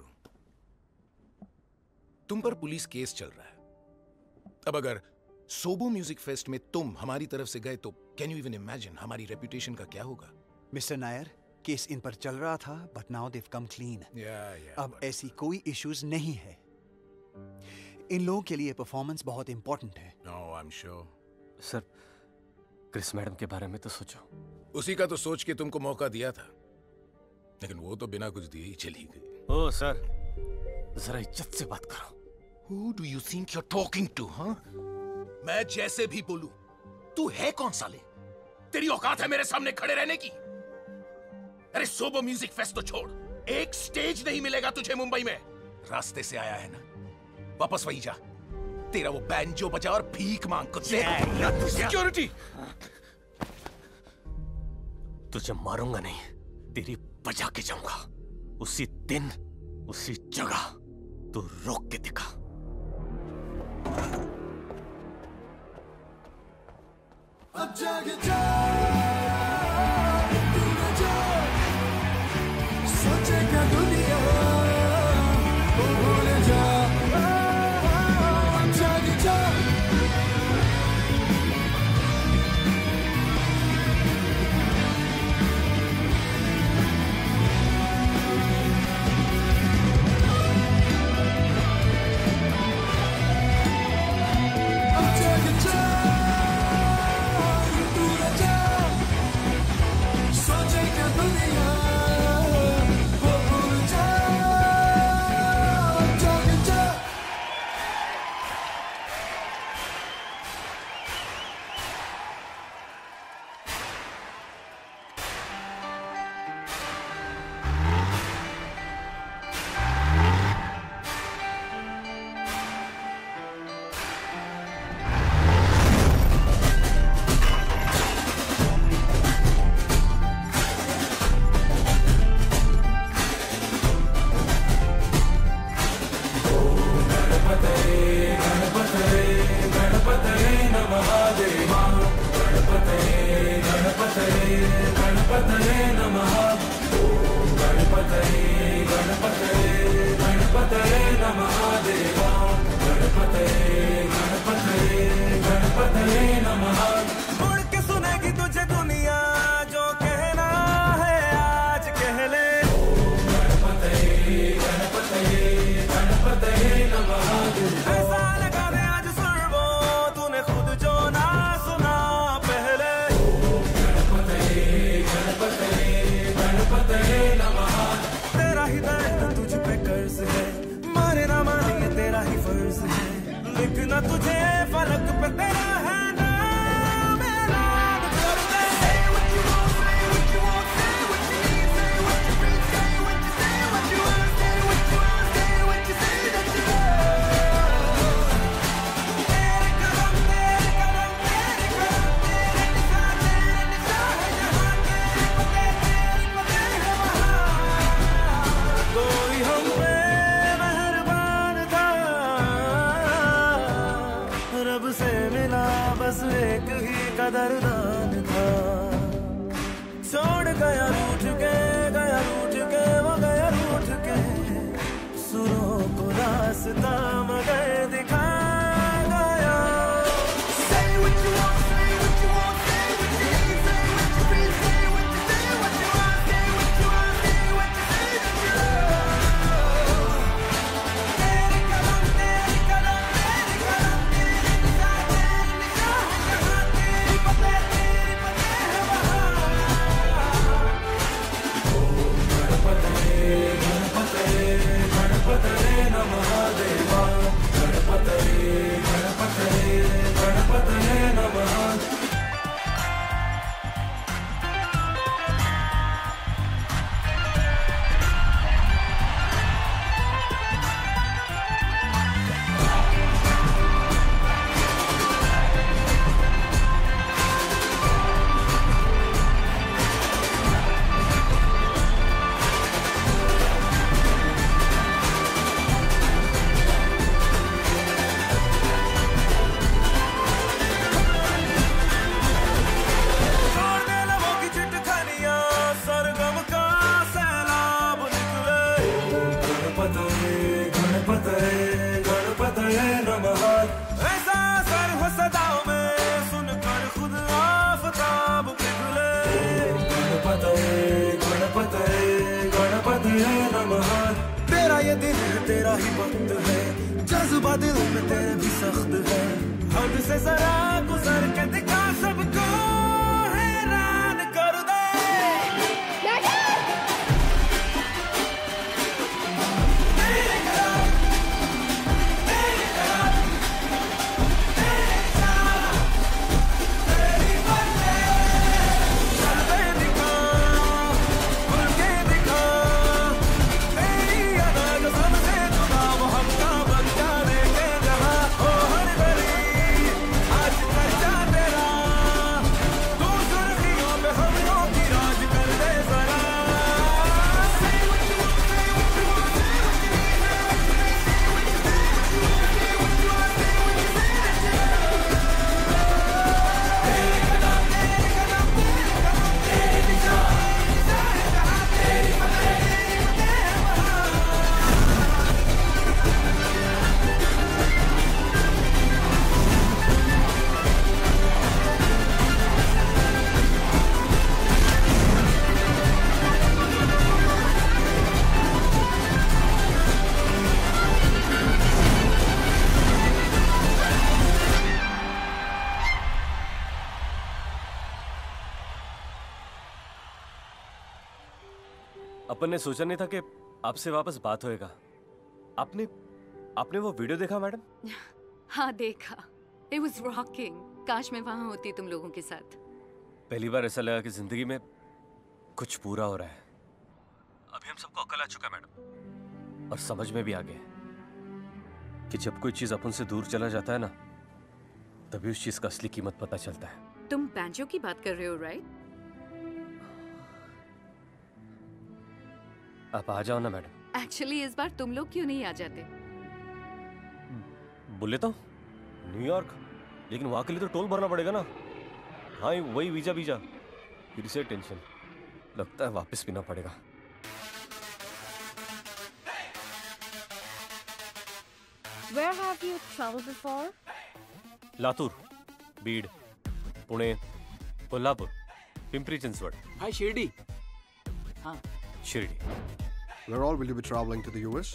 Speaker 12: तुम पर पुलिस केस चल रहा है। अब अगर सोबो म्यूजिक फेस्ट में तुम हमारी तरफ से गए तो कैन यू इवन इमेजिन हमारी रेपुटेशन का क्या होगा?
Speaker 2: मिस्टर नायर, केस इन पर चल रहा था but now they've come clean. अब ऐसी कोई इश्यूज नहीं है। इन लोगों के लिए परफॉर्मेंस बहुत इंपॉर्टेंट है।
Speaker 12: No, I am sure.
Speaker 9: Sir, Chris madam के बारे में तो सोचो।
Speaker 12: उसी का तो सोच के तुमको मौका दिया था, लेकिन वो तो बिना कुछ दिए ही चली गई।
Speaker 9: ओ सर, जरा इज्जत से बात करो।
Speaker 12: Who do you think you're talking to, huh? मैं जैसे भी बोलूं, तू है कौन साले? तेरी औकात है मेरे सामने खड़े रहने की? अरे सोबो म्यूजिक फेस्ट तो छोड़, एक स्टेज नहीं मिलेगा तुझे मुंबई में। रास्ते से आया है ना, वापस वहीं जा। तेरा वो बैंजो बजा और भीख मांग कुत्ते। सिक्योरिटी!
Speaker 9: तुझे मारूंगा नहीं, तेरी बजा के जाऊंगा। उसी दिन, उसी जगह तू रोक के दिखा।
Speaker 6: अब जाग जा, सोचेगा दुनिया, वो भूल जा। अब जाग जा, मुड़ के सुनेगी तुझे दुनिया, जो कहना है आज कह ले। ऐसा लगा दे आज सर्वो, तूने खुद जो ना सुना पहले। तेरा ही दर्द तुझ पे कर्ज है, मारे ना माने ये तेरा ही फर्ज है। लिखना तुझे फलक पे तेरा है ना। कदरदान था। छोड़ गया रूठ के वो गया रूठ के, सुरों को रास्ता मगर दिखा गया। Say what you want, say what you want, say what you need, say what you feel, say what you say, what you want, say what you want, say what you say that you love. तेरे कदम तेरे कदम तेरे कदम तेरे निशान तेरे निशान जहाँ तेरी पते है वहाँ। ओम गणपतये गणपतये गणपतये नमः देवा। गणपतये गणपतये गणपतये नमः। छोड़ दे लबों की चिटखनियाँ, सरगम का सैलाब निकले। गणपतये गणपतये गणपतये नमः। ऐसा असर हो सदाओं में, सुनकर खुद आफताब पिघले। गणपतये गणपतये गणपतये नमः। तेरा ये दिल है, तेरा ही वक्त है, जज्बा दिल में तेरे भी सख्त है। हद से जरा गुजर के दिखा सबको, हैरान कर दे। तेरे कदम, तेरे कदम, तेरे चाल, तेरी बातें, चल के दिखा, खुल के दिखा। तेरी अदा जो सबसे जुदा, वो हमका बन जाने के जहाँ। ओ हर गली आज चर्चा तेरा, तू सुर्खियों में हम लोग की राज कर दे जरा। Say what you want, say what you want, say what you need, say what you say, say what you say, what you want, say what you want, say what you say that you love. तेरे कदम तेरे कदम तेरे कदम तेरे निशान निशान जहाँ तेरी पते है वहाँ।
Speaker 9: अपन ने सोचा नहीं था कि आपसे वापस बात होएगा। आपने आपने वो वीडियो देखा मैडम?
Speaker 5: हाँ देखा, It was rocking. काश मैं वहाँ होती तुम लोगों के साथ।
Speaker 9: पहली बार ऐसा लगा कि जिंदगी में कुछ पूरा हो रहा है। अभी हम सबको अकल आ चुका है मैडम, और समझ में भी आ गया कि जब कोई चीज अपन से दूर चला जाता है ना, तभी उस चीज का असली कीमत पता चलता है।
Speaker 5: तुम बैंजो की बात कर रहे हो राइट?
Speaker 9: आप आ जाओ ना मैडम।
Speaker 5: एक्चुअली इस बार तुम लोग क्यों नहीं आ जाते?
Speaker 9: बोल लेता हूँ न्यूयॉर्क, लेकिन वहाँ के लिए तो टोल भरना पड़ेगा ना। हाँ वही वीजा फिर से टेंशन, लगता है वापस पीना पड़ेगा।
Speaker 1: Where have you traveled before?
Speaker 9: Latur, Beed, Pune, Kolhapur, Pimpri Chinchwad.
Speaker 19: हाय शिरडी।
Speaker 3: हाँ
Speaker 9: Shirdi.
Speaker 21: Where all will you be traveling to the US?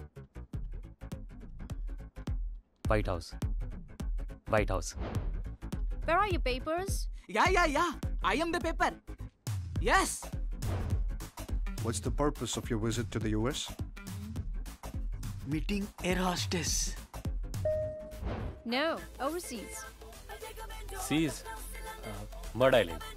Speaker 9: White House. White House.
Speaker 1: Where are your papers?
Speaker 3: Yeah. I am the paper. Yes.
Speaker 21: What's the purpose of your visit to the US?
Speaker 3: Meeting air hostess.
Speaker 1: No, overseas.
Speaker 9: Seas. Mud Island.